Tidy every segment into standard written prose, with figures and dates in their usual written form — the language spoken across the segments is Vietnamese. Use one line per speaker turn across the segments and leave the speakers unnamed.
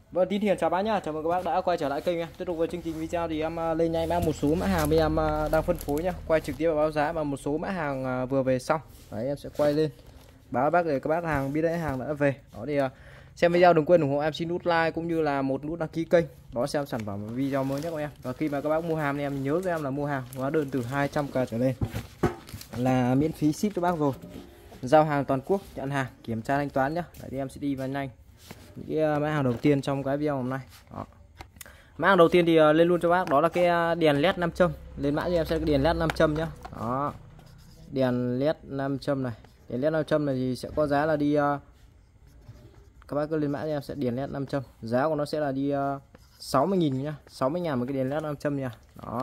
Vâng, Tín Hiền chào bác nhá. Chào mừng các bác đã quay trở lại kênh em. Tiếp tục với chương trình video thì em lên nhanh mang một số mã hàng bên em đang phân phối nhá. Quay trực tiếp vào báo giá và một số mã hàng vừa về xong. Đấy, em sẽ quay lên báo bác để các bác hàng biết đấy hàng đã về. Đó thì xem video đừng quên ủng hộ em xin nút like cũng như là một nút đăng ký kênh. Đó xem sản phẩm video mới nhất của em. Và khi mà các bác mua hàng thì em nhớ cho em là mua hàng hóa đơn từ 200k trở lên là miễn phí ship cho bác rồi. Giao hàng toàn quốc, nhận hàng, kiểm tra thanh toán nhá. Đấy thì em sẽ đi vào nhanh những cái mã hàng đầu tiên trong cái video hôm nay. Đó. Mã hàng đầu tiên thì lên luôn cho bác, đó là cái đèn led 5 châm. Lên mã cho em sẽ cái đèn led 5 châm nhá. Đó. Đèn led 5 châm này. Đèn led 5 châm này thì sẽ có giá là đi các bác cứ lên mã cho em sẽ đèn led 5 châm. Giá của nó sẽ là đi 60.000 nhá. 60.000 một cái đèn led 5 châm nha. Đó.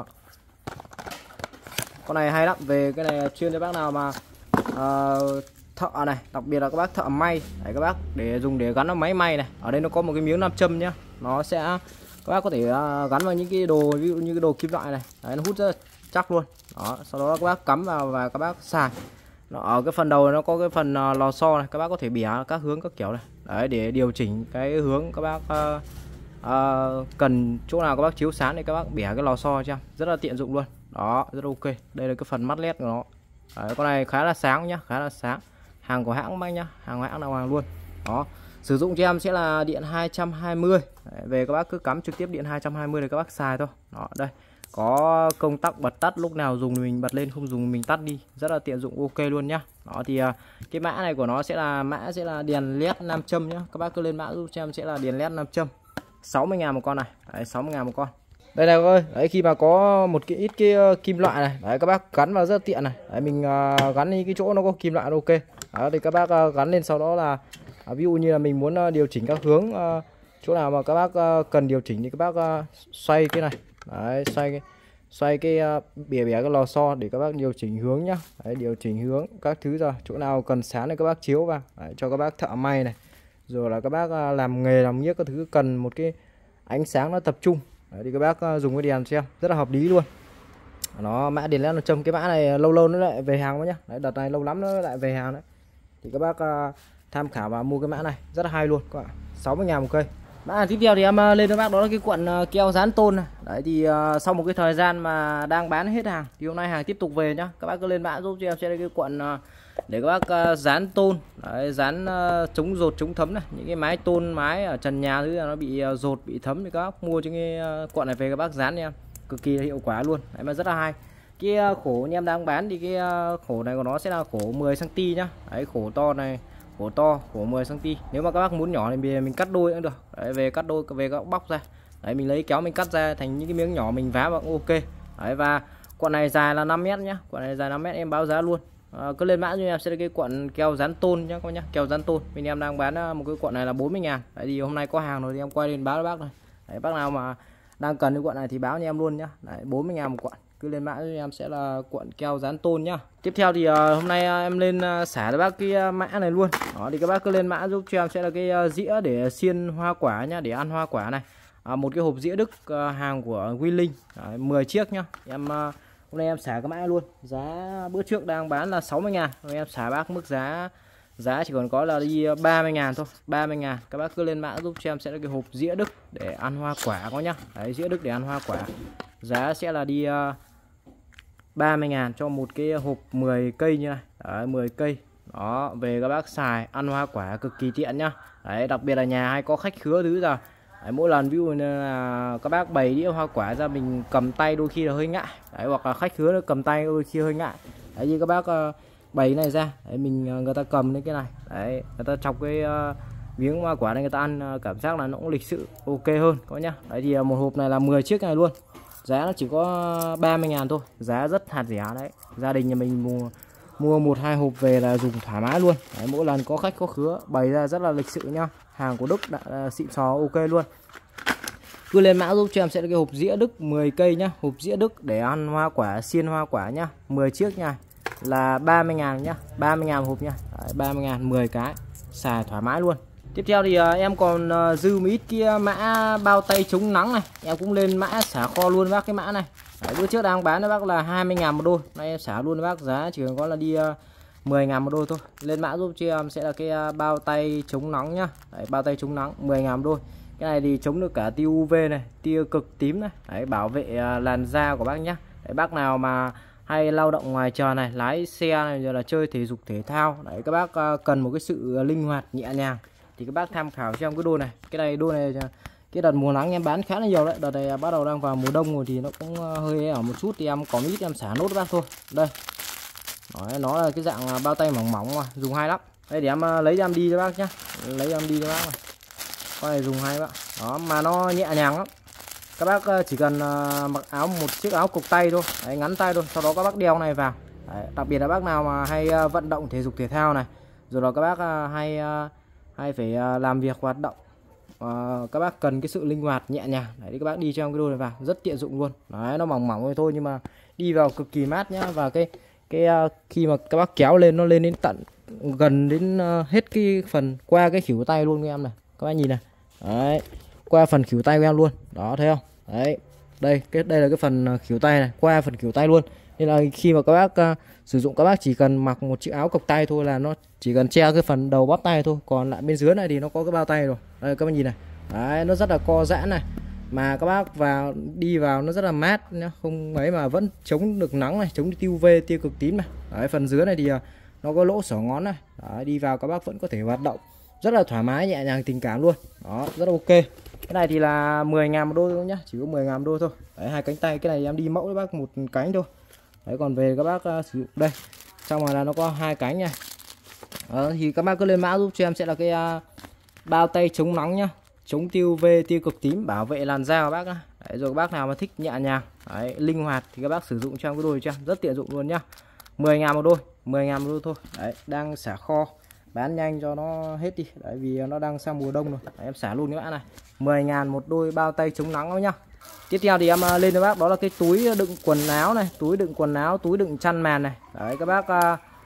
Con này hay lắm, về cái này chuyên cho bác nào mà thợ này, đặc biệt là các bác thợ may. Đấy, các bác để dùng để gắn vào máy may này. Ở đây nó có một cái miếng nam châm nhá. Nó sẽ các bác có thể gắn vào những cái đồ ví dụ như cái đồ kim loại này. Đấy, nó hút rất là chắc luôn. Đó, sau đó các bác cắm vào và các bác xài. Nó ở cái phần đầu nó có cái phần lò xo này, các bác có thể bẻ các hướng các kiểu này. Đấy, để điều chỉnh cái hướng các bác cần chỗ nào các bác chiếu sáng thì các bác bẻ cái lò xo cho em. Rất là tiện dụng luôn. Đó, rất ok. Đây là cái phần mắt led của nó. Đấy, con này khá là sáng nhá, khá là sáng. Hàng của hãng bác nhá, hàng của hãng đàng hoàng luôn. Đó, sử dụng cho em sẽ là điện 220. Đấy, về các bác cứ cắm trực tiếp điện 220 để các bác xài thôi. Đó, đây có công tắc bật tắt, lúc nào dùng thì mình bật lên, không dùng thì mình tắt đi, rất là tiện dụng, ok luôn nhá. Đó thì cái mã này của nó sẽ là đèn led 5 châm nhá. Các bác cứ lên mã giúp cho em sẽ là đèn led 5 châm. 60.000 một con này. Đấy, 60.000 một con. Đây này các ơi, đấy khi mà có một cái ít cái kim loại này, đấy các bác gắn vào rất tiện này. Đấy, mình gắn đi cái chỗ nó có kim loại ok. Đó thì các bác gắn lên, sau đó là ví dụ như là mình muốn điều chỉnh các hướng, chỗ nào mà các bác cần điều chỉnh thì các bác xoay cái này. Đấy, xoay cái bẻ cái lò xo để các bác điều chỉnh hướng nhá. Đấy, điều chỉnh hướng các thứ rồi, chỗ nào cần sáng thì các bác chiếu vào. Đấy, cho các bác thợ may này. Rồi là các bác làm nghề làm nhiếc các thứ cần một cái ánh sáng nó tập trung. Đấy, thì các bác dùng cái đèn xem rất là hợp lý luôn. Nó mã đèn led nó châm, cái mã này lâu lâu nó lại về hàng quá nhá. Đấy, đợt này lâu lắm nó lại về hàng đấy. Thì các bác tham khảo và mua cái mã này rất là hay luôn các bạn. 60.000 một cây. Mã tiếp theo thì em lên cho bác đó là cái cuộn keo dán tôn này. Đấy thì sau một cái thời gian mà đang bán hết hàng thì hôm nay hàng tiếp tục về nhá. Các bác cứ lên mã giúp cho em sẽ là cái cuộn để các bác dán tôn. Đấy, dán chống dột chống thấm này, những cái mái tôn mái ở trần nhà thứ là nó bị dột bị thấm thì các bác mua cho cái cuộn này về các bác dán em, cực kỳ hiệu quả luôn. Đấy mà rất là hay. Cái khổ anh em đang bán thì cái khổ này của nó sẽ là khổ 10 cm nhá. Đấy, khổ to này, khổ to, khổ 10 cm. Nếu mà các bác muốn nhỏ thì mình cắt đôi cũng được. Đấy, về cắt đôi, về các bóc ra. Đấy, mình lấy kéo mình cắt ra thành những cái miếng nhỏ mình vá vào cũng ok. Đấy, và cuộn này dài là 5 m nhá. Cuộn này dài 5 m em báo giá luôn. Cứ lên mã cho em sẽ là cái cuộn keo dán tôn nhá các bác nhá, keo dán tôn. Bên em đang bán một cái cuộn này là 40.000. Đấy thì hôm nay có hàng rồi thì em quay lên báo cho bác này. Đấy, bác nào mà đang cần cái cuộn này thì báo cho em luôn nhá. Đấy, 40.000 một cuộn. Cứ lên mã cho em sẽ là cuộn keo dán tôn nhá. Tiếp theo thì hôm nay em lên xả cho bác cái mã này luôn. Đó thì các bác cứ lên mã giúp cho em sẽ là cái dĩa để xiên hoa quả nhá, để ăn hoa quả này. Một cái hộp dĩa Đức hàng của Winling, 10 chiếc nhá. Em hôm nay em xả cái mã luôn. Giá bữa trước đang bán là 60.000, hôm nay em xả bác mức giá chỉ còn có là đi 30.000 thôi, 30.000. Các bác cứ lên mã giúp cho em sẽ là cái hộp dĩa Đức để ăn hoa quả có nhá. Đấy, dĩa Đức để ăn hoa quả. Giá sẽ là đi 30.000 cho một cái hộp 10 cây như này. Đấy, 10 cây. Đó, về các bác xài ăn hoa quả cực kỳ tiện nhá. Đấy, đặc biệt là nhà hay có khách khứa thứ giờ. Đấy, mỗi lần ví dụ như là các bác bày đĩa hoa quả ra mình cầm tay đôi khi là hơi ngại. Đấy, hoặc là khách khứa nó cầm tay đôi khi hơi ngại. Đấy, như các bác bày này ra, đấy, người ta cầm lên cái này. Đấy, người ta chọc cái miếng hoa quả này người ta ăn cảm giác là nó cũng lịch sự ok hơn có nhá. Đấy thì một hộp này là 10 chiếc này luôn. Giá nó chỉ có 30.000 thôi, giá rất hạt rẻ đấy. Gia đình nhà mình mua 1-2 hộp về là dùng thoải mái luôn. Đấy, mỗi lần có khách có khứa bày ra rất là lịch sự nhá. Hàng của Đức đã xịn sò ok luôn. Cứ lên mã giúp cho em sẽ là cái hộp dĩa Đức 10 cây nhá, hộp dĩa Đức để ăn hoa quả, xiên hoa quả nhá, 10 chiếc nha. Là 30.000 nhá, 30.000 hộp nhá. Đấy, 30.000 10 cái, xài thoải mái luôn. Tiếp theo thì em còn dư một ít kia mã bao tay chống nắng này, em cũng lên mã xả kho luôn bác cái mã này. Đấy, bữa trước đang bán cho bác là 20.000 một đôi, nay em xả luôn bác giá chỉ còn có là đi 10.000 một đôi thôi. Lên mã giúp cho em sẽ là cái bao tay chống nắng nhá. Đấy, bao tay chống nắng 10.000 một đôi. Cái này thì chống được cả tia UV này, tia cực tím này. Đấy, bảo vệ làn da của bác nhá. Đấy, bác nào mà hay lao động ngoài trời này, lái xe này, rồi là chơi thể dục thể thao, đấy các bác cần một cái sự linh hoạt nhẹ nhàng thì các bác tham khảo trong cái đôi này. Cái này đôi này cái đợt mùa nắng em bán khá là nhiều đấy, đợt này bắt đầu đang vào mùa đông rồi thì nó cũng hơi ở một chút thì em có ít em xả nốt bác thôi. Đây đấy, nó là cái dạng bao tay mỏng mỏng mà dùng hay lắm. Đây để em lấy em đi cho bác nhá, lấy em đi cho bác này. Con này dùng hay bác, đó mà nó nhẹ nhàng lắm. Các bác chỉ cần mặc áo một chiếc áo cộc tay thôi, đấy, ngắn tay thôi, sau đó các bác đeo này vào. Đấy, đặc biệt là bác nào mà hay vận động thể dục thể thao này, rồi là các bác hay phải làm việc hoạt động, các bác cần cái sự linh hoạt nhẹ nhàng, đấy thì các bác đi trong cái đôi này vào rất tiện dụng luôn. Đấy, nó mỏng mỏng thôi nhưng mà đi vào cực kỳ mát nhá. Và cái khi mà các bác kéo lên nó lên đến tận gần đến hết cái phần qua cái khuỷu tay luôn của em này, các bác nhìn này. Đấy, qua phần khuỷu tay của em luôn, đó thấy không? Đấy, đây là cái phần khuỷu tay này, qua phần khuỷu tay luôn. Nên là khi mà các bác sử dụng, các bác chỉ cần mặc một chiếc áo cộc tay thôi là nó chỉ cần che cái phần đầu bắp tay thôi, còn lại bên dưới này thì nó có cái bao tay rồi. Đây các bác nhìn này. Đấy, nó rất là co giãn này, mà các bác đi vào nó rất là mát nhá, không mấy mà vẫn chống được nắng này, chống tia UV, tia cực tím này. Đấy, phần dưới này thì nó có lỗ xỏ ngón này. Đấy, đi vào các bác vẫn có thể hoạt động rất là thoải mái, nhẹ nhàng, tình cảm luôn. Đó, rất là ok. Cái này thì là 10.000 một đôi thôi nhá, chỉ có 10.000 một đôi thôi. Đấy, hai cánh tay, cái này em đi mẫu với bác một cánh thôi. Đấy, còn về các bác sử dụng đây, trong này là nó có hai cánh nha. Thì các bác cứ lên mã giúp cho em sẽ là cái bao tay chống nắng nhá, chống tia UV, tia cực tím, bảo vệ làn da của bác. Đấy, rồi các bác nào mà thích nhẹ nhàng, đấy, linh hoạt thì các bác sử dụng trong cái đôi cho em rất tiện dụng luôn nhá. 10.000 một đôi, 10.000 một đôi thôi. Đấy, đang xả kho bán nhanh cho nó hết đi, đấy vì nó đang sang mùa đông rồi. Đấy, em xả luôn cái mã này, 10.000 một đôi bao tay chống nắng đó nhá. Tiếp theo thì em lên cho bác đó là cái túi đựng quần áo này, túi đựng quần áo, túi đựng chăn màn này. Đấy, các bác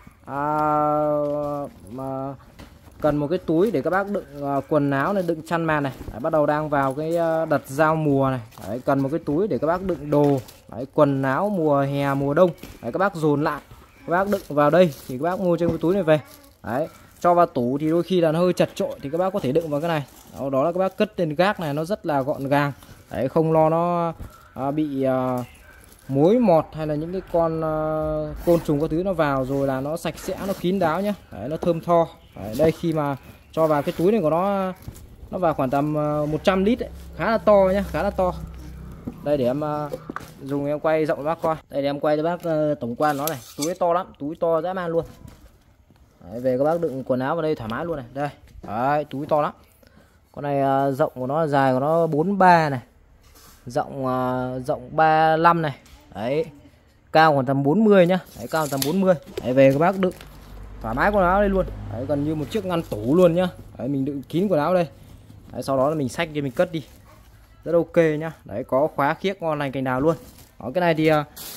mà cần một cái túi để các bác đựng quần áo này, đựng chăn màn này. Đấy, bắt đầu đang vào cái đợt giao mùa này. Đấy, cần một cái túi để các bác đựng đồ, đấy, quần áo mùa hè, mùa đông. Đấy, các bác dồn lại, các bác đựng vào đây thì các bác mua trên cái túi này về. Đấy, cho vào tủ thì đôi khi là nó hơi chật chội thì các bác có thể đựng vào cái này. Đó là các bác cất lên gác này, nó rất là gọn gàng. Đấy, không lo nó bị mối mọt hay là những cái con côn trùng các thứ nó vào rồi là nó sạch sẽ, nó kín đáo nhá. Đấy, nó thơm tho. Đấy, đây khi mà cho vào cái túi này của nó vào khoảng tầm 100 lít ấy, khá là to nhá, khá là to. Đây để em dùng em quay rộng cho bác coi. Đây để em quay cho bác tổng quan nó này, túi to lắm, túi to dã man luôn. Đấy, về các bác đựng quần áo vào đây thoải mái luôn này. Đây, đấy, túi to lắm. Con này rộng của nó, dài của nó 43 này, rộng 35 này. Đấy, cao khoảng tầm 40 nhá. Đấy, cao tầm 40. Đấy, về các bác đựng thoải mái quần áo đây luôn. Đấy, gần như một chiếc ngăn tủ luôn nhá. Đấy, mình đựng kín quần áo đây. Đấy, sau đó là mình xách cho mình cất đi, rất ok nhá. Đấy, có khóa khiếc ngon lành cành đào luôn. Đó, cái này thì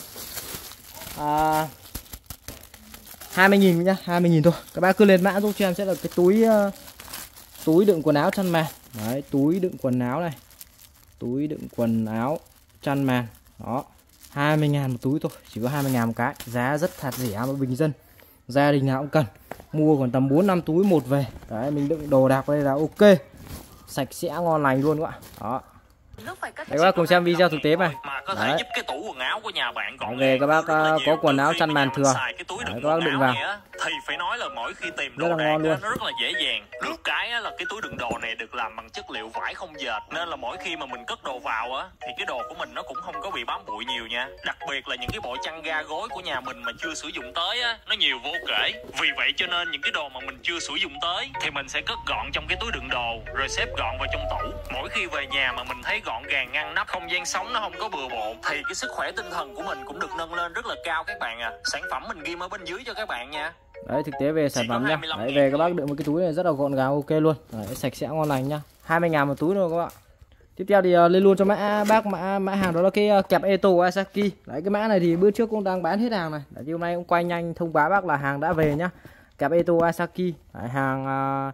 20.000 nhá, 20.000 thôi. Các bác cứ lên mã giúp cho em sẽ là cái túi đựng quần áo chăn màn. Đấy, túi đựng quần áo này, túi đựng quần áo chăn màn. Đó, 20.000 một túi thôi, chỉ có 20.000 một cái, giá rất thật rẻ mà bình dân, gia đình nào cũng cần mua còn tầm 4-5 túi một về. Đấy, mình đựng đồ đạc đây là ok, sạch sẽ ngon lành luôn các bạn. Đó, đấy, các bác cùng xem video thực tế này.
Có thể giúp cái tủ quần áo của nhà bạn gọn
về các bác có quần áo chăn màn thừa. Đấy, các bác đựng vào
thì phải nói là mỗi khi tìm đồ đạc nó rất là dễ dàng. Được cái là cái túi đựng đồ này được làm bằng chất liệu vải không dệt, nên là mỗi khi mà mình cất đồ vào á thì cái đồ của mình nó cũng không có bị bám bụi nhiều nha. Đặc biệt là những cái bộ chăn ga gối của nhà mình mà chưa sử dụng tới á, nó nhiều vô kể. Vì vậy cho nên những cái đồ mà mình chưa sử dụng tới thì mình sẽ cất gọn trong cái túi đựng đồ rồi xếp gọn vào trong tủ. Mỗi khi về nhà mà mình thấy gọn gàng ngăn nắp, không gian sống nó không có bừa bộn thì cái sức khỏe tinh thần của mình cũng được nâng lên rất là cao các bạn à. Sản phẩm mình ghi ở bên dưới cho các bạn nha.
Đấy, thực tế về sản phẩm nhá. Đấy, về các bác đựng một cái túi này rất là gọn gàng ok luôn. Đấy, sạch sẽ ngon lành nhá. 20.000 một túi thôi các bạn. Tiếp theo thì lên luôn cho mã hàng đó là cái kẹp Eto Asaki. Đấy, cái mã này thì bữa trước cũng đang bán hết hàng này. Đấy, hôm nay cũng quay nhanh thông báo bác là hàng đã về nhá. Kẹp Eto Asaki. Đấy, hàng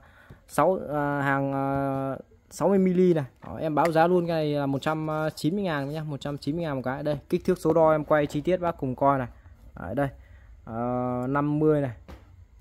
60ml này. Đó, em báo giá luôn cái này là 190.000 nhá, 190.000 một cái. Đây, kích thước số đo em quay chi tiết bác cùng coi này. Đấy, đây. 50 này,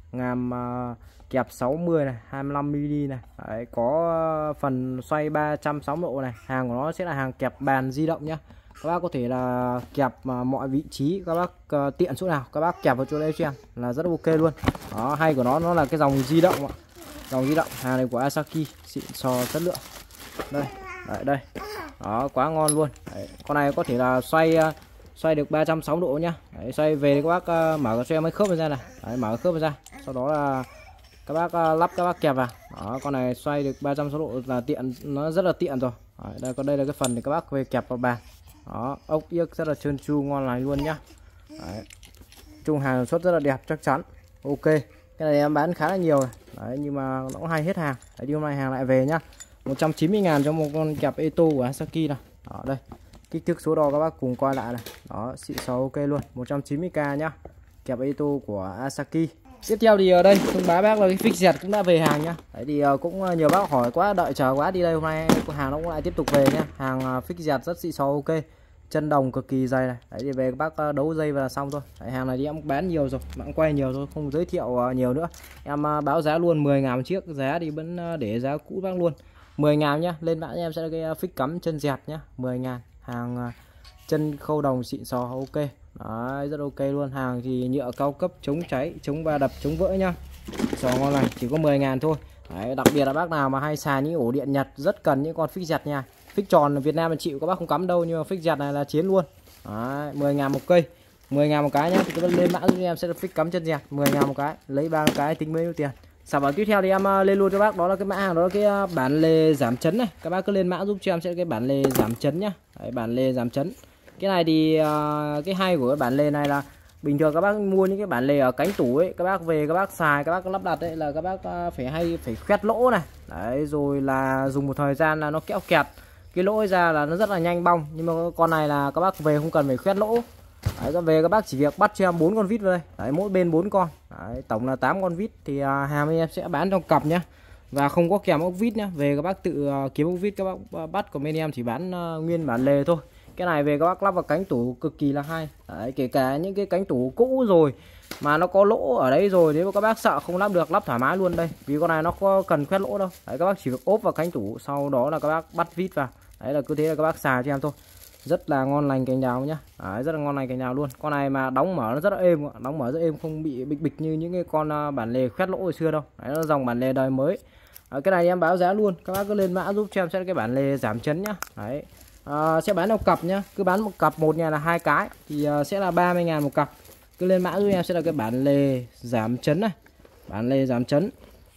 ngàm kẹp 60 này, 25 mm này. Đấy, có phần xoay 360 độ này. Hàng của nó sẽ là hàng kẹp bàn di động nhá. Các bác có thể là kẹp mọi vị trí các bác tiện chỗ nào các bác kẹp vào chỗ đây cho em là rất ok luôn. Đó, hay của nó là cái dòng di động ạ. Dòng di động hàng này của Asaki xịn sò chất lượng. Đây, đây. Đó, quá ngon luôn. Đấy, con này có thể là xoay được 360 độ nhá. Đấy, xoay về các bác mở cho em cái khớp ra này. Đấy, mở cái khớp ra. Sau đó là các bác lắp các bác kẹp vào. Đó, con này xoay được 360 độ là tiện, nó rất là tiện rồi. Đấy, đây còn đây là cái phần để các bác về kẹp vào bàn. Đó, ốc yếc rất là trơn tru ngon lành luôn nhá. Đấy, chung hàng sản xuất rất là đẹp chắc chắn. Ok, cái này em bán khá là nhiều này. Đấy, nhưng mà nó cũng hay hết hàng. Đấy, đi hôm nay hàng lại về nhá. 190.000 cho một con kẹp Eto của Asaki này. Đó, đây kích thước số đo các bác cùng coi lại này. Đó, xịn sò ok luôn, 190k nhá, kẹp Eto của Asaki. Tiếp theo thì ở đây thông báo bác là cái phích dẹt cũng đã về hàng nhá. Đấy thì cũng nhiều bác hỏi quá, đợi chờ quá, đi đây hôm nay hàng nó cũng lại tiếp tục về nhá. Hàng phích dẹt rất xịn sò ok, chân đồng cực kỳ dày này. Đấy thì về các bác đấu dây và là xong thôi. Đấy, hàng này thì em bán nhiều rồi, mà cũng quay nhiều rồi, không giới thiệu nhiều nữa. Em báo giá luôn 10.000 chiếc, giá thì vẫn để giá cũ bác luôn. 10.000 nhá, lên mã em sẽ là cái phích cắm chân dẹt nhá, 10.000. Hàng chân khâu đồng xịn sò ok. Đấy, rất ok luôn. Hàng thì nhựa cao cấp, chống cháy, chống va đập, chống vỡ nhá. Sò ngon lành, chỉ có 10.000 thôi. Đấy, đặc biệt là bác nào mà hay xài những ổ điện Nhật rất cần những con phích dẹt nha. Phích tròn ở Việt Nam mình chịu các bác không cắm đâu, nhưng mà phích dẹt này là chiến luôn. Đấy, 10.000 một cây, 10.000 một cái nhá. Thì các bác lên mã giúp em sẽ là phích cắm chân dẹt, 10.000 một cái, lấy 3 cái tính mấy nhiêu tiền. Sản phẩm tiếp theo thì em lên luôn cho bác, đó là cái mã hàng, đó là cái bản lề giảm chấn này. Các bác cứ lên mã giúp cho em sẽ là cái bản lề giảm chấn nhá. Đấy, bản lề giảm chấn. Cái này thì cái hay của cái bản lề này là bình thường các bác mua những cái bản lề ở cánh tủ ấy, các bác về các bác xài, các bác lắp đặt ấy là các bác phải khoét lỗ này. Đấy, rồi là dùng một thời gian là nó kéo kẹt cái lỗ ra là nó rất là nhanh bong. Nhưng mà con này là các bác về không cần phải khoét lỗ. Đấy, các về các bác chỉ việc bắt cho em 4 con vít vào đây. Đấy, mỗi bên 4 con. Đấy, tổng là 8 con vít thì hàng em sẽ bán trong cặp nhá. Và không có kèm ốc vít nhá. Về các bác tự kiếm ốc vít các bác bắt, còn bên em chỉ bán nguyên bản lề thôi. Cái này về các bác lắp vào cánh tủ cực kỳ là hay. Đấy, kể cả những cái cánh tủ cũ rồi mà nó có lỗ ở đấy rồi, nếu mà các bác sợ không lắp được, lắp thoải mái luôn đây. Vì con này nó có cần khoét lỗ đâu. Đấy, các bác chỉ việc ốp vào cánh tủ, sau đó là các bác bắt vít vào. Đấy, là cứ thế là các bác xài cho em thôi. Rất là ngon lành cành đào nhá. Đấy, rất là ngon lành cành đào luôn. Con này mà đóng mở nó rất là êm, đóng mở rất êm, không bị bịch bịch như những cái con bản lề khoét lỗ hồi xưa đâu. Đấy, nó dòng bản lề đời mới. Cái này em báo giá luôn, các bác cứ lên mã giúp cho em sẽ cái bản lề giảm chấn nhá. Đấy, sẽ bán một cặp nhá, cứ bán một cặp một nhà là 2 cái thì sẽ là 30.000 một cặp. Cứ lên mã giúp em sẽ là cái bản lề giảm chấn này, bản lề giảm chấn.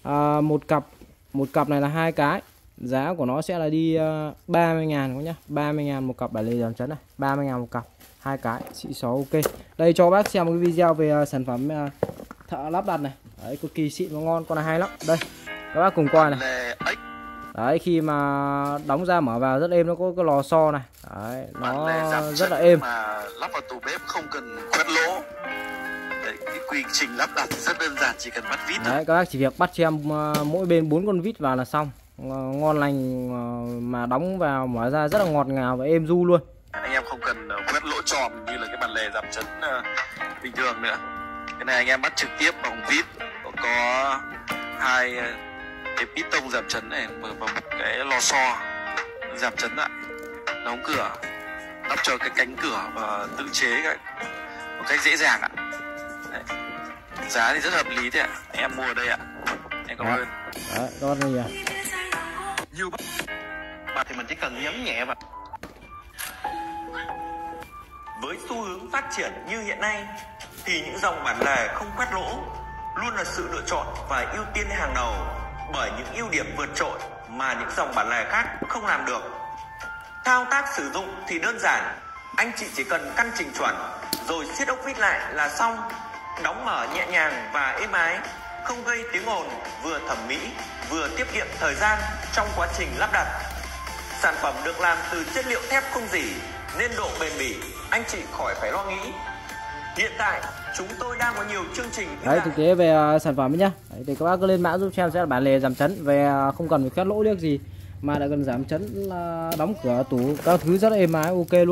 Một cặp này là 2 cái, giá của nó sẽ là đi 30.000 nhá, 30.000 một cặp bản lề giảm chấn này, 30.000 một cặp, 2 cái, xịn xó ok. Đây cho bác xem một cái video về sản phẩm thợ lắp đặt này. Đấy, cực kỳ xịn và ngon, con này hay lắm. Đây, các bác cùng coi này. Đấy, khi mà đóng ra mở vào rất êm, nó có cái lò xo này. Đấy, nó rất là êm.
Mà lắp vào tủ bếp không cần khoét lỗ. Đấy, cái quy trình lắp đặt rất đơn giản, chỉ cần bắt vít thôi.
Đấy, các bác chỉ việc bắt cho em mỗi bên 4 con vít vào là xong. Ngon lành, mà đóng vào mở ra rất là ngọt ngào và êm du luôn.
Anh em không cần khoét lỗ tròn như là cái bản lề giảm chấn bình thường nữa. Cái này anh em bắt trực tiếp bằng vít, có 2 cái piston giảm chấn này và một cái lò xo giảm chấn lại, đóng cửa, lắp cho cái cánh cửa và tự chế một cách dễ dàng ạ. Đấy. Giá thì rất hợp lý đấy ạ, em mua ở đây ạ. Em cảm ơn.
Đấy, đó là gì
nhiều bạn thì mình chỉ cần nhấn nhẹ vào.
Với xu hướng phát triển như hiện nay thì những dòng bản lề không khoét lỗ luôn là sự lựa chọn và ưu tiên hàng đầu, bởi những ưu điểm vượt trội mà những dòng bản lề khác không làm được. Thao tác sử dụng thì đơn giản, anh chị chỉ cần căn chỉnh chuẩn rồi siết ốc vít lại là xong. Đóng mở nhẹ nhàng và êm ái, không gây tiếng ồn, vừa thẩm mỹ vừa tiết kiệm thời gian trong quá trình lắp đặt. Sản phẩm được làm từ chất liệu thép không rỉ nên độ bền bỉ anh chị khỏi phải lo nghĩ. Hiện tại chúng tôi đang có nhiều chương trình.
Đấy, thực tế về sản phẩm ấy nhá. Đấy, thì các bác cứ lên mã giúp cho em sẽ là bản lề giảm chấn, về không cần phải khoét lỗ liếc gì mà đã cần giảm chấn, là đóng cửa tủ các thứ rất là êm ái ok luôn.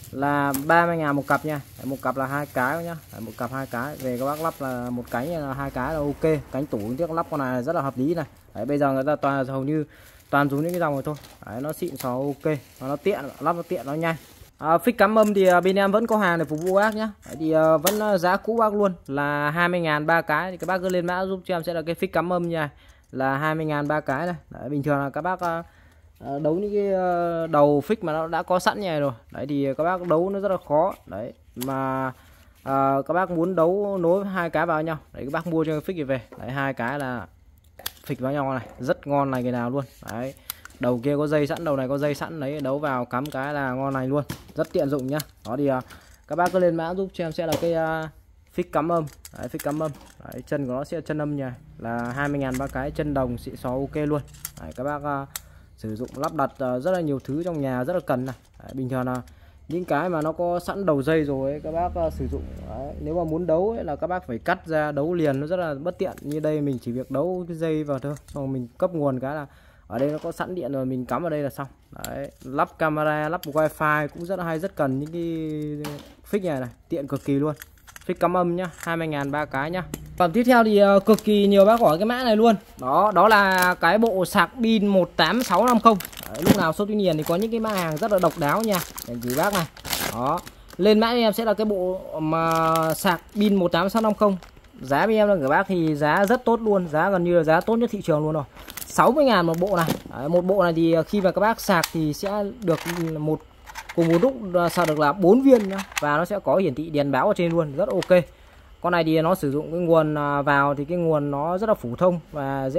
là 30.000 một cặp nha. Đấy, một cặp là 2 cái nhá. Đấy, một cặp 2 cái. Về các bác lắp là một cánh là 2 cái là ok. Cánh tủ trước lắp con này là rất là hợp lý này. Đấy, bây giờ người ta toàn hầu như toàn dùng những cái dòng này thôi. Đấy, nó xịn xò ok, nó tiện, lắp nó tiện, nó nhanh. Phích cắm âm thì bên em vẫn có hàng để phục vụ bác nhá. Đấy, thì vẫn giá cũ bác luôn là 20.000 3 cái. Thì các bác cứ lên mã giúp cho em sẽ là cái phích cắm âm nha, là 20.000 3 cái này. Đấy, bình thường là các bác đấu những cái đầu phích mà nó đã có sẵn như này rồi. Đấy thì các bác đấu nó rất là khó. Đấy mà các bác muốn đấu nối 2 cái vào nhau. Đấy các bác mua cho cái phích này về. Đấy 2 cái là phịch vào nhau này, rất ngon này cái nào luôn. Đấy, đầu kia có dây sẵn, đầu này có dây sẵn, lấy đấu vào cắm cái là ngon này luôn, rất tiện dụng nhá. Đó thì các bác cứ lên mã giúp cho em sẽ là cái phích cắm âm. Đấy, phích cắm âm. Đấy, chân của nó sẽ chân âm nha, là 20.000 ba cái, chân đồng xịn xó ok luôn. Đấy, các bác sử dụng lắp đặt rất là nhiều thứ trong nhà rất là cần này. Đấy, bình thường là những cái mà nó có sẵn đầu dây rồi ấy, các bác sử dụng. Đấy, nếu mà muốn đấu ấy, là các bác phải cắt ra đấu liền, nó rất là bất tiện. Như đây mình chỉ việc đấu cái dây vào thôi, xong mình cấp nguồn cái là ở đây nó có sẵn điện rồi, mình cắm vào đây là xong. Đấy, lắp camera, lắp wifi cũng rất là hay, rất cần những cái phích này tiện cực kỳ luôn. Phích cắm âm nhá, 20.000 ba cái nhá. Phẩm tiếp theo thì cực kỳ nhiều bác hỏi cái mã này luôn. Đó là cái bộ sạc pin 18650. Đấy, lúc nào Shop Tuy Nhiên thì có những cái mã hàng rất là độc đáo nha. Để gửi bác này. Đó. Lên mã em sẽ là cái bộ mà sạc pin 18650. Giá bên em là gửi bác thì giá rất tốt luôn, giá gần như là giá tốt nhất thị trường luôn rồi. 60.000 một bộ này. Đấy, một bộ này thì khi mà các bác sạc thì sẽ được cùng một lúc sạc được là 4 viên nhá, và nó sẽ có hiển thị đèn báo ở trên luôn, rất ok. Con này thì nó sử dụng cái nguồn vào thì cái nguồn nó rất là phổ thông và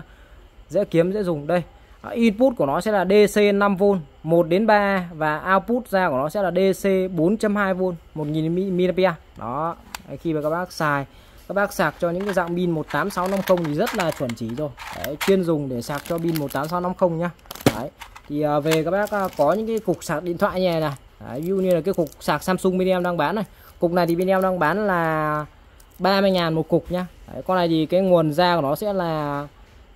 dễ kiếm, dễ dùng. Đây, input của nó sẽ là DC 5V 1 đến 3 và output ra của nó sẽ là DC 4.2V 1000 mAh. Đó, khi mà các bác xài, các bác sạc cho những cái dạng pin 18650 thì rất là chuẩn chỉ rồi. Đấy, chuyên dùng để sạc cho pin 18650 nhá. Đấy, thì về các bác có những cái cục sạc điện thoại như này này. Đấy, ví dụ như là cái cục sạc Samsung bên em đang bán này. Cục này thì bên em đang bán là 30.000 một cục nhá. Đấy, con này thì cái nguồn ra của nó sẽ là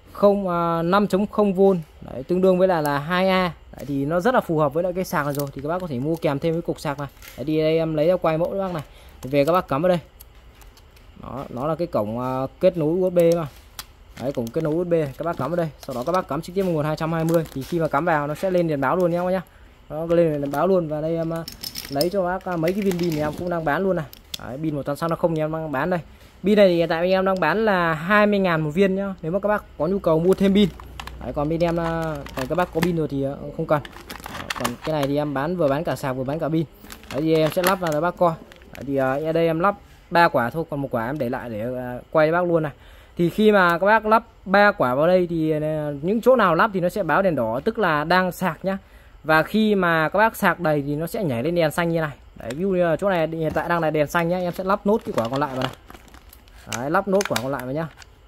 5.0V. Đấy, tương đương với là 2A. Đấy, thì nó rất là phù hợp với lại cái sạc này rồi, thì các bác có thể mua kèm thêm cái cục sạc này. Đấy, thì đây em lấy ra quay mẫu cho bác này. Thì về các bác cắm vào đây. Đó, nó là cái cổng kết nối USB mà. Đấy, cổng kết nối USB các bác cắm vào đây, sau đó các bác cắm trực tiếp vào nguồn 220 thì khi mà cắm vào nó sẽ lên đèn báo luôn nhá các nhá. Nó lên đèn báo luôn. Và đây em lấy cho bác mấy cái viên pin này em cũng đang bán luôn này. Đấy, pin 18650 em đang bán đây. Pin này thì hiện tại em đang bán là 20.000 một viên nhá, nếu mà các bác có nhu cầu mua thêm pin. Đấy, còn bên em còn các bác có pin rồi thì không cần. Còn cái này thì em vừa bán cả sạc vừa bán cả pin. Đấy, thì em sẽ lắp vào cho bác coi. Đấy, thì ở đây em lắp 3 quả thôi, còn một quả em để lại để quay cho bác luôn này. Thì khi mà các bác lắp 3 quả vào đây thì những chỗ nào lắp thì nó sẽ báo đèn đỏ, tức là đang sạc nhá. Và khi mà các bác sạc đầy thì nó sẽ nhảy lên đèn xanh như này. Đấy, ví dụ như là chỗ này hiện tại đang là đèn xanh nhá, em sẽ lắp nốt cái quả còn lại vào này. Đấy, lắp nốt quả còn lại vào nhá.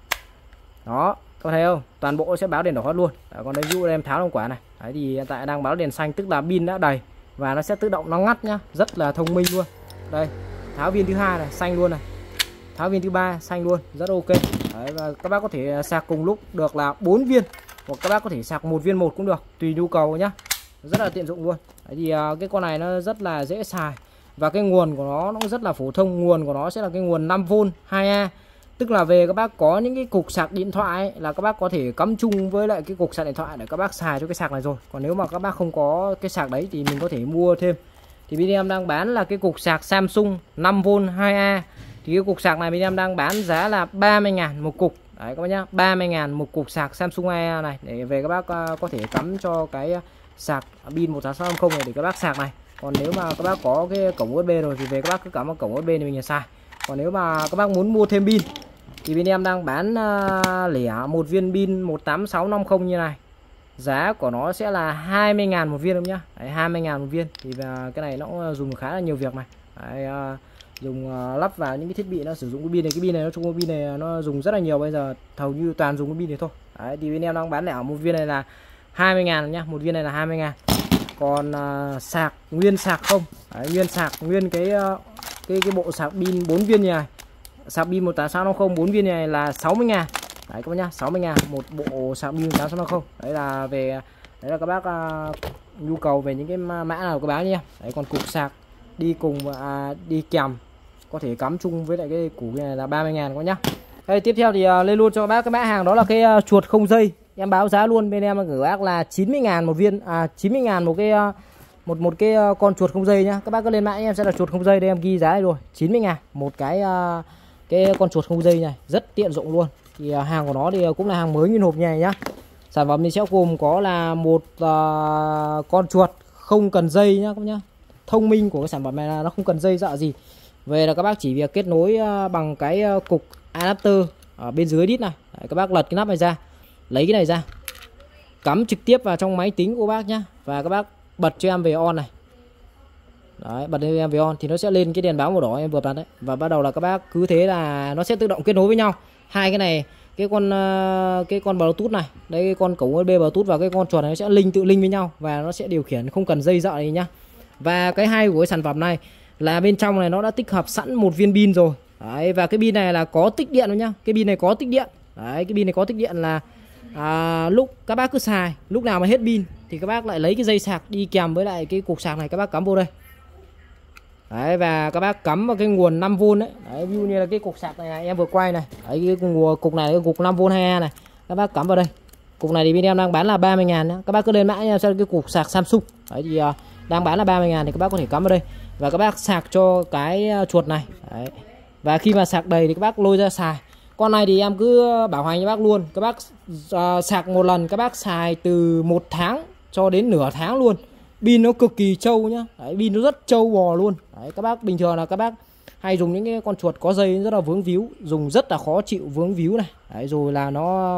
Đó, các thấy không? Toàn bộ sẽ báo đèn đỏ hết luôn. Đấy, còn đây ví dụ em tháo trong quả này. Đấy, thì hiện tại đang báo đèn xanh, tức là pin đã đầy và nó sẽ tự động nó ngắt nhá, rất là thông minh luôn. Đây, tháo viên thứ hai này, xanh luôn này. Tháo viên thứ ba xanh luôn, rất ok. Đấy, và các bác có thể sạc cùng lúc được là 4 viên, hoặc các bác có thể sạc một viên một cũng được, tùy nhu cầu nhá, rất là tiện dụng luôn. Đấy, thì cái con này nó rất là dễ xài và cái nguồn của nó cũng rất là phổ thông. Nguồn của nó sẽ là cái nguồn 5V 2A, tức là về các bác có những cái cục sạc điện thoại ấy, là các bác có thể cắm chung với lại cái cục sạc điện thoại để các bác xài cho cái sạc này rồi. Còn nếu mà các bác không có cái sạc đấy thì mình có thể mua thêm. Thì bên em đang bán là cái cục sạc Samsung 5V 2A. Thì cái cục sạc này bên em đang bán giá là 30.000 một cục. Đấy các bác nhá, 30.000 một cục sạc Samsung 2A này, để về các bác có thể cắm cho cái sạc pin 18650 này để các bác sạc này. Còn nếu mà các bác có cái cổng USB rồi thì về các bác cứ cắm vào cổng USB này mình xài. Còn nếu mà các bác muốn mua thêm pin thì bên em đang bán lẻ một viên pin 18650 như này. Giá của nó sẽ là 20.000 một viên không nhá. Đấy, 20.000 một viên. Thì cái này nó cũng dùng khá là nhiều việc này. Đấy, dùng lắp vào những cái thiết bị nó sử dụng cái pin này. Cái pin này nó chung, cái pin này nó dùng rất là nhiều, bây giờ hầu như toàn dùng cái pin này thôi. Đấy, thì bên em đang bán lẻ một viên này là 20.000 nhá, một viên này là 20.000. Còn sạc nguyên sạc không. Đấy, nguyên sạc nguyên cái bộ sạc pin 4 viên như này. Sạc pin 18650 4 viên này là 60.000. Đấy các bác nhá, 60.000 một bộ sạc pin 18650. Đấy là về, đấy là các bác nhu cầu về những cái mã nào các bác nhé. Đấy, còn cục sạc đi cùng đi kèm có thể cắm chung với lại cái củ này là 30.000 các nhá. Đây, tiếp theo thì lên luôn cho bác cái mã hàng đó là cái chuột không dây. Em báo giá luôn bên em gửi bác là 90.000 một viên, 90.000 một cái con chuột không dây nhá. Các bác cứ lên mã em sẽ là chuột không dây, đây em ghi giá đây rồi, 90.000 một cái con chuột không dây này, rất tiện dụng luôn. Thì hàng của nó thì cũng là hàng mới nguyên hộp này nhá. Sản phẩm thì sẽ gồm có là một con chuột không cần dây nhá các nhá. Thông minh của cái sản phẩm này là nó không cần dây dợ gì. Về là các bác chỉ việc kết nối bằng cái cục adapter ở bên dưới đít này. Đấy, các bác lật cái nắp này ra, lấy cái này ra, cắm trực tiếp vào trong máy tính của bác nhá. Và các bác bật cho em về on này. Đấy, bật cho em về on thì nó sẽ lên cái đèn báo màu đỏ em vừa bật đấy. Và bắt đầu là các bác cứ thế là nó sẽ tự động kết nối với nhau. Hai cái này, cái con Bluetooth này, đây cái con cổng USB Bluetooth và cái con chuột này nó sẽ tự linh với nhau và nó sẽ điều khiển không cần dây dợ này nhá. Và cái hay của cái sản phẩm này là bên trong này nó đã tích hợp sẵn một viên pin rồi. Đấy, và cái pin này là có tích điện rồi nhá. Cái pin này có tích điện. Đấy, cái pin này có tích điện là lúc các bác cứ xài, lúc nào mà hết pin thì các bác lại lấy cái dây sạc đi kèm với lại cái cục sạc này, các bác cắm vô đây. Đấy, và các bác cắm vào cái nguồn 5V đấy. Đấy, ví dụ như là cái cục sạc này, em vừa quay này. Đấy, cái cục này, cái cục 5V 2A này. Các bác cắm vào đây. Cục này thì bên em đang bán là 30.000 nhá. Các bác cứ lên mã em sẽ cái cục sạc Samsung. Đấy thì đang bán là 30.000 thì các bác có thể cắm vào đây. Và các bác sạc cho cái chuột này. Đấy. Và khi mà sạc đầy thì các bác lôi ra xài. Con này thì em cứ bảo hành cho bác luôn. Các bác sạc một lần các bác xài từ 1 tháng cho đến nửa tháng luôn. Pin nó cực kỳ trâu nhá. Đấy, pin nó rất trâu bò luôn. Đấy, các bác bình thường là các bác hay dùng những cái con chuột có dây rất là vướng víu, dùng rất là khó chịu vướng víu này. Đấy, rồi là nó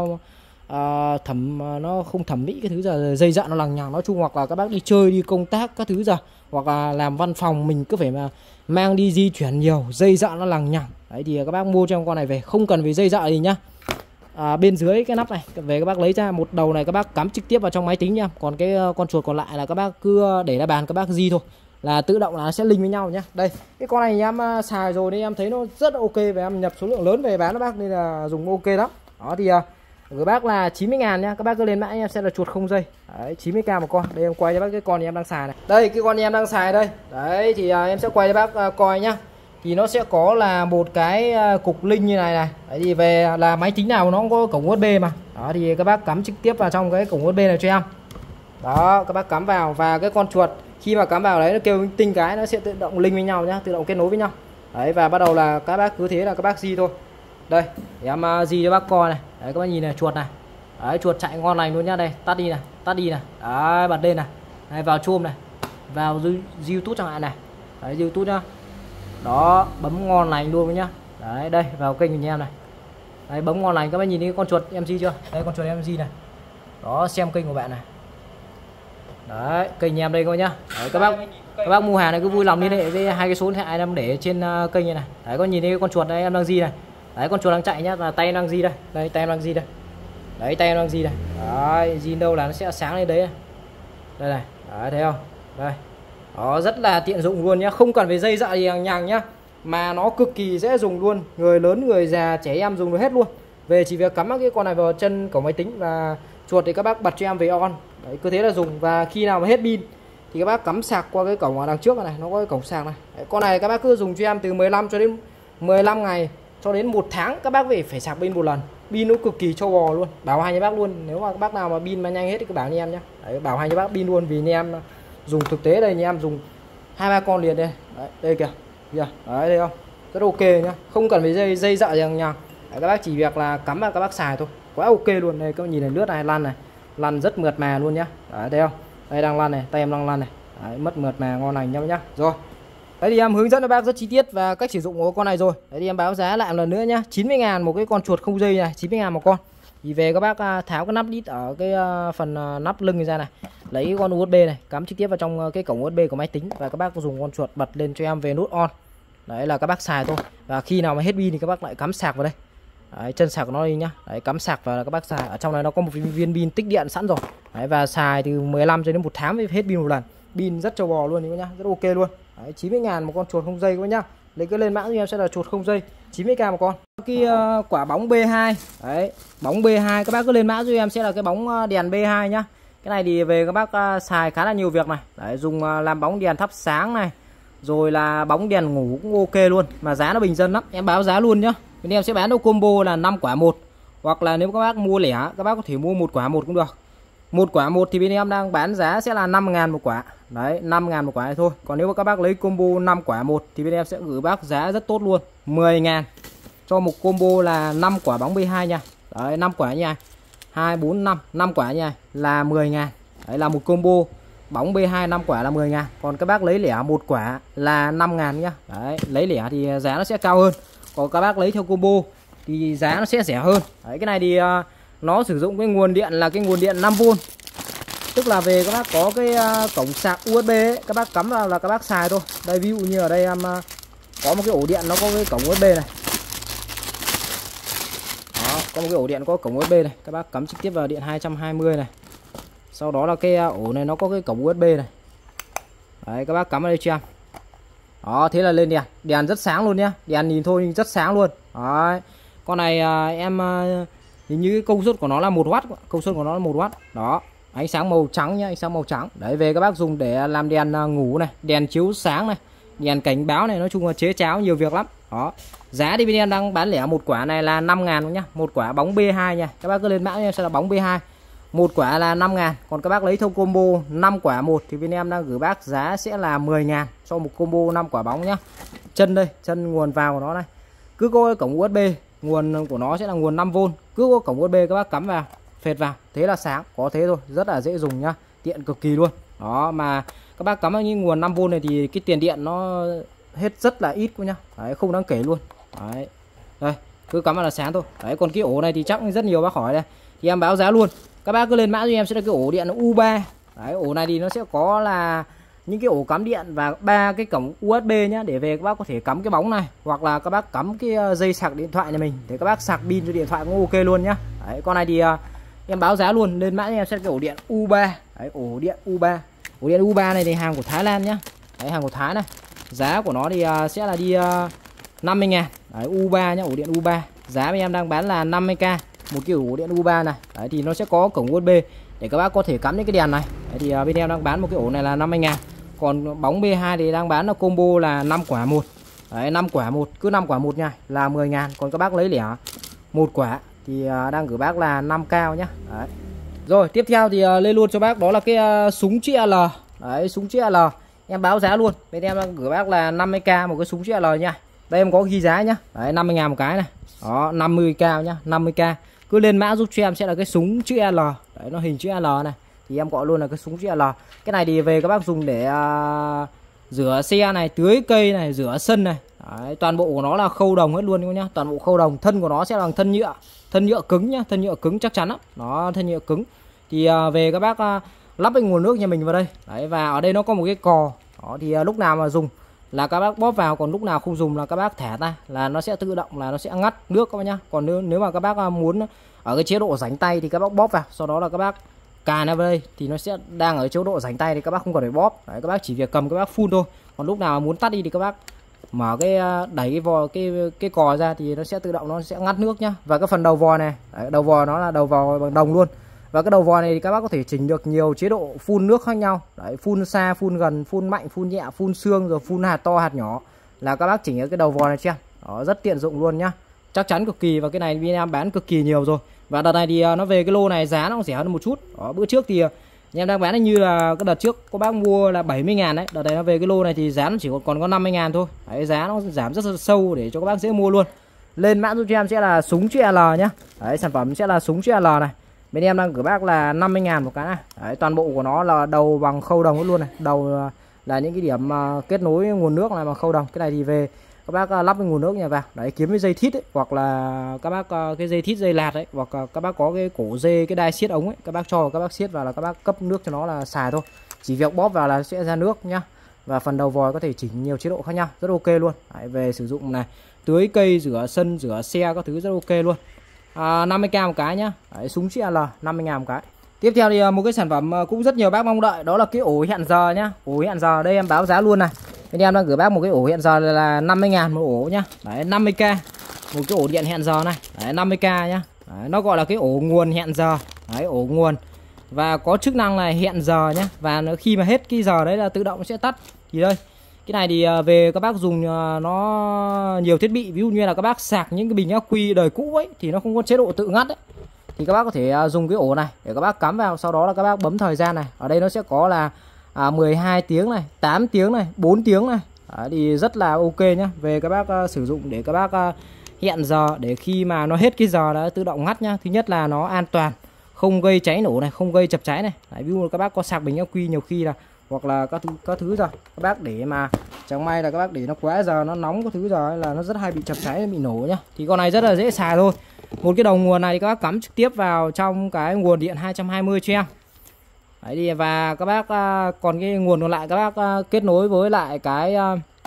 nó không thẩm mỹ cái thứ giờ dây dặn nó lằng nhằng, nói chung hoặc là các bác đi chơi đi công tác các thứ giờ hoặc là làm văn phòng mình cứ phải mà mang đi di chuyển nhiều, dây dặn nó lằng nhằng. Đấy thì các bác mua cho con này về không cần phải dây dợ gì nhá. Bên dưới cái nắp này về các bác lấy ra một đầu này các bác cắm trực tiếp vào trong máy tính nha. Còn cái con chuột còn lại là các bác cứ để ra bàn các bác di thôi là tự động là nó sẽ link với nhau nhá. Đây cái con này em xài rồi nên em thấy nó rất là ok và em nhập số lượng lớn về bán cho bác nên là dùng ok lắm. Đó thì gửi bác là 90.000 nhá. Các bác cứ lên mã em sẽ là chuột không dây. Đấy, 90k một con. Đây em quay cho bác cái con em đang xài này. Đây cái con em đang xài đây. Đấy thì em sẽ quay cho bác coi nhá. Thì nó sẽ có là một cái cục link như này này. Đấy thì về là máy tính nào nó cũng có cổng USB mà. Đó thì các bác cắm trực tiếp vào trong cái cổng USB này cho em. Đó, các bác cắm vào và cái con chuột khi mà cắm vào đấy nó kêu tinh cái nó sẽ tự động link với nhau nhá, tự động kết nối với nhau. Đấy và bắt đầu là các bác cứ thế là các bác di thôi. Đây, để em di cho bác coi này. Đấy các bác nhìn này, chuột này. Đấy, chuột chạy ngon lành luôn nhá. Đây, tắt đi này, tắt đi này. Đấy, bật lên này. Đây, vào Chrome này. Vào YouTube chẳng hạn này. Đấy, YouTube nhá. Đó, bấm ngon lành luôn nhá. Đấy, đây, vào kênh của em này. Đấy, bấm ngon lành, các bác nhìn thấy con chuột em di chưa? Đây, con chuột em di này. Đó, xem kênh của bạn này. Đấy, kênh em đây các bác nhá. Đấy, các bác mua hàng này cứ vui lòng liên hệ với hai cái số điện thoại em để trên kênh này. Đấy, có nhìn thấy con chuột đây em đang di này. Đấy, con chuột đang chạy nhá, là tay em đang di đây. Đây, tay em đang di đây. Đấy, tay em đang di đây. Đấy, di đâu là nó sẽ sáng lên đấy. Đây này. Đấy, thấy không? Đây. Đó, rất là tiện dụng luôn nhá, không cần phải dây dợ gì nhằng nhá. Mà nó cực kỳ dễ dùng luôn. Người lớn, người già, trẻ em dùng được hết luôn. Về chỉ việc cắm cái con này vào chân cổng máy tính và chuột thì các bác bật cho em về on. Đấy, cứ thế là dùng và khi nào mà hết pin thì các bác cắm sạc qua cái cổng ở đằng trước này, nó có cái cổng sạc này. Đấy, con này các bác cứ dùng cho em từ 15 cho đến 15 ngày cho đến 1 tháng các bác phải sạc pin một lần. Pin nó cực kỳ trâu bò luôn. Bảo hành cho bác luôn. Nếu mà các bác nào mà pin mà nhanh hết thì cứ bảo anh em nhé. Đấy, bảo hành cho bác pin luôn vì anh em dùng thực tế đây, anh em dùng 2-3 con liền đây. Đấy, đây kìa. Đấy, thấy không? Rất ok nhá. Không cần phải dây dợ gì nhằng. Các bác chỉ việc là cắm vào các bác xài thôi. Quá ok luôn. Đây các bác nhìn này, lướt này, lăn này. Lăn rất mượt mà luôn nhá. Đấy, thấy không? Đây đang lăn này, tay em đang lăn này. Đấy, mất mượt mà ngon lành nhá. Rồi. Đấy thì em hướng dẫn cho bác rất chi tiết và cách sử dụng của con này rồi. Đấy thì em báo giá lại một lần nữa nhá. 90.000 một cái con chuột không dây này, 90.000 một con. Thì về các bác tháo cái nắp đít ở cái phần nắp lưng ra này. Lấy cái con USB này, cắm trực tiếp vào trong cái cổng USB của máy tính và các bác dùng con chuột bật lên cho em về nút on. Đấy là các bác xài thôi. Và khi nào mà hết pin thì các bác lại cắm sạc vào đây. Đấy, chân sạc của nó đi nhá. Đấy, cắm sạc vào là các bác xài. Ở trong này nó có một viên pin tích điện sẵn rồi. Đấy, và xài từ 15 cho đến 1 tháng mới hết pin một lần. Pin rất trâu bò luôn nhá, rất ok luôn. Đấy, 90.000 một con chuột không dây các bác nhá. Lấy cái lên mã cho em sẽ là chuột không dây, 90k một con. Cái quả bóng B2. Đấy, bóng B2 các bác cứ lên mã cho em sẽ là cái bóng đèn B2 nhá. Cái này thì về các bác xài khá là nhiều việc này. Đấy, dùng làm bóng đèn thắp sáng này, rồi là bóng đèn ngủ cũng ok luôn, mà giá nó bình dân lắm. Em báo giá luôn nhá. Bên em sẽ bán đâu combo là 5 quả một, hoặc là nếu các bác mua lẻ các bác có thể mua một quả một cũng được. Một quả một thì bên em đang bán giá sẽ là 5.000 một quả. Đấy, 5.000 một quả này thôi. Còn nếu mà các bác lấy combo 5 quả một thì bên em sẽ gửi bác giá rất tốt luôn, 10.000 cho một combo là 5 quả bóng B2 nha. Đấy, 5 quả nha. 2 4 5, 5 quả nha là 10.000. Đấy là một combo bóng B2 5 quả là 10.000. Còn các bác lấy lẻ một quả là 5.000 nhá. Đấy, lấy lẻ thì giá nó sẽ cao hơn. Còn các bác lấy theo combo thì giá nó sẽ rẻ hơn. Đấy, cái này thì nó sử dụng cái nguồn điện là cái nguồn điện 5V. Tức là về các bác có cái cổng sạc USB ấy, các bác cắm vào là các bác xài thôi. Đây ví dụ như ở đây em có một cái ổ điện nó có cái cổng USB này. Đó, có một cái ổ điện có cổng USB này, các bác cắm trực tiếp vào điện 220 này. Sau đó là cái ổ này nó có cái cổng USB này. Đấy, các bác cắm vào đây cho em. Đó, thế là lên đèn, đèn rất sáng luôn nhá. Đèn nhìn thôi nhưng rất sáng luôn. Đấy. Con này em hình như cái công suất của nó là 1W, công suất của nó là 1W. Đó, ánh sáng màu trắng nhá, ánh sáng màu trắng. Đấy, về các bác dùng để làm đèn ngủ này, đèn chiếu sáng này, đèn cảnh báo này, nói chung là chế cháo nhiều việc lắm. Đó. Giá thì bên em đang bán lẻ một quả này là 5.000 nhá, một quả bóng B2 nha. Các bác cứ lên mã em sẽ là bóng B2. Một quả là 5.000. Còn các bác lấy theo combo 5 quả một thì bên em đang gửi bác giá sẽ là 10.000 cho một combo 5 quả bóng nhá. Chân đây, chân nguồn vào của nó này. Cứ có cổng USB, nguồn của nó sẽ là nguồn 5V. Cứ có cổng USB các bác cắm vào, phệt vào, thế là sáng, có thế thôi, rất là dễ dùng nhá, tiện cực kỳ luôn. Đó, mà các bác cắm vào những nguồn 5V này thì cái tiền điện nó hết rất là ít nhá. Đấy, không đáng kể luôn. Đấy. Đây, cứ cắm vào là sáng thôi. Đấy, còn cái ổ này thì chắc rất nhiều bác hỏi đây. Thì em báo giá luôn. Các bác cứ lên mã cho em sẽ là cái ổ điện U3. Đấy, ổ này thì nó sẽ có là những cái ổ cắm điện và 3 cái cổng USB nhá, để về các bác có thể cắm cái bóng này, hoặc là các bác cắm cái dây sạc điện thoại nhà mình để các bác sạc pin cho điện thoại cũng ok luôn nhá. Đấy, con này thì em báo giá luôn, lên mã cho em sẽ là cái ổ điện U3. Đấy, ổ điện U3. Ổ điện U3 này thì hàng của Thái Lan nhá. Đấy, hàng của Thái này. Giá của nó thì sẽ là đi 50.000. Đấy, U3 nhá, ổ điện U3. Giá bên em đang bán là 50k một cái ổ điện U3 này. Đấy, thì nó sẽ có cổng USB để các bác có thể cắm những cái đèn này. Đấy, thì bên em đang bán một cái ổ này là 50.000. Còn bóng B2 thì đang bán là combo là 5 quả một. Đấy, 5 quả một, cứ 5 quả một nha là 10.000. Còn các bác lấy lẻ một quả thì đang gửi bác là 5 cao nhá. Đấy. Rồi, tiếp theo thì lên luôn cho bác đó là cái súng chĩa L. Đấy, súng chĩa L. Em báo giá luôn. Bên em đang gửi bác là 50k một cái súng chĩa L nha. Đây em có ghi giá nhá. Đấy, 50.000 một cái này. Đó, 50k nhá, 50k. Cứ lên mã giúp cho em sẽ là cái súng chữ L. Đấy, nó hình chữ L này. Thì em gọi luôn là cái súng chữ L. Cái này thì về các bác dùng để rửa xe này, tưới cây này, rửa sân này. Đấy, toàn bộ của nó là khâu đồng hết luôn nhá. Toàn bộ khâu đồng, thân của nó sẽ là bằng thân nhựa. Thân nhựa cứng nhá, thân nhựa cứng chắc chắn lắm. Nó thân nhựa cứng. Thì về các bác lắp cái nguồn nước nhà mình vào đây. Đấy, và ở đây nó có một cái cò. Đó, thì lúc nào mà dùng là các bác bóp vào, còn lúc nào không dùng là các bác thả ra là nó sẽ tự động là nó sẽ ngắt nước các bác nhá. Còn nếu mà các bác muốn ở cái chế độ rảnh tay thì các bác bóp vào, sau đó là các bác cài vào đây thì nó sẽ đang ở chế độ rảnh tay thì các bác không cần phải bóp. Đấy, các bác chỉ việc cầm các bác phun thôi. Còn lúc nào muốn tắt đi thì các bác mở cái đẩy cái vò cái cò ra thì nó sẽ tự động nó sẽ ngắt nước nhá. Và cái phần đầu vò này, đấy, đầu vò nó là đầu vò bằng đồng luôn. Và cái đầu vò này thì các bác có thể chỉnh được nhiều chế độ phun nước khác nhau. Đấy, phun xa, phun gần, phun mạnh, phun nhẹ, phun xương, rồi phun hạt to, hạt nhỏ là các bác chỉnh ở cái đầu vò này chưa. Đó, rất tiện dụng luôn nhá. Chắc chắn cực kỳ, và cái này bên em bán cực kỳ nhiều rồi. Và đợt này thì nó về cái lô này giá nó cũng rẻ hơn một chút. Đó, bữa trước thì em đang bán như là cái đợt trước có bác mua là 70.000 đấy. Đợt này nó về cái lô này thì giá nó chỉ còn có 50.000 thôi. Đấy, giá nó giảm rất là sâu để cho các bác dễ mua luôn. Lên mã giúp cho em sẽ là súng chữ L nhá. Đấy, sản phẩm sẽ là súng chữ L này. Bên em đang gửi bác là 50.000 một cái này. Đấy, toàn bộ của nó là đầu bằng khâu đồng luôn này. Đầu là những cái điểm kết nối nguồn nước này bằng khâu đồng. Cái này thì về các bác lắp cái nguồn nước nhà vào. Đấy, kiếm cái dây thít ấy, hoặc là các bác cái dây thít dây lạt ấy, hoặc các bác có cái cổ dê, cái đai siết ống ấy, các bác cho vào, các bác siết vào là các bác cấp nước cho nó là xài thôi. Chỉ việc bóp vào là sẽ ra nước nhá. Và phần đầu vòi có thể chỉnh nhiều chế độ khác nhau, rất ok luôn. Đấy, về sử dụng này, tưới cây, rửa sân, rửa xe các thứ rất ok luôn. 50k một cái nhá. Đấy, súng chĩa L 50.000 một cái. Tiếp theo thì một cái sản phẩm cũng rất nhiều bác mong đợi, đó là cái ổ hẹn giờ nhá. Ổ hẹn giờ đây em báo giá luôn này. Bên em đang gửi bác một cái ổ hẹn giờ là 50.000 một ổ nhá. Đấy, 50k một cái ổ điện hẹn giờ này. Đấy, 50k nhá. Đấy, nó gọi là cái ổ nguồn hẹn giờ. Đấy, ổ nguồn và có chức năng là hẹn giờ nhé. Và khi mà hết cái giờ đấy là tự động sẽ tắt. Thì đây, cái này thì về các bác dùng nó nhiều thiết bị, ví dụ như là các bác sạc những cái bình ắc quy đời cũ ấy thì nó không có chế độ tự ngắt ấy, thì các bác có thể dùng cái ổ này để các bác cắm vào, sau đó là các bác bấm thời gian này. Ở đây nó sẽ có là 12 tiếng này, 8 tiếng này, 4 tiếng này. Đấy, thì rất là ok nhá. Về các bác sử dụng để các bác hẹn giờ, để khi mà nó hết cái giờ đã tự động ngắt nhá. Thứ nhất là nó an toàn, không gây cháy nổ này, không gây chập cháy này. Đấy, ví dụ các bác có sạc bình ắc quy nhiều khi là hoặc là các thứ rồi các bác để mà chẳng may là các bác để nó quá giờ, nó nóng các thứ rồi là nó rất hay bị chập cháy, bị nổ nhá. Thì con này rất là dễ xài thôi. Một cái đầu nguồn này thì các bác cắm trực tiếp vào trong cái nguồn điện 220 cho em. Đấy đi, và các bác còn cái nguồn còn lại các bác kết nối với lại cái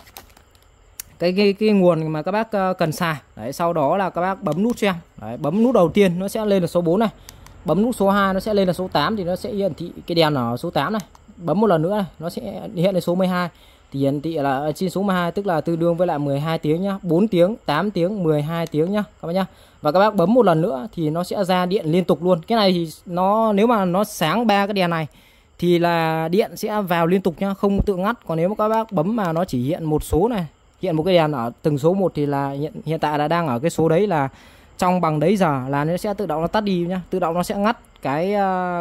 nguồn mà các bác cần xài. Đấy, sau đó là các bác bấm nút cho em. Đấy, bấm nút đầu tiên nó sẽ lên là số 4 này. Bấm nút số 2 nó sẽ lên là số 8, thì nó sẽ hiển thị cái đèn ở số 8 này. Bấm một lần nữa này, nó sẽ hiện lên số 12. Thì hiển thị là trên số 12 tức là tương đương với lại 12 tiếng nhá, 4 tiếng, 8 tiếng, 12 tiếng nhá các bác nhá. Và các bác bấm một lần nữa thì nó sẽ ra điện liên tục luôn. Cái này thì nó nếu mà nó sáng 3 cái đèn này thì là điện sẽ vào liên tục nhá, không tự ngắt. Còn nếu mà các bác bấm mà nó chỉ hiện một số này, hiện một cái đèn ở từng số một thì là hiện tại là đang ở cái số đấy, là trong bằng đấy giờ là nó sẽ tự động nó tắt đi nhá, tự động nó sẽ ngắt cái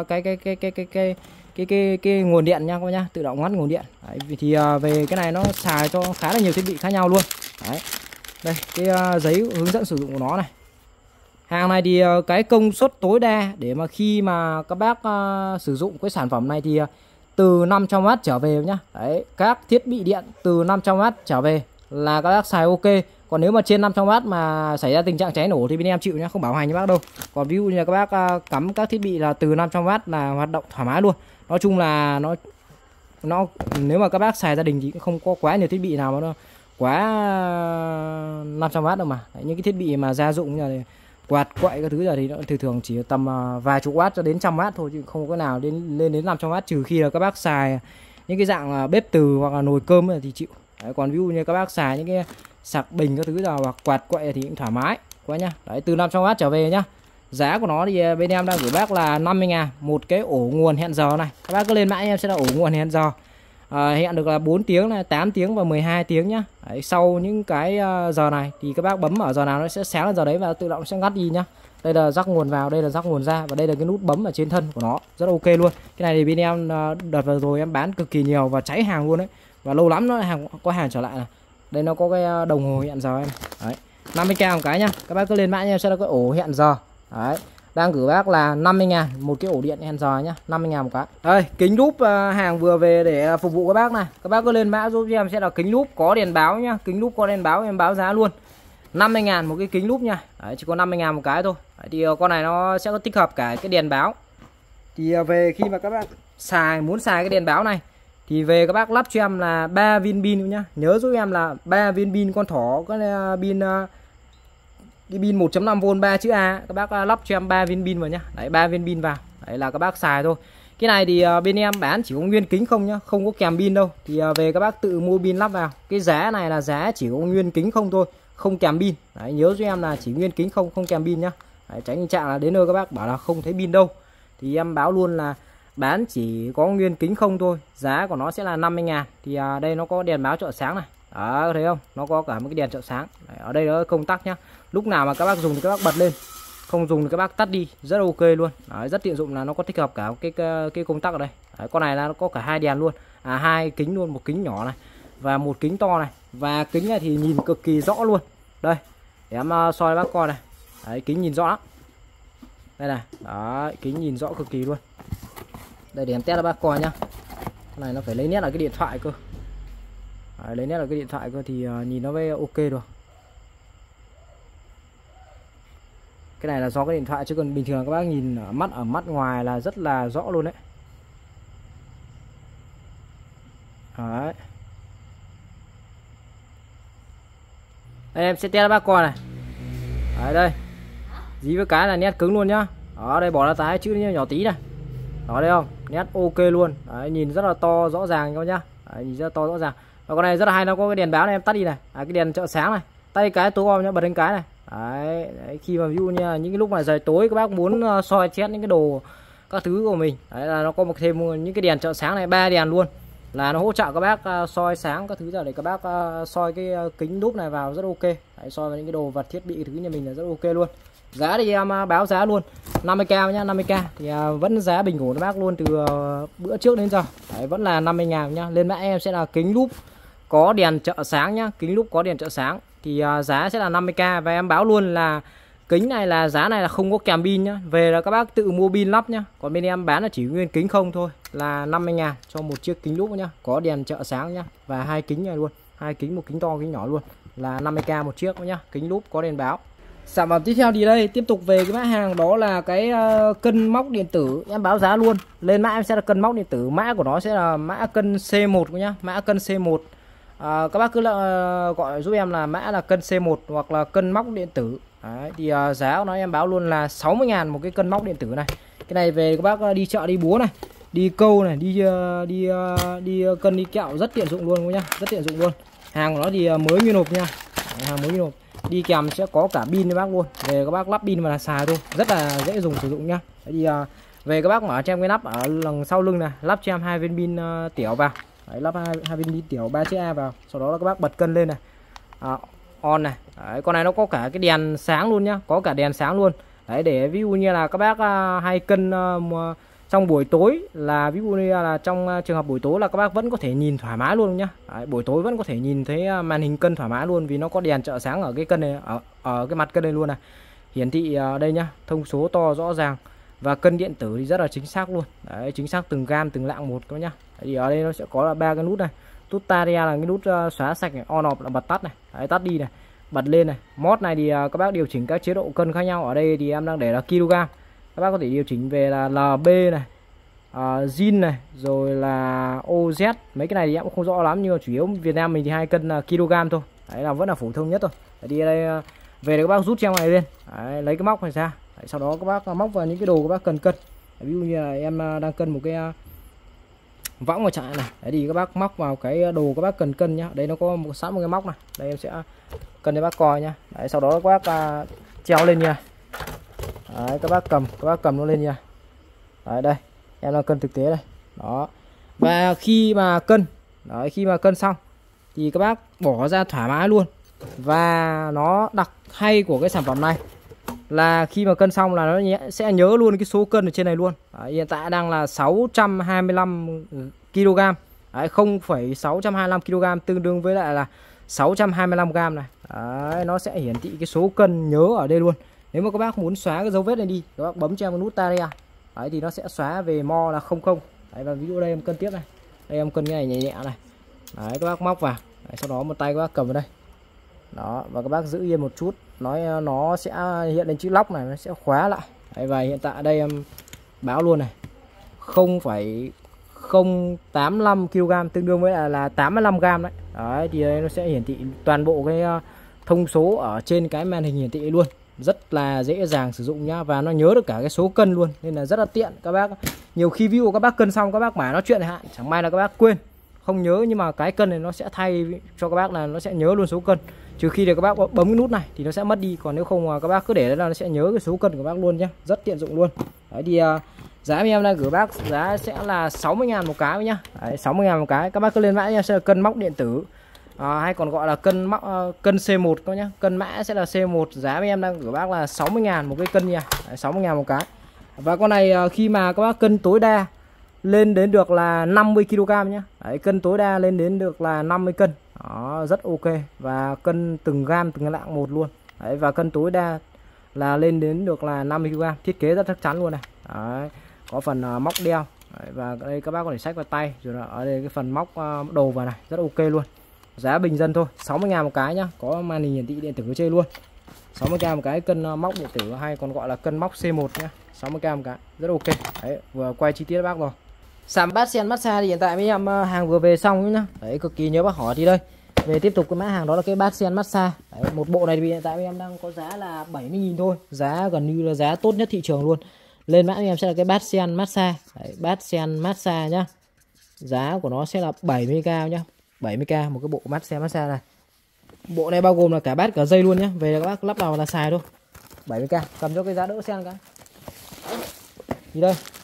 nguồn điện nha các bác nhá, tự động ngắt nguồn điện. Đấy, thì về cái này nó xài cho khá là nhiều thiết bị khác nhau luôn. Đấy, đây cái giấy hướng dẫn sử dụng của nó này. Hàng này thì cái công suất tối đa để mà khi mà các bác sử dụng cái sản phẩm này thì từ 500W trở về nhá. Đấy, các thiết bị điện từ 500W trở về là các bác xài ok. Còn nếu mà trên 500W mà xảy ra tình trạng cháy nổ thì bên em chịu nhá, không bảo hành cho bác đâu. Còn ví dụ như là các bác cắm các thiết bị là từ 500W là hoạt động thoải mái luôn. Nói chung là nó nếu mà các bác xài gia đình thì cũng không có quá nhiều thiết bị nào mà nó quá 500W đâu mà. Đấy, những cái thiết bị mà gia dụng như là quạt quậy các thứ giờ thì nó thường chỉ tầm vài chục watt cho đến 100W thôi, chứ không có nào lên đến 500W, trừ khi là các bác xài những cái dạng bếp từ hoặc là nồi cơm thì chịu. Đấy, còn ví dụ như các bác xài những cái sạc bình các thứ nào hoặc quạt quậy thì cũng thoải mái quá nhá. Đấy, từ 500W trở về nhá. Giá của nó thì bên em đang gửi bác là 50.000 một cái ổ nguồn hẹn giờ này. Các bác cứ lên mã em sẽ là ổ nguồn hẹn giờ. Hẹn được là 4 tiếng này, 8 tiếng và 12 tiếng nhá. Đấy, sau những cái giờ này thì các bác bấm ở giờ nào nó sẽ sáng lên giờ đấy và tự động sẽ ngắt đi nhá. Đây là rắc nguồn vào, đây là rắc nguồn ra, và đây là cái nút bấm ở trên thân của nó, rất ok luôn. Cái này thì bên em đợt vừa rồi em bán cực kỳ nhiều và cháy hàng luôn đấy, và lâu lắm nó có hàng trở lại này. Đây nó có cái đồng hồ hẹn giờ em. Đấy, 50k một cái nhá. Các bác cứ lên mã em sẽ là cái ổ hẹn giờ. Đấy, đang gửi bác là 50.000 một cái ổ điện hẹn giờ nhá, 50.000 một cái. Đây, kính lúp hàng vừa về để phục vụ các bác này. Các bác cứ lên mã giúp em sẽ là kính lúp có đèn báo nhá. Kính lúp có đèn báo em báo giá luôn, 50.000 một cái kính lúp nha. Đấy, chỉ có 50.000 một cái thôi. Đấy, thì con này nó sẽ có tích hợp cả cái đèn báo. Thì về khi mà các bác muốn xài cái đèn báo này thì về các bác lắp cho em là 3 viên pin nhá. Nhớ giúp em là 3 viên pin con thỏ, cái pin cái pin 1.5V 3 chữ A. Các bác lắp cho em 3 viên pin vào nhá. Đấy, 3 viên pin vào. Đấy là các bác xài thôi. Cái này thì bên em bán chỉ có nguyên kính không nhá, không có kèm pin đâu. Thì về các bác tự mua pin lắp vào. Cái giá này là giá chỉ có nguyên kính không thôi, không kèm pin. Đấy, nhớ giúp em là chỉ nguyên kính không kèm pin nhá. Đấy, tránh tình trạng là đến nơi các bác bảo là không thấy pin đâu. Thì em báo luôn là bán chỉ có nguyên kính không thôi, giá của nó sẽ là 50.000. Thì đây nó có đèn báo trợ sáng này. Đó, thấy không? Nó có cả một cái đèn trợ sáng. Đấy, ở đây nó công tắc nhá. Lúc nào mà các bác dùng thì các bác bật lên, không dùng thì các bác tắt đi, rất ok luôn. Đấy, rất tiện dụng là nó có tích hợp cả cái công tắc ở đây. Đấy, con này là nó có cả hai đèn luôn, hai kính luôn, một kính nhỏ này và một kính to này. Và kính này thì nhìn cực kỳ rõ luôn. Đây, để em soi bác coi này. Đấy, kính nhìn rõ lắm. Đây này, đó, kính nhìn rõ cực kỳ luôn. Đây để em test cho bác coi nhá. Cái này nó phải lấy nét là cái điện thoại cơ. Đấy, lấy nét là cái điện thoại cơ thì nhìn nó mới ok được. Cái này là do cái điện thoại, chứ còn bình thường các bác nhìn ở mắt ngoài là rất là rõ luôn đấy. Đấy. Đây em sẽ test cho bác coi này. Đấy đây. Dí với cái là nét cứng luôn nhá. Đó, đây bỏ ra cái chữ nhỏ tí này. Đó đây không? Nét ok luôn. Đấy, nhìn rất là to rõ ràng các bác nhá. Đấy, nhìn rất là to rõ ràng. Và con này rất là hay, nó có cái đèn báo này, em tắt đi này. Cái đèn trợ sáng này. Tắt đi cái tối om nhá, bật lên cái này. Đấy, khi mà ví dụ như những cái lúc mà trời tối các bác muốn soi chét những cái đồ các thứ của mình. Đấy là nó có một thêm những cái đèn trợ sáng này, 3 đèn luôn, là nó hỗ trợ các bác soi sáng các thứ, giờ để các bác soi cái kính lúp này vào rất ok. Đấy, soi vào những cái đồ vật thiết bị thứ nhà mình là rất ok luôn. Giá thì em báo giá luôn 50k nhá, 50k thì vẫn giá bình ổn các bác luôn, từ bữa trước đến giờ. Đấy, vẫn là 50.000 nhá. Lên mã em sẽ là kính lúp có đèn trợ sáng nhá, kính lúp có đèn trợ sáng thì giá sẽ là 50k. Và em báo luôn là kính này là giá này là không có kèm pin nhá, về là các bác tự mua pin lắp nhá. Còn bên em bán là chỉ nguyên kính không thôi, là 50.000 cho một chiếc kính lúp nhá, có đèn trợ sáng nhá, và 2 kính này luôn, 2 kính, một kính to kính nhỏ luôn, là 50k một chiếc nhá, kính lúp có đèn báo. Sản phẩm tiếp theo thì đây, tiếp tục về cái mã hàng đó là cái cân móc điện tử. Em báo giá luôn, lên mã em sẽ là cân móc điện tử, mã của nó sẽ là mã cân C1 nhá, mã cân C1. Các bác cứ gọi giúp em là mã là cân C1 hoặc là cân móc điện tử. Đấy, thì giá của nó em báo luôn là 60.000 một cái cân móc điện tử này. Cái này về các bác đi chợ, đi búa này, đi câu này, đi cân, đi kẹo rất tiện dụng luôn nhá, rất tiện dụng luôn. Hàng của nó thì mới như nộp nha, hàng mới như nộp. Đi kèm sẽ có cả pin cho bác luôn, về các bác lắp pin và là xài thôi, rất là dễ dùng sử dụng nhá. Đấy thì về các bác mở cho em cái nắp ở đằng sau lưng này, lắp cho em 2 viên pin tiểu vào. Đấy, lắp hai viên pin tiểu 3 chiếc A vào, sau đó là các bác bật cân lên này, on này. Đấy, con này nó có cả cái đèn sáng luôn nhá, có cả đèn sáng luôn. Đấy, để ví dụ như là các bác hay cân trong buổi tối, là ví dụ như là trong trường hợp buổi tối là các bác vẫn có thể nhìn thoải mái luôn nhá. Đấy, buổi tối vẫn có thể nhìn thấy màn hình cân thoải mái luôn, vì nó có đèn trợ sáng ở cái cân này, ở cái mặt cân này luôn này, hiển thị đây nhá, thông số to rõ ràng, và cân điện tử thì rất là chính xác luôn. Đấy, chính xác từng gam từng lạng một các bác nhá. Đấy, thì ở đây nó sẽ có là 3 cái nút này, nút taria là cái nút xóa sạch này, on off là bật tắt này. Đấy, tắt đi này, bật lên này. Mod này thì các bác điều chỉnh các chế độ cân khác nhau. Ở đây thì em đang để là kg, các bác có thể điều chỉnh về là LB này, zin này, rồi là OZ. Mấy cái này thì em cũng không rõ lắm, nhưng mà chủ yếu Việt Nam mình thì hay cân là kg thôi. Đấy là vẫn là phổ thông nhất thôi. Đấy, đi đây về để các bác rút trang này lên. Đấy, lấy cái móc này ra. Đấy, sau đó các bác móc vào những cái đồ các bác cần cân. Đấy, ví dụ như là em đang cân một cái võng ở trại này. Đấy thì các bác móc vào cái đồ các bác cần cân nhá. Đây nó có sẵn một cái móc này. Đây em sẽ cân cho bác coi nhá. Đấy, sau đó các bác treo lên nha. Đấy, các bác cầm nó lên nha. Đấy, đây em đang cân thực tế đây. Đó. Và khi mà cân, đấy, khi mà cân xong thì các bác bỏ ra thoải mái luôn. Và nó đặc hay của cái sản phẩm này là khi mà cân xong là nó sẽ nhớ luôn cái số cân ở trên này luôn. Đấy, hiện tại đang là 625 kg. Đấy, 0,625 kg tương đương với lại là 625 g này. Đấy, nó sẽ hiển thị cái số cân nhớ ở đây luôn. Nếu mà các bác muốn xóa cái dấu vết này đi, các bác bấm cho em cái nút taria. Đấy thì nó sẽ xóa về mo là 00. Đấy, và ví dụ đây em cân tiếp này. Đây em cân cái này nhẹ nhẹ này. Đấy, các bác móc vào. Đấy, sau đó một tay các bác cầm vào đây. Đó, và các bác giữ yên một chút, nó sẽ hiện lên chữ lock này, nó sẽ khóa lại. Đấy, và hiện tại đây em báo luôn này, 0,085 kg tương đương với là 85 g đấy. Đấy thì đây nó sẽ hiển thị toàn bộ cái thông số ở trên cái màn hình hiển thị luôn, rất là dễ dàng sử dụng nhá, và nó nhớ được cả cái số cân luôn, nên là rất là tiện các bác. Nhiều khi ví dụ các bác cân xong các bác mãi nói chuyện hạn, chẳng may là các bác quên không nhớ, nhưng mà cái cân này nó sẽ thay cho các bác là nó sẽ nhớ luôn số cân, trừ khi là các bác bấm cái nút này thì nó sẽ mất đi, còn nếu không mà các bác cứ để đấy là nó sẽ nhớ cái số cân của bác luôn nhé, rất tiện dụng luôn. Đấy thì giá em đang gửi bác giá sẽ là 60.000 một cái nhá. Đấy, 60.000 một cái, các bác cứ lên mã nha, sẽ là cân móc điện tử, hay còn gọi là cân C1 các nhá. Cân mã sẽ là C1, giá em đang gửi bác là 60.000 một cái cân nha. Đấy, 60.000 một cái. Và con này khi mà các bác cân tối đa lên đến được là 50 kg nhá. Đấy, cân tối đa lên đến được là 50 cân. Đó, rất ok, và cân từng gam từng lạng một luôn. Đấy, và cân tối đa là lên đến được là 50 kg, thiết kế rất chắc chắn luôn này. Đấy, có phần móc đeo. Đấy, và đây các bác có thể xách vào tay, rồi là ở đây cái phần móc đồ vào này, rất ok luôn. Giá bình dân thôi, 60.000 một cái nhá, có màn hình hiển thị điện tử ở trên luôn. 60.000 một cái cân móc điện tử, hay còn gọi là cân móc C1 nhá. 60.000 một cái, rất ok. Đấy, vừa quay chi tiết các bác rồi. Sàn bát sen massage thì hiện tại mấy em hàng vừa về xong nhá. Đấy, cực kỳ nhớ bác hỏi thì đây. Về tiếp tục cái mã hàng đó là cái bát sen massage. Đấy, một bộ này thì hiện tại mấy em đang có giá là 70.000 thôi, giá gần như là giá tốt nhất thị trường luôn. Lên mã em sẽ là cái bát sen massage. Đấy, bát sen massage nhá. Giá của nó sẽ là 70k nhá. 70k một cái bộ bát sen massage này. Bộ này bao gồm là cả bát cả dây luôn nhá. Về các bác lắp vào là xài thôi. 70k, cầm cho cái giá đỡ sen cái. Thì đây,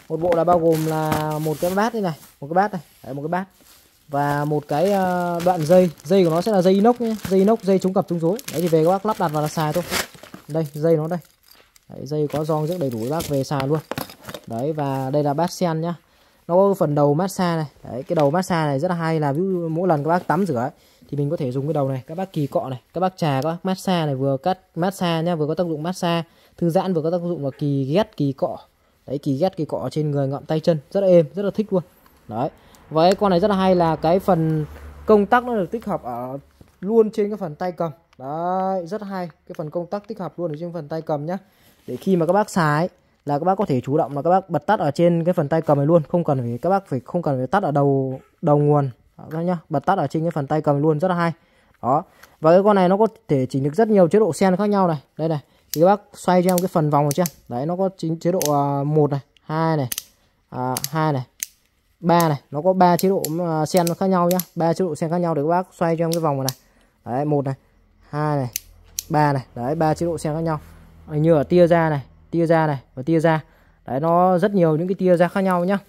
Một bộ là bao gồm là một cái bát này, một cái bát này, đấy, một cái bát và một cái đoạn dây của nó sẽ là dây inox nhé, dây inox, dây chống cặp chống rối. Đấy thì về các bác lắp đặt vào là xài thôi. Đây dây nó đây. Đấy, dây có gioăng rất đầy đủ, các bác về xài luôn. Đấy, và đây là bát sen nhá. Nó có phần đầu massage này. Đấy, cái đầu massage này rất là hay, là ví dụ mỗi lần các bác tắm rửa ấy, thì mình có thể dùng cái đầu này, các bác kỳ cọ này, các bác chà, các bác massage này, vừa cắt massage nhá, vừa có tác dụng massage thư giãn, vừa có tác dụng là kỳ ghét kỳ cọ. Đấy, kỳ ghét kỳ cọ trên người, ngậm tay chân, rất là êm, rất là thích luôn. Đấy. Và cái con này rất là hay là cái phần công tắc nó được tích hợp ở luôn trên cái phần tay cầm. Đấy, rất hay. Cái phần công tắc tích hợp luôn ở trên phần tay cầm nhá. Để khi mà các bác xài ấy, là các bác có thể chủ động là các bác bật tắt ở trên cái phần tay cầm này luôn, không cần phải các bác không cần phải tắt ở đầu nguồn. Đó nhá, bật tắt ở trên cái phần tay cầm luôn, rất là hay. Đó. Và cái con này nó có thể chỉnh được rất nhiều chế độ sen khác nhau này. Đây này. Thì các bác xoay cho em cái phần vòng này chưa? Đấy, nó có chính chế độ 1 này, 2 này, 2 này, 3 này, nó có 3 chế độ sen khác nhau nhá, 3 chế độ sen khác nhau để các bác xoay cho em cái vòng này. Đấy, 1 này, 2 này, 3 này, đấy 3 chế độ sen khác nhau. Như ở tia ra này và tia ra. Đấy, nó rất nhiều những cái tia ra khác nhau nhá.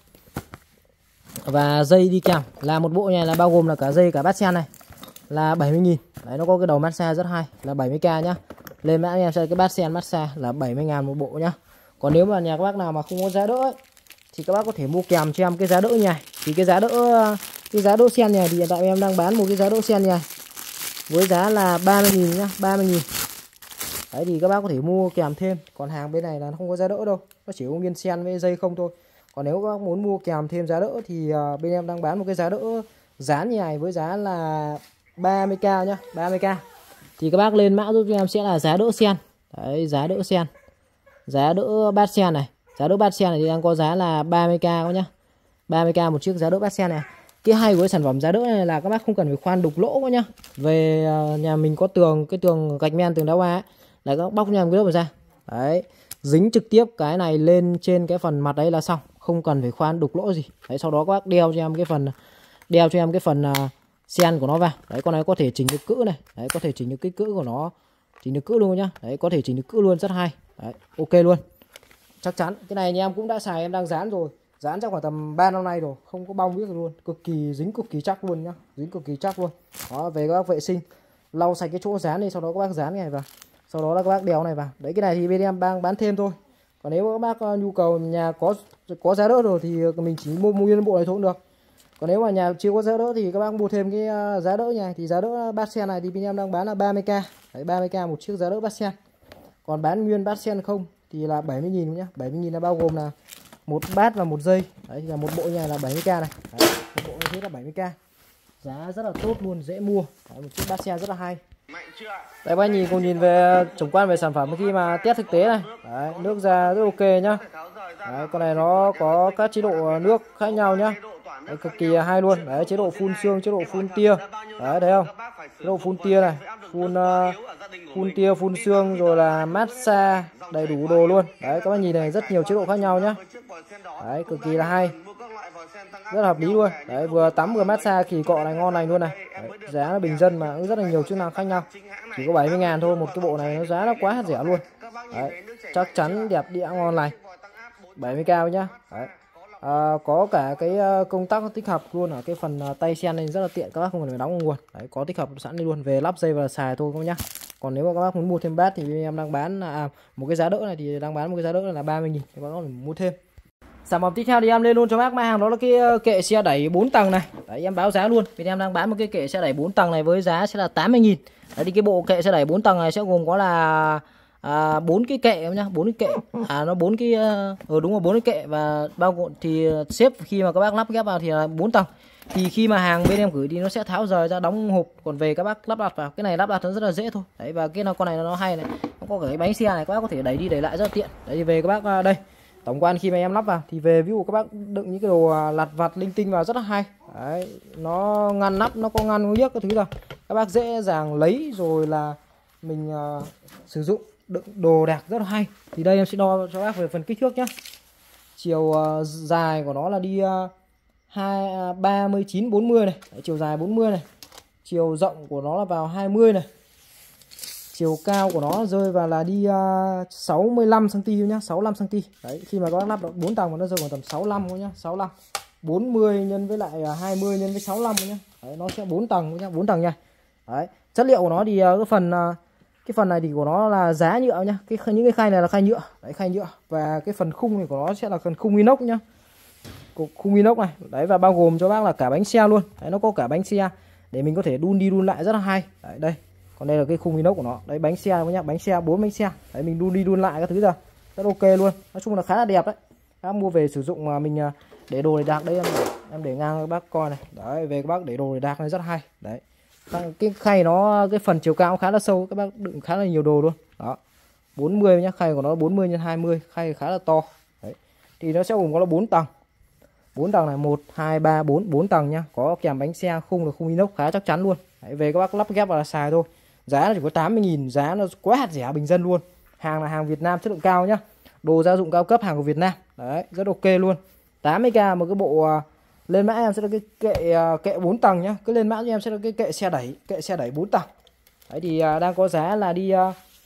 Và dây đi kèm là một bộ này là bao gồm là cả dây cả bát sen này là 70.000. Đấy, nó có cái đầu massage rất hay là 70k nhá. Lên mã em sẽ cái bát sen massage là 70.000 một bộ nhá. Còn nếu mà nhà các bác nào mà không có giá đỡ ấy, thì các bác có thể mua kèm cho em cái giá đỡ như này. Thì cái giá đỡ sen này thì hiện tại em đang bán một cái giá đỡ sen này với giá là 30.000 nhá, 30.000. Đấy thì các bác có thể mua kèm thêm. Còn hàng bên này là nó không có giá đỡ đâu, nó chỉ có nguyên sen với dây không thôi. Còn nếu các bác muốn mua kèm thêm giá đỡ thì bên em đang bán một cái giá đỡ dán như này với giá là 30k nhá, 30k. Thì các bác lên mã giúp cho em sẽ là giá đỡ sen. Đấy, giá đỡ sen. Giá đỡ bát sen này. Giá đỡ bát sen này thì đang có giá là 30k các nhá. 30k một chiếc giá đỡ bát sen này. Cái hay của cái sản phẩm giá đỡ này là các bác không cần phải khoan đục lỗ các nhá. Về nhà mình có cái tường gạch men, tường đá hoa ấy, là các bác bóc nha cái lớp này ra. Đấy, dính trực tiếp cái này lên trên cái phần mặt đấy là xong, không cần phải khoan đục lỗ gì. Đấy, sau đó các bác đeo cho em cái phần sen của nó vào. Đấy, con này có thể chỉnh được cữ này. Đấy, có thể chỉnh được cái cữ của nó, chỉnh được cữ luôn nhá. Đấy, có thể chỉnh được cữ luôn, rất hay. Đấy, ok luôn. Chắc chắn cái này nhà em cũng đã xài, em đang dán rồi, dán chắc khoảng tầm 3 năm nay rồi, không có bong biết luôn, cực kỳ dính, cực kỳ chắc luôn nhá, dính cực kỳ chắc luôn. Đó, về các bác vệ sinh lau sạch cái chỗ dán đi, sau đó các bác dán cái này vào, sau đó là các bác đeo này vào. Đấy, cái này thì bên em đang bán thêm thôi. Còn nếu các bác nhu cầu nhà có giá đỡ rồi thì mình chỉ mua nguyên bộ này thôi cũng được. Còn nếu mà nhà chưa có giá đỡ thì các bác mua thêm cái giá đỡ này. Thì giá đỡ bát sen này thì bên em đang bán là 30k. Đấy, 30k một chiếc giá đỡ bát sen. Còn bán nguyên bát sen không thì là 70.000 nhá. 70.000 là bao gồm là một bát và một dây. Đấy thì là một bộ như này là 70k này. Đấy, một bộ như thế là 70k. Giá rất là tốt luôn, dễ mua. Đấy, một chiếc bát sen rất là hay. Đây bác nhìn cùng nhìn về tổng quan về sản phẩm khi mà test thực tế này. Đấy, nước ra rất ok nhá. Đấy, con này nó có các chế độ nước khác nhau nhá. Đấy, cực kỳ hay luôn. Đấy, chế độ phun sương, chế độ phun tia. Đấy, thấy không? Chế độ phun tia này, phun tia, phun sương, rồi là massage, đầy đủ đồ luôn. Đấy, các bác nhìn này, rất nhiều chế độ khác nhau nhá. Đấy, cực kỳ là hay, rất là hợp lý luôn. Đấy, vừa tắm vừa massage kỳ cọ này, ngon lành luôn này. Đấy, giá nó bình dân mà cũng rất là nhiều chức năng khác nhau. Chỉ có 70.000 thôi, một cái bộ này nó giá nó quá rẻ luôn. Đấy, chắc chắn đẹp đẽ ngon lành, 70k nhá. Đấy. Có cả cái công tắc tích hợp luôn ở cái phần tay sen này, rất là tiện, các bác không cần phải đóng nguồn. Đấy, có tích hợp sẵn đi luôn, về lắp dây và xài thôi các bác nhá. Còn nếu mà các bác muốn mua thêm bát thì em đang bán một cái giá đỡ này thì đang bán một cái giá đỡ là 30.000 thì các bác có thể mua thêm. Sản phẩm tiếp theo thì em lên luôn cho bác hàng, đó là cái kệ xe đẩy 4 tầng này. Đấy, em báo giá luôn. Bên em đang bán một cái kệ xe đẩy 4 tầng này với giá sẽ là 80.000. Đấy thì cái bộ kệ xe đẩy 4 tầng này sẽ gồm có là 4 cái kệ nhá, 4 cái kệ. Nó 4 cái đúng rồi, 4 cái kệ và bao gồm thì xếp khi mà các bác lắp ghép vào thì là 4 tầng. Thì khi mà hàng bên em gửi thì nó sẽ tháo rời ra đóng hộp, còn về các bác lắp đặt vào. Cái này lắp đặt nó rất là dễ thôi. Đấy, và cái con này nó hay này, nó có cả cái bánh xe này, các bác có thể đẩy đi đẩy lại rất là tiện. Đấy thì về các bác đây. Tổng quan khi mà em lắp vào thì về ví dụ các bác đựng những cái đồ lặt vặt linh tinh vào rất là hay. Đấy, nó ngăn nắp, nó có ngăn liếc cái thứ rồi. Các bác dễ dàng lấy rồi là mình sử dụng, đựng đồ đạc rất là hay. Thì đây em sẽ đo cho bác về phần kích thước nhé. Chiều dài của nó là đi 39 40 này. Đấy, chiều dài 40 này. Chiều rộng của nó là vào 20 này. Chiều cao của nó rơi vào là đi 65 cm nhá, 65 cm. Đấy, khi mà các bác lắp được 4 tầng nó rơi vào tầm 65 nhá, 65. 40 nhân với lại 20 nhân với 65 nhá. Đấy, nó sẽ 4 tầng nhá, 4 tầng nha. Đấy, chất liệu của nó thì cái phần này thì của nó là giá nhựa nhá. Những cái khay này là khay nhựa, đấy, khay nhựa, và cái phần khung này của nó sẽ là phần khung inox nhá. Khung inox này. Đấy, và bao gồm cho bác là cả bánh xe luôn. Đấy, nó có cả bánh xe để mình có thể đun đi đun lại rất là hay. Đấy, đây. Còn đây là cái khung inox của nó. Đấy, bánh xe nhá, bánh xe 4 bánh xe. Đấy, mình đun đi đun lại các thứ ra. Rất ok luôn. Nói chung là khá là đẹp đấy. Các mua về sử dụng mà mình để đồ để đạc đây, em để ngang các bác coi này. Đấy, về các bác để đồ để đạc này rất hay. Đấy. Cái khay nó cái phần chiều cao khá là sâu, các bác đựng khá là nhiều đồ luôn. Đó. 40 nhá, khay của nó 40 x 20, khay khá là to. Đấy. Thì nó sẽ gồm có là 4 tầng. 4 tầng này, 1 2 3 4 tầng nhá, có kèm bánh xe, khung là khung inox khá chắc chắn luôn. Đấy, về các bác lắp ghép vào là xài thôi. Giá nó chỉ có 80.000, giá nó quá hạt rẻ bình dân luôn. Hàng là hàng Việt Nam chất lượng cao nhá. Đồ gia dụng cao cấp, hàng của Việt Nam. Đấy, rất ok luôn. 80k một cái bộ. Lên mã em sẽ là cái kệ 4 tầng nhá. Cứ lên mã cho em sẽ là cái kệ xe đẩy 4 tầng. Đấy thì đang có giá là đi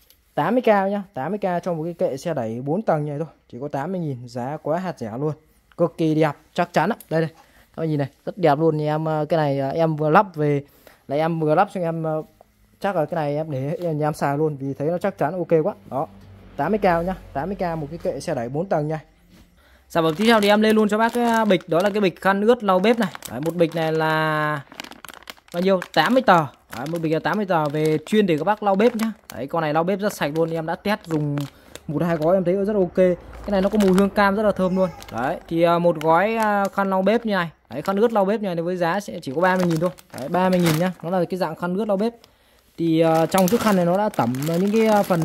80k nhá, 80k cho một cái kệ xe đẩy 4 tầng này thôi, chỉ có 80.000, giá quá hạt rẻ luôn. Cực kỳ đẹp, chắc chắn. Đây đây. Các bạn nhìn này, rất đẹp luôn. Thì em cái này em vừa lắp về là em vừa lắp cho em chắc là cái này em để nhà em xài luôn vì thấy nó chắc chắn ok quá. Đó. 80k nhá, 80k một cái kệ xe đẩy 4 tầng nha. Sản phẩm tiếp theo thì em lên luôn cho bác cái bịch, đó là cái bịch khăn ướt lau bếp này. Đấy, một bịch này là bao nhiêu? 80 tờ. Đấy, một bịch là 80 tờ về chuyên để các bác lau bếp nhá. Đấy, con này lau bếp rất sạch luôn, em đã test dùng 1-2 gói em thấy rất ok. Cái này nó có mùi hương cam rất là thơm luôn. Đấy, thì một gói khăn lau bếp như này, đấy, khăn ướt lau bếp như này với giá sẽ chỉ có 30.000 thôi. Đấy, 30.000 nhá. Nó là cái dạng khăn ướt lau bếp. Thì trong chiếc khăn này nó đã tẩm những cái phần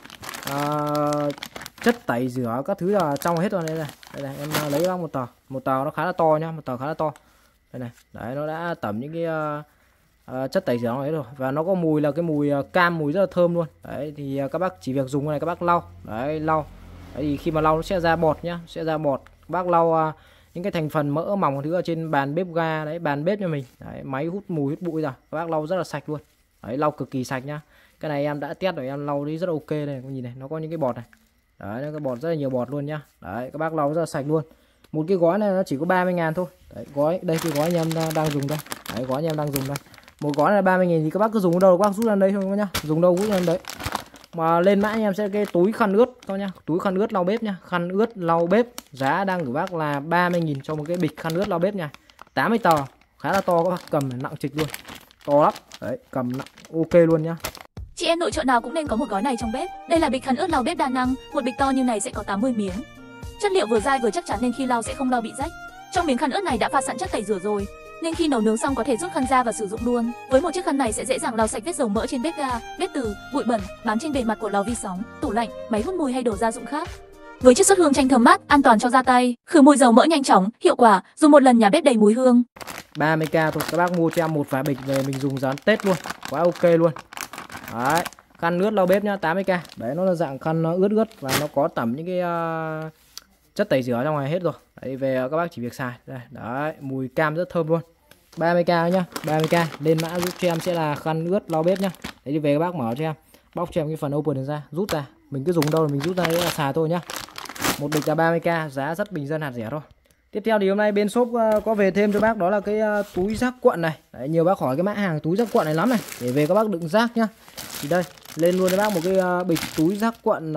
chất tẩy rửa các thứ là trong hết rồi. Đây này, em lấy bác một tờ nó khá là to nhá, một tờ khá là to. Đây này, đấy, nó đã tẩm những cái chất tẩy rửa ấy rồi, và nó có mùi là cái mùi cam, mùi rất là thơm luôn. Đấy thì các bác chỉ việc dùng cái này các bác lau. Đấy, lau. Đấy, thì khi mà lau nó sẽ ra bọt nhá, sẽ ra bọt. Các bác lau những cái thành phần mỡ mỏng thứ ở trên bàn bếp ga, đấy, bàn bếp cho mình. Đấy, máy hút mùi hút bụi ra, các bác lau rất là sạch luôn. Đấy, lau cực kỳ sạch nhá. Cái này em đã test rồi, em lau đi rất là ok. Đây, các nhìn này, nó có những cái bọt này. Đấy, cái bọt rất là nhiều bọt luôn nhá. Đấy, các bác lau rất là sạch luôn. Một cái gói này nó chỉ có 30.000 thôi. Đấy, gói đây, cái gói anh em đang dùng đây. Đấy, gói anh em đang dùng đây. Một gói này là 30.000 thì các bác cứ dùng ở đâu các bác rút ra đây thôi nhá. Dùng đâu rút ra đấy. Mà lên mã anh em sẽ cái túi khăn ướt thôi nhá. Túi khăn ướt lau bếp nhá. Khăn ướt lau bếp giá đang của bác là 30.000 cho một cái bịch khăn ướt lau bếp nha. 80 tờ, khá là to, các bác cầm nặng trịch luôn. To lắm. Đấy, cầm nặng ok luôn nhá.
Chị em nội trợ nào cũng nên có một gói này trong bếp. Đây là bịch khăn ướt lau bếp đa năng, một bịch to như này sẽ có 80 miếng. Chất liệu vừa dai vừa chắc chắn nên khi lau sẽ không lo bị rách. Trong miếng khăn ướt này đã pha sẵn chất tẩy rửa rồi, nên khi nấu nướng xong có thể rút khăn ra và sử dụng luôn. Với một chiếc khăn này sẽ dễ dàng lau sạch vết dầu mỡ trên bếp ga, bếp từ, bụi bẩn bám trên bề mặt của lò vi sóng, tủ lạnh, máy hút mùi hay đồ gia dụng khác. Với chiết xuất hương chanh thơm mát, an toàn cho da tay, khử mùi dầu mỡ nhanh chóng, hiệu quả, dùng một lần nhà bếp đầy mùi hương.
30k thôi, các bác mua cho em một vài bịch về mình dùng dán Tết luôn, quá ok luôn. Đấy, khăn ướt lau bếp nhá, 80k. Đấy, nó là dạng khăn ướt và nó có tẩm những cái chất tẩy rửa trong này hết rồi. Đấy, về các bác chỉ việc xài. Đây, đấy, mùi cam rất thơm luôn. 30k nhá, 30k. Lên mã giúp cho em sẽ là khăn ướt lau bếp nhá. Đấy, đi về các bác mở cho em, bóc cho em cái phần open ra, rút ra. Mình cứ dùng đâu là mình rút ra để là xài thôi nhá. Một bịch là 30k, giá rất bình dân hạt rẻ thôi. Tiếp theo thì hôm nay bên shop có về thêm cho bác đó là cái túi rác cuộn này. Đấy, nhiều bác hỏi cái mã hàng túi rác cuộn này lắm này, để về các bác đựng rác nhá. Thì đây, lên luôn cho bác một cái bịch túi rác cuộn.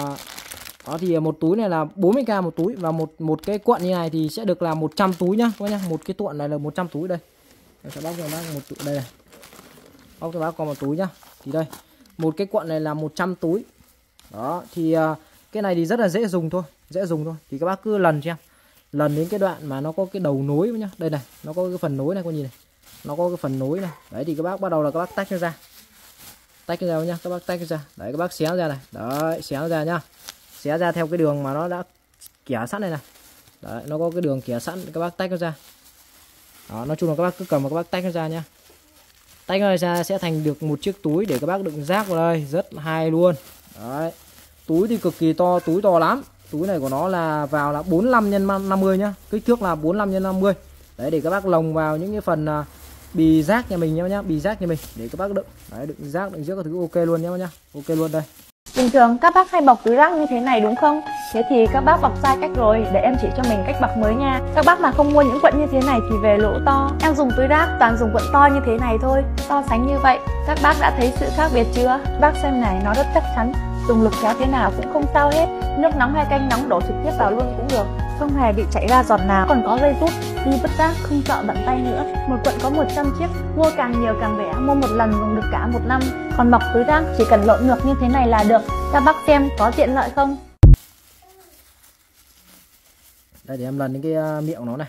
Đó thì một túi này là 40k một túi, và một cái cuộn như này thì sẽ được là 100 túi nhá, các nhá. Một cái cuộn này là 100 túi đây. Để bác cho bác một túi đây này. Bóc cho bác còn một túi nhá. Thì đây, một cái cuộn này là 100 túi. Đó, thì cái này thì rất là dễ dùng thôi, dễ dùng thôi. Thì các bác cứ lần cho em. Lần đến cái đoạn mà nó có cái đầu nối nhá. Đây này, nó có cái phần nối này, con nhìn này. Nó có cái phần nối này. Đấy thì các bác bắt đầu là các bác tách nó ra. Tách nó ra nhá, các bác tách nó ra. Đấy, các bác xé nó ra này. Đấy, xé nó ra nhá. Xé ra theo cái đường mà nó đã kẻ sẵn này này. Đấy, nó có cái đường kẻ sẵn, các bác tách nó ra. Đó, nói chung là các bác cứ cầm và các bác tách nó ra nhá. Tách nó ra sẽ thành được một chiếc túi để các bác đựng rác vào đây, rất hay luôn. Đấy. Túi thì cực kỳ to, túi to lắm. Túi này của nó là vào là 45 x 50 nhá. Kích thước là 45 x 50. Đấy, để các bác lồng vào những cái phần bì rác nhà mình nhá, bì rác nhà mình để các bác đựng. Đấy, đựng rác đựng rác các thứ ok luôn nhá. Ok luôn đây.
Bình thường các bác hay bọc túi rác như thế này đúng không? Thế thì các bác bọc sai cách rồi, để em chỉ cho mình cách bọc mới nha. Các bác mà không mua những cuộn như thế này thì về lỗ to. Em dùng túi rác toàn dùng cuộn to như thế này thôi. So sánh như vậy, các bác đã thấy sự khác biệt chưa? Bác xem này, nó rất chắc chắn, dùng lực kéo thế nào cũng không sao hết. Nước nóng hay canh nóng đổ trực tiếp vào luôn cũng được, không hề bị chảy ra giọt nào. Còn có dây rút, đi vứt rác không sợ bận tay nữa. Một cuộn có 100 chiếc, mua càng nhiều càng rẻ, mua một lần dùng được cả 1 năm. Còn bọc túi rác chỉ cần lộn ngược như thế này là được. Các bác xem có tiện lợi không?
Đây để em lần đến cái miệng nó này.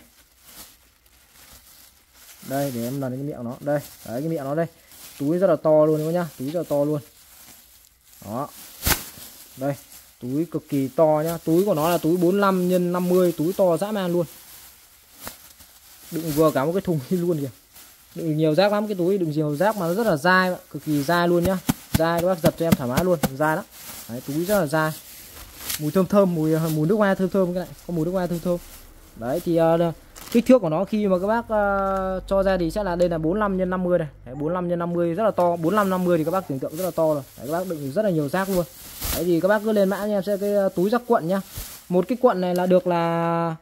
Đây để em lần đến cái miệng nó. Đây, đấy cái miệng nó đây. Túi rất là to luôn nhá, túi rất là to luôn. Đó. Đây, túi cực kỳ to nhá. Túi của nó là túi 45 x 50, túi to dã man luôn. Đựng vừa cả một cái thùng luôn kìa. Đựng nhiều rác lắm, cái túi đựng nhiều rác mà nó rất là dai, cực kỳ dai luôn nhá. Dai, các bác giật cho em thoải mái luôn, dai lắm. Đấy, túi rất là dai. Mùi thơm, mùi nước hoa thơm cái này, có mùi nước hoa thơm. Đấy thì kích thước của nó khi mà các bác cho ra thì sẽ là đây là 45 x 50 này. Đấy, 45 x 50 rất là to, 45 50 thì các bác tưởng tượng rất là to rồi. Đấy, các bác đựng rất là nhiều rác luôn. Đấy thì các bác cứ lên mã cho em sẽ cái túi rác cuộn nhá. Một cái cuộn này là được là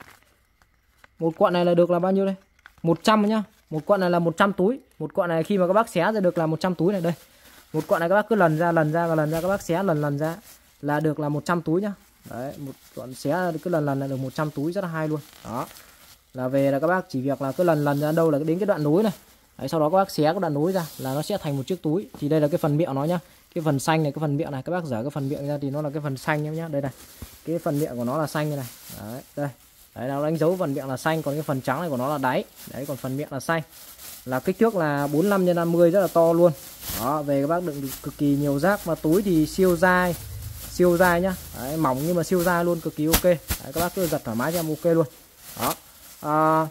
bao nhiêu đây? 100 nhá. Một cuộn này là 100 túi. Một cuộn này khi mà các bác xé ra được là 100 túi này đây. Một cuộn này các bác cứ lần ra các bác xé lần ra là được là 100 túi nhá. Đấy, một cuộn xé cứ lần là được 100 túi, rất là hay luôn. Đó. Là về là các bác chỉ việc là cứ lần ra đâu là đến cái đoạn nối này. Đấy, sau đó các bác xé cái đoạn nối ra là nó sẽ thành một chiếc túi. Thì đây là cái phần miệng nó nhá. Cái phần xanh này, cái phần miệng này các bác dở cái phần miệng ra thì nó là cái phần xanh nhá. Đây này. Cái phần miệng của nó là xanh như này. Đấy, đây. Đấy, nó đánh dấu phần miệng là xanh, còn cái phần trắng này của nó là đáy. Đấy, còn phần miệng là xanh. Là kích thước là 45 x 50 rất là to luôn. Đó, về các bác đựng cực kỳ nhiều rác, và túi thì siêu dai nhá. Đấy, mỏng nhưng mà siêu dai luôn, cực kỳ ok. Đấy, các bác cứ giật thoải mái cho em ok luôn. Đó.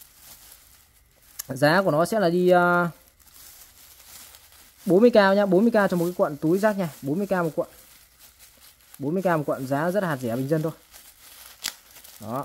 Giá của nó sẽ là đi 40k nhá, 40k cho một cái cuộn túi rác nha, 40k một cuộn. 40k một cuộn, giá rất là hạt rẻ bình dân thôi. Đó.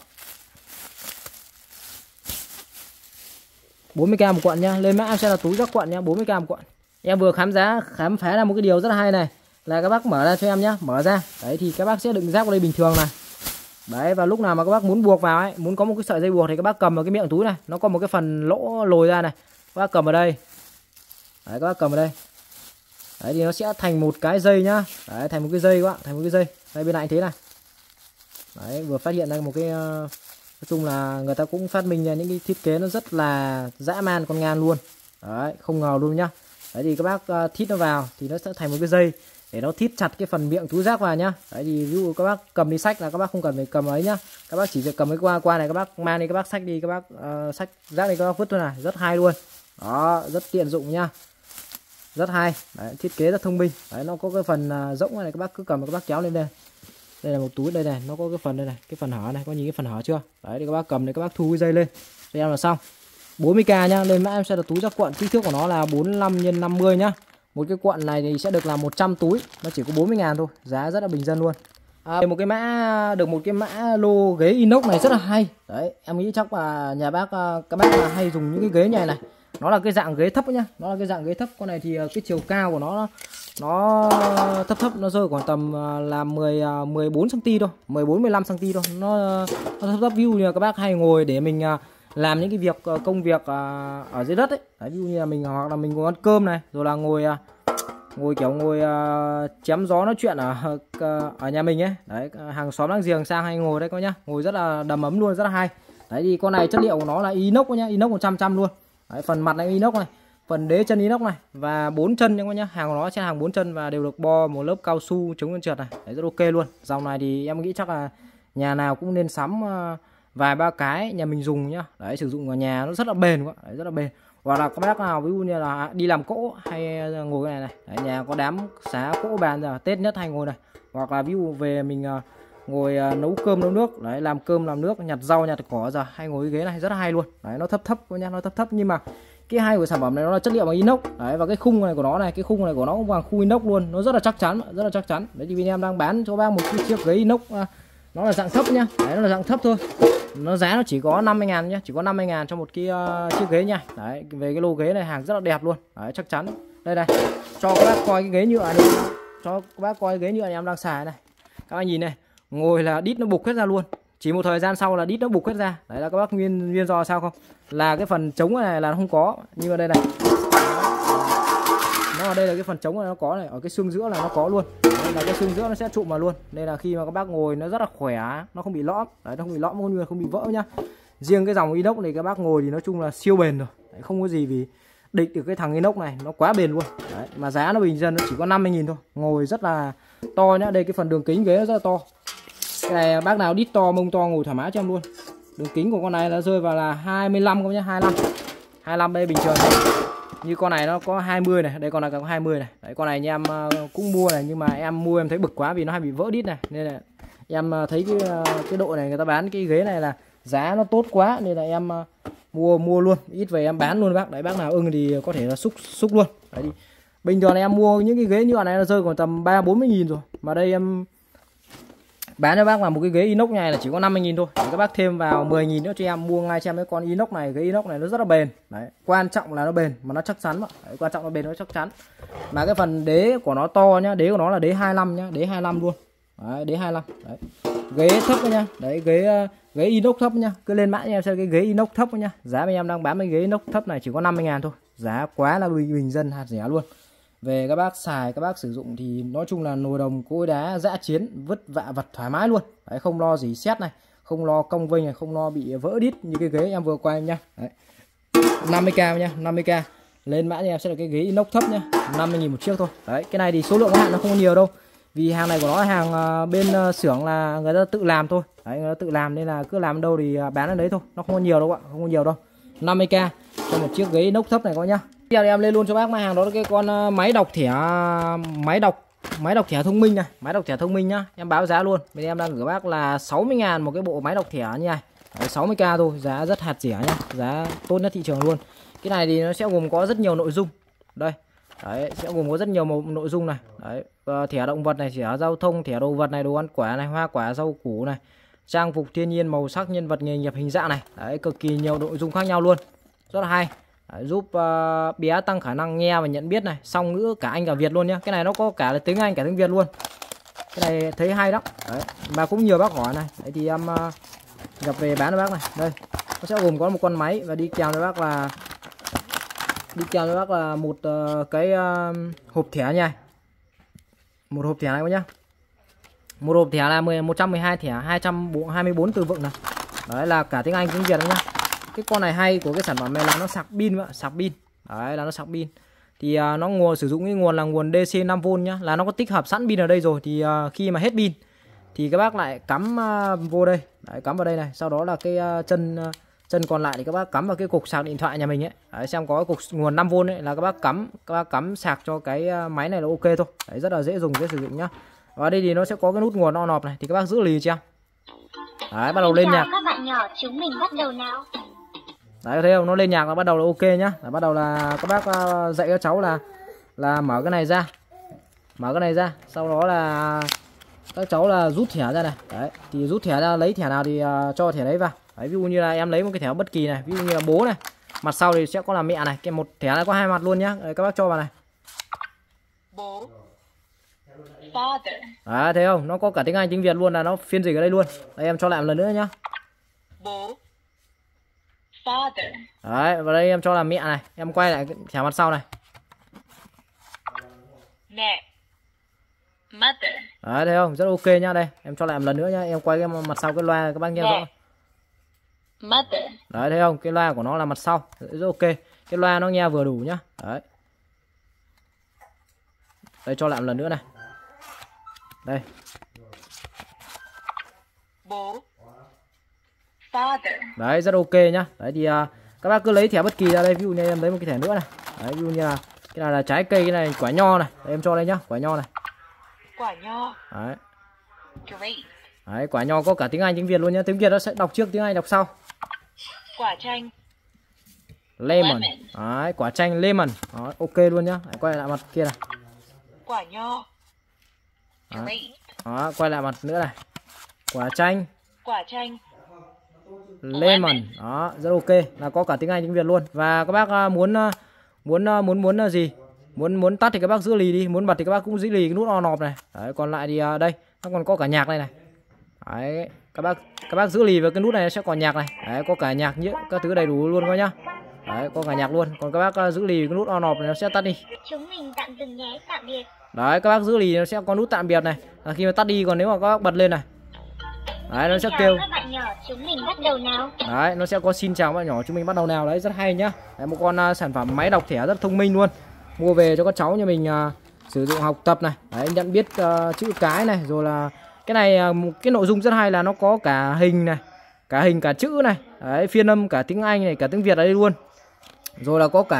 40k một cuộn nhá, lên mã em sẽ là túi rác cuộn nhá, 40k một cuộn. Em vừa khám phá ra một cái điều rất là hay này, là các bác mở ra cho em nhá, mở ra. Đấy thì các bác sẽ đựng rác vào đây bình thường này. Đấy, và lúc nào mà các bác muốn buộc vào ấy, muốn có một cái sợi dây buộc thì các bác cầm vào cái miệng túi này, nó có một cái phần lỗ lồi ra này. Các bác cầm vào đây. Đấy, các bác cầm vào đây. Đấy thì nó sẽ thành một cái dây nhá. Đấy, thành một cái dây các bạn, thành một cái dây. Đây bên này thế này. Đấy, vừa phát hiện ra một cái nói chung là người ta cũng phát minh ra những cái thiết kế nó rất là dã man con ngan luôn. Đấy, không ngờ luôn nhá. Đấy thì các bác thít nó vào thì nó sẽ thành một cái dây để nó thít chặt cái phần miệng túi rác vào nhá. Đấy thì ví dụ các bác cầm đi xách là các bác không cần phải cầm ấy nhá. Các bác chỉ việc cầm cái qua này, các bác mang đi, các bác xách đi, các bác xách rác đi các bác vứt thôi này, rất hay luôn. Đó, rất tiện dụng nhá. Rất hay. Đấy, thiết kế rất thông minh. Đấy, nó có cái phần rỗng này, các bác cứ cầm các bác kéo lên đây. Đây là một túi đây này, nó có cái phần đây này, cái phần hở này, có nhìn cái phần hở chưa? Đấy thì các bác cầm này, các bác thu cái dây lên. Đây em là xong. 40k nhá, lên mã em sẽ là túi rác cuộn, kích thước của nó là 45 x 50 nhá. Một cái cuộn này thì sẽ được là 100 túi, nó chỉ có 40.000 thôi, giá rất là bình dân luôn. Một cái mã được một cái mã lô ghế inox này rất là hay. Đấy, em nghĩ chắc là nhà bác các bác là hay dùng những cái ghế như này. Nó là cái dạng ghế thấp nhá, nó là cái dạng ghế thấp. Con này thì cái chiều cao của nó thấp, nó rơi khoảng tầm là 14 cm thôi, 14 15 cm thôi. Nó thấp ví dụ như là các bác hay ngồi để mình làm những cái việc công việc ở dưới đất ấy. Đấy, ví dụ như là mình hoặc là mình ngồi ăn cơm này, rồi là ngồi chém gió nói chuyện ở nhà mình ấy. Đấy, hàng xóm láng giềng sang hay ngồi đây coi nhá, ngồi rất là đầm ấm luôn, rất là hay. Đấy thì con này chất liệu của nó là inox nhá, inox 100% luôn. Đấy, phần mặt này inox này, phần đế chân inox này, và 4 chân nhá, hàng của nó sẽ hàng 4 chân và đều được bo một lớp cao su chống trơn trượt này. Đấy, rất ok luôn. Dòng này thì em nghĩ chắc là nhà nào cũng nên sắm vài ba cái nhà mình dùng nhá. Đấy, sử dụng ở nhà nó rất là bền quá. Đấy, rất là bền. Hoặc là các bác nào ví dụ như là đi làm cỗ hay ngồi cái này này. Đấy, nhà có đám xá cỗ bàn giờ Tết nhất hay ngồi này. Hoặc là ví dụ về mình ngồi nấu cơm nấu nước, đấy, làm cơm làm nước, nhặt rau nhặt cỏ giờ hay ngồi cái ghế này rất là hay luôn. Đấy, nó thấp nhá, nó thấp nhưng mà cái hay của sản phẩm này nó là chất liệu bằng inox. Đấy, và cái khung này của nó này, cái khung này của nó cũng bằng khung inox luôn, nó rất là chắc chắn, rất là chắc chắn. Đấy thì bên em đang bán cho bác một cái chiếc ghế inox, nó là dạng thấp nhá. Đấy, nó là dạng thấp thôi. nó giá nó chỉ có 50.000 nhé, chỉ có 50.000 cho một cái chiếc ghế nha. Đấy, về cái lô ghế này hàng rất là đẹp luôn. Đấy, chắc chắn. Đây này, cho các bác coi cái ghế nhựa này, cho các bác coi cái ghế nhựa này em đang xài này. Các bạn nhìn này, ngồi là đít nó bục hết ra luôn. Chỉ một thời gian sau là đít nó bục hết ra. Đấy là các bác nguyên do sao không? Là cái phần trống này là nó không có, nhưng mà đây này. Nó ở đây là cái phần trống này nó có này, ở cái xương giữa là nó có luôn. Đây là cái xương giữa nó sẽ trụm vào luôn. Đây là khi mà các bác ngồi nó rất là khỏe, nó không bị lõm. Đấy, nó không bị lõm cũng như không bị vỡ nhá. Riêng cái dòng inox này các bác ngồi thì nói chung là siêu bền rồi. Đấy, không có gì vì địch được cái thằng inox này, nó quá bền luôn. Đấy, mà giá nó bình dân nó chỉ có 50.000 thôi. Ngồi rất là to nhá. Đây cái phần đường kính ghế nó rất là to. Cái này bác nào đít to, mông to ngồi thoải mái cho em luôn. Đường kính của con này nó rơi vào là 25 không nhá, 25 đây bình thường. Như con này nó có 20 này, đây con này có 20 này. Đấy, con này nhà em cũng mua này, nhưng mà em mua em thấy bực quá vì nó hay bị vỡ đít này, nên là em thấy cái độ này người ta bán cái ghế này là giá nó tốt quá, nên là em mua luôn, ít về em bán luôn bác. Đấy, bác nào ưng thì có thể là xúc luôn. Đấy đi. Bình thường này em mua những cái ghế như này nó rơi còn tầm 30-40.000 rồi, mà đây em bán cho bác là một cái ghế inox này là chỉ có 50.000 thôi. Để các bác thêm vào 10.000 nữa cho em mua ngay cho em cái con inox này. Cái inox này nó rất là bền. Đấy, quan trọng là nó bền mà nó chắc chắn. Đấy, quan trọng là bền nó chắc chắn. Mà cái phần đế của nó to nhá, đế của nó là đế 25 nhá, đế 25 luôn. Đấy, đế 25. Đấy. Ghế thấp nhá. Đấy, ghế inox thấp nhá. Cứ lên mã cho em xem cái ghế inox thấp nhá. Giá bên em đang bán cái ghế inox thấp này chỉ có 50.000 thôi. Giá quá là bình dân hạt rẻ luôn. Về các bác xài, các bác sử dụng thì nói chung là nồi đồng cối đá dã chiến, vứt vạ vật thoải mái luôn. Đấy, không lo gì xét này, không lo cong vênh này, không lo bị vỡ đít như cái ghế em vừa quay nhá. Đấy. 50k nhá, 50k. Lên mã cho em sẽ là cái ghế inox thấp nhá, 50.000 một chiếc thôi. Đấy, cái này thì số lượng hạn nó không nhiều đâu. Vì hàng này của nó là hàng bên xưởng là người ta tự làm thôi. Đấy, người ta tự làm nên là cứ làm đâu thì bán ở đấy thôi. Nó không có nhiều đâu ạ, không có nhiều đâu. 50k cho một chiếc ghế inox thấp này có nhá. Giờ em lên luôn cho bác hàng đó là cái con máy đọc thẻ thông minh này, máy đọc thẻ thông minh nhá. Em báo giá luôn. Bên em đang gửi bác là 60.000 một cái bộ máy đọc thẻ như này. Đấy, 60k thôi, giá rất hạt rẻ nhá, giá tốt nhất thị trường luôn. Cái này thì nó sẽ gồm có rất nhiều nội dung. Đây. Đấy, sẽ gồm có rất nhiều nội dung này. Đấy, thẻ động vật này, thẻ giao thông, thẻ đồ vật này, đồ ăn quả này, hoa quả, rau củ này, trang phục thiên nhiên, màu sắc, nhân vật, nghề nghiệp, hình dạng này. Đấy, cực kỳ nhiều nội dung khác nhau luôn. Rất là hay. Đấy, giúp bé tăng khả năng nghe và nhận biết này, song ngữ cả Anh cả Việt luôn nhá. Cái này nó có cả là tiếng Anh cả tiếng Việt luôn. Cái này thấy hay lắm. Đấy, mà cũng nhiều bác hỏi này. Đấy thì em nhập về bán cho bác này. Đây, nó sẽ gồm có một con máy và đi kèm cho bác là một cái hộp thẻ nha. Một hộp thẻ này các nhá. Một hộp thẻ là 112 thẻ, 224 từ vựng này. Đấy là cả tiếng Anh tiếng Việt đấy nhá. Cái con này hay của cái sản phẩm này là nó sạc pin ạ, sạc pin. Đấy là nó sạc pin. Thì nó sử dụng cái nguồn là nguồn DC 5V nhá, là nó có tích hợp sẵn pin ở đây rồi. Thì khi mà hết pin thì các bác lại cắm vô đây. Đấy, cắm vào đây này, sau đó là cái chân còn lại thì các bác cắm vào cái cục sạc điện thoại nhà mình ấy. Đấy, xem có cái cục nguồn 5V ấy là các bác cắm sạc cho cái máy này là ok thôi. Đấy, rất là dễ dùng, dễ sử dụng nhá. Và đây thì nó sẽ có cái nút nguồn on off này, thì các bác giữ lì cho em. Đấy, bắt đầu lên nhạc.
Các bạn nhỏ, chúng mình bắt đầu nào.
Đấy, thấy không? Nó lên nhạc là bắt đầu là ok nhá. Đấy, bắt đầu là các bác dạy các cháu là mở cái này ra. Mở cái này ra, sau đó là các cháu là rút thẻ ra này. Đấy, thì rút thẻ ra, lấy thẻ nào thì cho thẻ đấy vào. Đấy, ví dụ như là em lấy một cái thẻ bất kỳ này, ví dụ như là bố này. Mặt sau thì sẽ có là mẹ này, cái một thẻ này có hai mặt luôn nhá. Đấy, các bác cho vào này.
Bố. Father.
Đấy, thấy không? Nó có cả tiếng Anh tiếng Việt luôn, là nó phiên dịch ở đây luôn. Đây em cho lại một lần nữa nhá.
Bố. Father.
Đấy, và đây em cho là mẹ này, em quay lại cái thẻ mặt sau này.
Mẹ. Mother.
Đấy, thấy không? Rất ok nhá. Đây, em cho lại một lần nữa nhá. Em quay cái mặt sau cái loa các bác nghe rõ.
Mother.
Đấy, thấy không? Cái loa của nó là mặt sau. Rất ok. Cái loa nó nghe vừa đủ nhá. Đấy. Đây, cho lại một lần nữa này. Đây.
Bố. Father.
Đấy, rất ok nhá. Đấy thì các bác cứ lấy thẻ bất kỳ ra đây. Ví dụ như em lấy một cái thẻ nữa này. Đấy, ví dụ như là cái này là trái cây, cái này quả nho này. Đấy, em cho đây nhá, quả nho này.
Quả nho.
Đấy.
Great.
Đấy, quả nho có cả tiếng Anh tiếng Việt luôn nhá. Tiếng Việt nó sẽ đọc trước, tiếng Anh đọc sau.
Quả chanh.
Lemon. Đấy, quả chanh lemon. Đó, ok luôn nhá. Đấy, quay lại mặt kia này.
Quả nho.
Đó. Đó, quay lại mặt nữa này. Quả chanh.
Quả chanh.
Lemon. Đó, rất ok, là có cả tiếng Anh tiếng Việt luôn. Và các bác muốn là gì? Muốn tắt thì các bác giữ lì đi, muốn bật thì các bác cũng giữ lì cái nút on off này. Đấy, còn lại thì đây nó còn có cả nhạc này này. Đấy, các bác giữ lì vào cái nút này sẽ còn nhạc này. Đấy, có cả nhạc nhớ các thứ đầy đủ luôn coi nhá. Đấy, có cả nhạc luôn. Còn các bác giữ lì cái nút on off này nó sẽ tắt đi.
Chúng mình tạm dừng nhé, tạm biệt.
Đấy, các bác giữ lì nó sẽ có nút tạm biệt này. Khi mà tắt đi, còn nếu mà các bác bật lên này. Đấy, nó sẽ kêu
các bạn nhỏ, chúng mình bắt đầu nào.
Đấy, nó sẽ có xin chào các bạn nhỏ, chúng mình bắt đầu nào. Đấy, rất hay nhá. Đấy, một con sản phẩm máy đọc thẻ rất thông minh luôn. Mua về cho các cháu nhà mình sử dụng học tập này. Đấy, nhận biết chữ cái này. Rồi là cái này cái nội dung rất hay là nó có cả hình này, cả hình cả chữ này. Đấy, phiên âm cả tiếng Anh này, cả tiếng Việt ở đây luôn. Rồi là có cả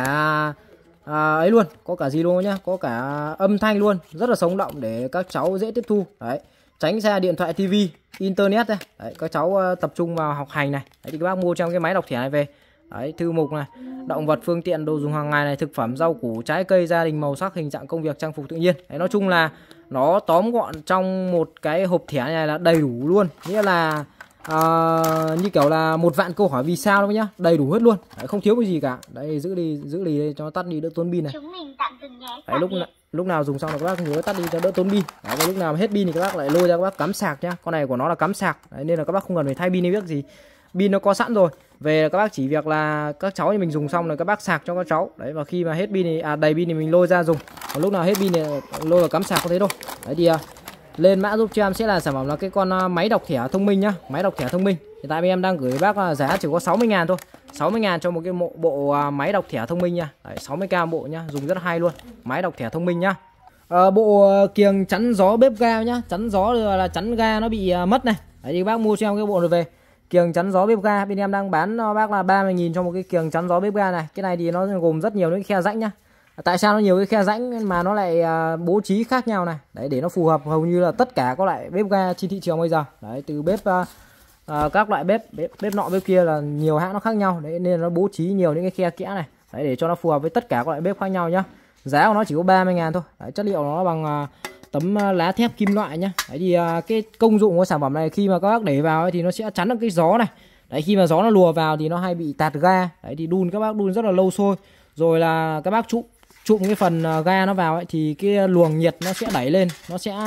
ấy luôn, có cả gì luôn nhá, có cả âm thanh luôn, rất là sống động để các cháu dễ tiếp thu. Đấy, tránh xa điện thoại, tivi, internet đây. Đấy, các cháu tập trung vào học hành này. Đấy, thì các bác mua trong cái máy đọc thẻ này về. Đấy, thư mục này, động vật, phương tiện, đồ dùng hàng ngày này, thực phẩm, rau củ, trái cây, gia đình, màu sắc, hình dạng, công việc, trang phục tự nhiên. Đấy, nói chung là nó tóm gọn trong một cái hộp thẻ này là đầy đủ luôn, nghĩa là như kiểu là 1.000.000 câu hỏi vì sao đâu nhá, đầy đủ hết luôn. Đấy, không thiếu cái gì cả. Đây, giữ lì đây cho nó tắt đi đỡ tốn pin này.
Chúng mình tạm dừng nhé.
Đấy, lúc nào dùng xong là các bác nhớ tắt đi cho đỡ tốn pin. Đấy, và lúc nào hết pin thì các bác lại lôi ra các bác cắm sạc nhá. Con này của nó là cắm sạc. Đấy, nên là các bác không cần phải thay pin hay biết gì. Pin nó có sẵn rồi. Về là các bác chỉ việc là các cháu thì mình dùng xong rồi các bác sạc cho các cháu. Đấy, và khi mà hết pin thì đầy pin thì mình lôi ra dùng. Còn lúc nào hết pin thì lôi vào cắm sạc có thế thôi. Đấy thì lên mã giúp cho em sẽ là sản phẩm là cái con máy đọc thẻ thông minh nhá, máy đọc thẻ thông minh. Hiện tại bên em đang gửi bác giá chỉ có 60.000 thôi. 60.000 cho một cái bộ máy đọc thẻ thông minh nha. Đấy, 60k bộ nhá, dùng rất hay luôn. Máy đọc thẻ thông minh nhá. Bộ kiềng chắn gió bếp ga nhá, chắn gió là chắn ga nó bị mất này. Đấy thì bác mua cho em cái bộ này về. Kiềng chắn gió bếp ga bên em đang bán bác là 30.000 cho một cái kiềng chắn gió bếp ga này. Cái này thì nó gồm rất nhiều những khe rãnh nhá. Tại sao nó nhiều cái khe rãnh mà nó lại bố trí khác nhau này? Đấy, để nó phù hợp hầu như là tất cả các loại bếp ga trên thị trường bây giờ. Đấy, từ bếp các loại bếp nọ bếp kia là nhiều hãng nó khác nhau. Đấy, nên nó bố trí nhiều những cái khe kẽ này. Đấy, để cho nó phù hợp với tất cả các loại bếp khác nhau nhá. Giá của nó chỉ có 30.000 thôi. Đấy, chất liệu nó bằng tấm lá thép kim loại nhá. Đấy thì cái công dụng của sản phẩm này khi mà các bác để vào ấy, thì nó sẽ chắn được cái gió này. Đấy, khi mà gió nó lùa vào thì nó hay bị tạt ga. Đấy thì các bác đun rất là lâu sôi. Rồi là các bác trụm cái phần ga nó vào ấy, thì cái luồng nhiệt nó sẽ đẩy lên, nó sẽ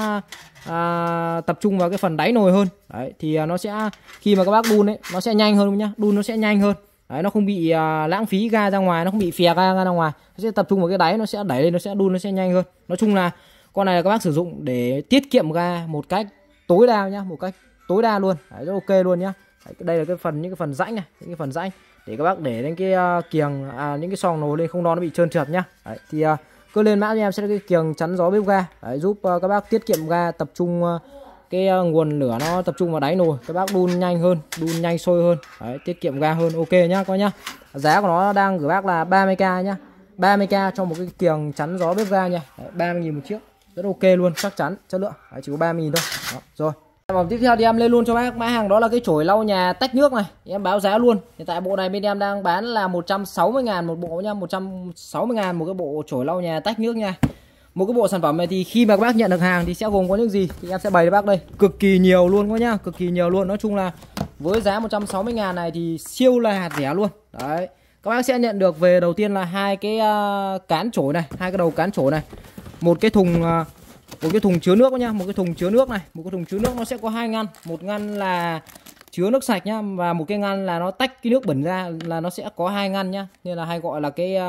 tập trung vào cái phần đáy nồi hơn. Đấy thì nó sẽ khi mà các bác đun ấy nó sẽ nhanh hơn nhá, đun nó sẽ nhanh hơn. Đấy, nó không bị lãng phí ga ra ngoài, nó không bị phè ga ra ngoài, nó sẽ tập trung vào cái đáy, nó sẽ đẩy lên, nó sẽ đun, nó sẽ nhanh hơn. Nói chung là con này là các bác sử dụng để tiết kiệm ga một cách tối đa nhá, một cách tối đa luôn. Đấy, rất ok luôn nhá. Đấy, đây là những cái phần rãnh này, những cái phần rãnh để các bác để lên cái kiềng những cái xoong nồi lên không nó bị trơn trượt nhá. Đấy, thì cứ lên mã cho em sẽ là cái kiềng chắn gió bếp ga. Đấy, giúp các bác tiết kiệm ga, tập trung cái nguồn lửa nó tập trung vào đáy nồi, các bác đun nhanh hơn, đun nhanh sôi hơn. Đấy, tiết kiệm ga hơn, ok nhá coi nhá. Giá của nó đang gửi bác là 30k nhá, 30k cho một cái kiềng chắn gió bếp ga nha. 30.000 một chiếc, rất ok luôn, chắc chắn chất lượng. Đấy, chỉ có 30.000 thôi. Đó, rồi sản phẩm tiếp theo thì em lên luôn cho bác mã hàng đó là cái chổi lau nhà tách nước này. Em báo giá luôn. Hiện tại bộ này bên em đang bán là 160.000 một bộ nha, 160.000 một cái bộ chổi lau nhà tách nước nha. Một cái bộ sản phẩm này thì khi mà các bác nhận được hàng thì sẽ gồm có những gì thì em sẽ bày cho bác đây. Cực kỳ nhiều luôn các nhá, cực kỳ nhiều luôn. Nói chung là với giá 160.000 này thì siêu là hạt rẻ luôn. Đấy. Các bác sẽ nhận được về đầu tiên là hai cái cán chổi này, hai cái đầu cán chổi này. Một cái thùng chứa nước nhá, một cái thùng chứa nước này, một cái thùng chứa nước nó sẽ có hai ngăn, một ngăn là chứa nước sạch nhá, và một cái ngăn là nó tách cái nước bẩn ra, là nó sẽ có hai ngăn nhá, nên là hay gọi là cái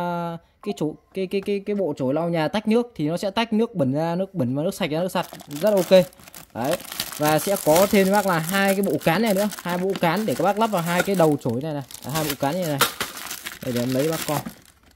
bộ chổi lau nhà tách nước, thì nó sẽ tách nước bẩn ra, nước bẩn và nước sạch ra nước sạch, rất ok. Đấy, và sẽ có thêm với bác là hai cái bộ cán này nữa, hai bộ cán để các bác lắp vào hai cái đầu chổi này này, hai bộ cán như này. Đây để em lấy bác coi.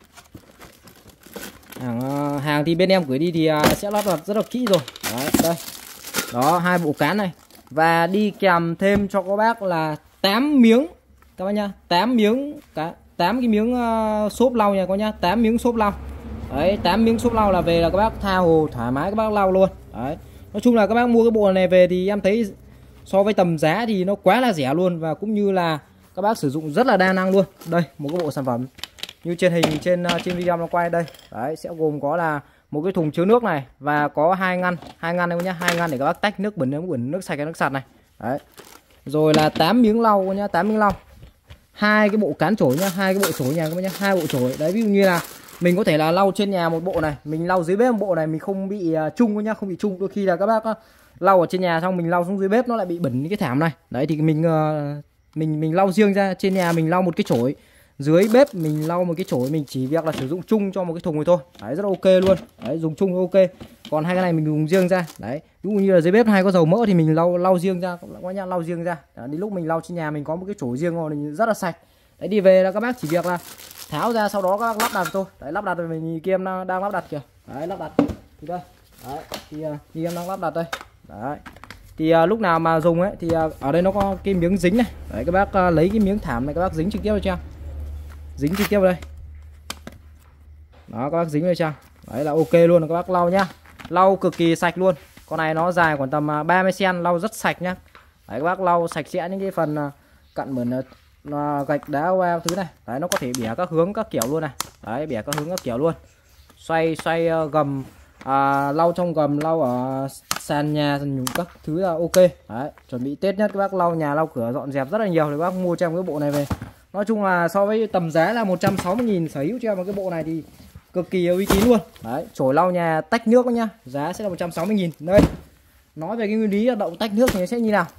Hàng thì bên em gửi đi thì sẽ lắp đặt rất là kỹ rồi. Đấy, đây. Đó, hai bộ cán này. Và đi kèm thêm cho các bác là 8 miếng các bác nhá, 8 cái miếng xốp lau nha các nhá, 8 miếng xốp lau. Đấy, 8 miếng xốp lau là về là các bác tha hồ thoải mái các bác lau luôn. Đấy. Nói chung là các bác mua cái bộ này về thì em thấy so với tầm giá thì nó quá là rẻ luôn, và cũng như là các bác sử dụng rất là đa năng luôn. Đây, một cái bộ sản phẩm như trên hình trên video nó quay đây. Đấy, sẽ gồm có là một cái thùng chứa nước này và có hai ngăn này nhá, hai ngăn để các bác tách nước bẩn, nước sạch, nước sạch này. Đấy. rồi là 8 miếng lau nhá, 8 miếng lau, 2 cái bộ cán chổi nhá, 2 cái bộ chổi nhà các bác nhá, 2 bộ chổi. Đấy, ví dụ như là mình có thể là lau trên nhà một bộ này, mình lau dưới bếp một bộ này, mình không bị chung nhá, không bị chung. Đôi khi là các bác lau ở trên nhà xong mình lau xuống dưới bếp nó lại bị bẩn cái thảm này. Đấy thì mình lau riêng ra, trên nhà mình lau một cái chổi, dưới bếp mình lau một cái chổi, mình chỉ việc là sử dụng chung cho một cái thùng này thôi. Đấy, rất ok luôn. Đấy, dùng chung ok. Còn hai cái này mình dùng riêng ra. Đấy, ví dụ như là dưới bếp hay có dầu mỡ thì mình lau riêng ra, các nhá, lau riêng ra. Đấy, đến lúc mình lau trên nhà mình có một cái chổi riêng rồi, mình rất là sạch. Đấy, đi về là các bác chỉ việc là tháo ra, sau đó các bác lắp đặt thôi. Đấy, lắp đặt rồi mình kia em đang lắp đặt kìa. Đấy, lắp đặt thì đây. Đấy, thì em đang lắp đặt đây. Đấy. Thì lúc nào mà dùng ấy thì ở đây nó có cái miếng dính này. Đấy, các bác lấy cái miếng thảm này các bác dính trực tiếp vào cho. Dính trực tiếp vào đây. Đó, các bác dính vào cho. Đấy là ok luôn, các bác lau nhá. Lau cực kỳ sạch luôn. Con này nó dài khoảng tầm 30 cm, lau rất sạch nhá. Đấy, các bác lau sạch sẽ những cái phần cặn bẩn gạch đá qua thứ này. Đấy, nó có thể bẻ các hướng các kiểu luôn này. Đấy, bẻ các hướng các kiểu luôn. Xoay gầm, lau trong gầm, lau ở sàn nhà, nhúng các thứ là ok. Đấy, chuẩn bị Tết nhất các bác lau nhà lau cửa dọn dẹp rất là nhiều thì các bác mua cho em cái bộ này về. Nói chung là so với tầm giá là 160.000 sở hữu cho em một cái bộ này thì cực kỳ uy tín luôn. Đấy, chổi lau nhà tách nước nhá, giá sẽ là 160.000. Đây, nói về cái nguyên lý động tách nước thì nó sẽ như nào.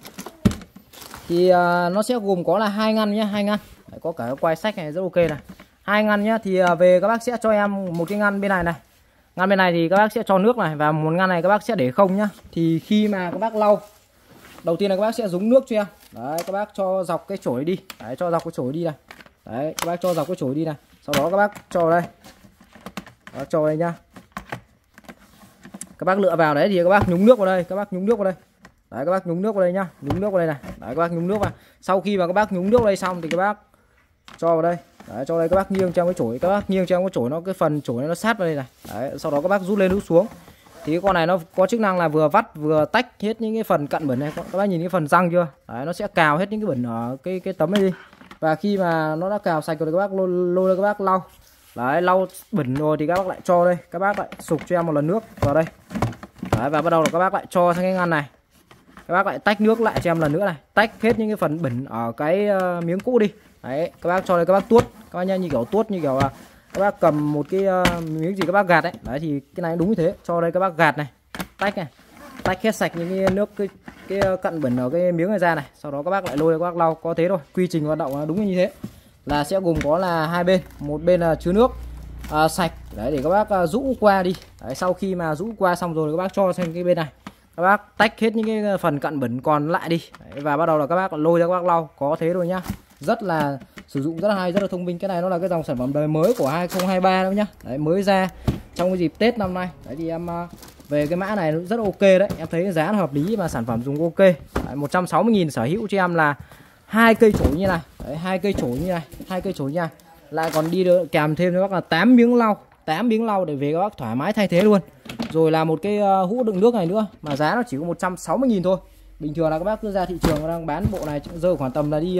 Thì nó sẽ gồm có là 2 ngăn nhá, 2 ngăn. Đấy, có cả cái quai sách này rất ok này. 2 ngăn nhá, thì về các bác sẽ cho em một cái ngăn bên này này. Ngăn bên này thì các bác sẽ cho nước này, và một ngăn này các bác sẽ để không nhá. Thì khi mà các bác lau, đầu tiên là các bác sẽ dúng nước cho em. Đấy, các bác cho dọc cái chổi đi. Đấy, cho dọc cái chổi đi này. Đấy, các bác cho dọc cái chổi đi này. Sau đó các bác cho vào đây. Đó, cho vào đây nhá. Các bác lựa vào đấy thì các bác nhúng nước vào đây, các bác nhúng nước vào đây. Đấy, các bác nhúng nước vào đây nhá, nhúng nước vào đây này. Đấy, các bác nhúng nước vào. Sau khi mà các bác nhúng nước vào đây xong thì các bác cho vào đây. Đấy, cho đây các bác nghiêng trong cái chổi, các bác nghiêng trong cái chổi, nó cái phần chổi nó sát vào đây này. Đấy, sau đó các bác rút lên rút xuống. Thì cái con này nó có chức năng là vừa vắt vừa tách hết những cái phần cặn bẩn này. Các bác nhìn cái phần răng chưa? Đấy, nó sẽ cào hết những cái bẩn ở cái tấm này đi. Và khi mà nó đã cào sạch rồi thì các bác lôi ra các bác lau. Đấy, lau bẩn rồi thì các bác lại cho đây, các bác lại sục cho em một lần nước vào đây. Đấy, và bắt đầu là các bác lại cho sang cái ngăn này. Các bác lại tách nước lại cho em lần nữa này, tách hết những cái phần bẩn ở cái miếng cũ đi. Đấy, các bác cho đây, các bác tuốt, các bác nhá, như kiểu tuốt, như kiểu là các bác cầm một cái miếng gì các bác gạt đấy. Đấy thì cái này đúng như thế, cho đây các bác gạt này, tách này, tách hết sạch những cái nước cái cặn bẩn ở cái miếng này ra này. Sau đó các bác lại lôi các bác lau, có thế thôi. Quy trình hoạt động là đúng như thế, là sẽ gồm có là hai bên, một bên là chứa nước sạch đấy để các bác rũ qua đi. Đấy, sau khi mà rũ qua xong rồi các bác cho sang cái bên này, các bác tách hết những cái phần cặn bẩn còn lại đi. Đấy, và bắt đầu là các bác lôi ra các bác lau, có thế thôi nhá. Rất là sử dụng rất là hay, rất là thông minh. Cái này nó là cái dòng sản phẩm đời mới của 2023 đâu nhá. Đấy, mới ra trong cái dịp Tết năm nay. Đấy thì em về cái mã này nó rất là ok đấy. Em thấy giá nó hợp lý và sản phẩm dùng ok. 160.000 sở hữu cho em là 2 cây chổi như này. Đấy, 2 cây chổi như này, 2 cây chổi như này. Lại còn đi được kèm thêm cho bác là 8 miếng lau, 8 miếng lau để về các bác thoải mái thay thế luôn. Rồi là một cái hũ đựng nước này nữa, mà giá nó chỉ có 160.000 thôi. Bình thường là các bác cứ ra thị trường đang bán bộ này rơi khoảng tầm là đi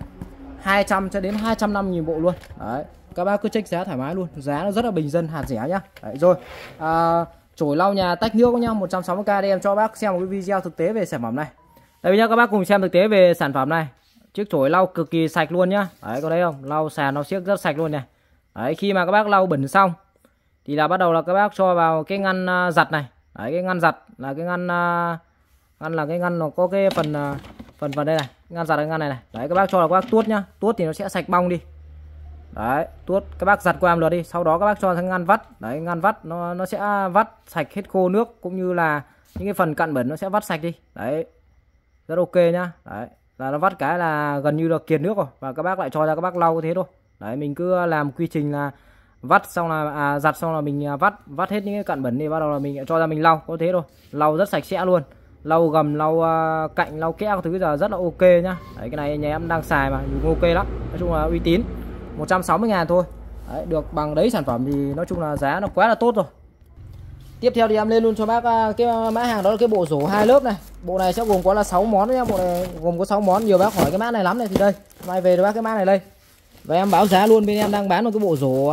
200 cho đến 250.000 bộ luôn. Đấy, các bác cứ check giá thoải mái luôn, giá nó rất là bình dân, hạt rẻ nhá. Đấy, rồi chổi lau nhà tách nước nhá, 160k. Đây em cho bác xem một cái video thực tế về sản phẩm này. Đây nhá, các bác cùng xem thực tế về sản phẩm này. Chiếc chổi lau cực kỳ sạch luôn nhá. Đấy, có thấy không? Lau sàn lau xiếc rất sạch luôn này. Đấy, khi mà các bác lau bẩn xong thì là bắt đầu là các bác cho vào cái ngăn giặt này. Đấy, cái ngăn giặt là cái ngăn là cái ngăn nó có cái phần đây này, ngăn giặt, cái ngăn này này. Đấy, các bác cho là các bác tuốt nhá, tuốt thì nó sẽ sạch bong đi. Đấy, tuốt các bác giặt qua một lượt đi, sau đó các bác cho sang ngăn vắt. Đấy, ngăn vắt nó sẽ vắt sạch hết khô nước, cũng như là những cái phần cặn bẩn nó sẽ vắt sạch đi. Đấy, rất ok nhá. Đấy, là nó vắt cái là gần như là kiệt nước rồi, và các bác lại cho ra các bác lau thế thôi. Đấy, mình cứ làm quy trình là vắt xong là giặt xong là mình vắt hết những cái cặn bẩn đi, bắt đầu là mình cho ra mình lau, có thế thôi. Lau rất sạch sẽ luôn, lau gầm, lau cạnh, lau kẽ các thứ giờ rất là ok nhá. Đấy, cái này nhà em đang xài mà dùng ok lắm, nói chung là uy tín. 160.000 thôi. Đấy, được bằng đấy sản phẩm thì nói chung là giá nó quá là tốt rồi. Tiếp theo thì em lên luôn cho bác cái mã hàng đó là cái bộ rổ 2 lớp này. Bộ này sẽ gồm có là 6 món nhá, bộ này gồm có 6 món. Nhiều bác hỏi cái mã này lắm này, thì đây mai về cho bác cái mã này đây. Và em báo giá luôn, bên em đang bán một cái bộ rổ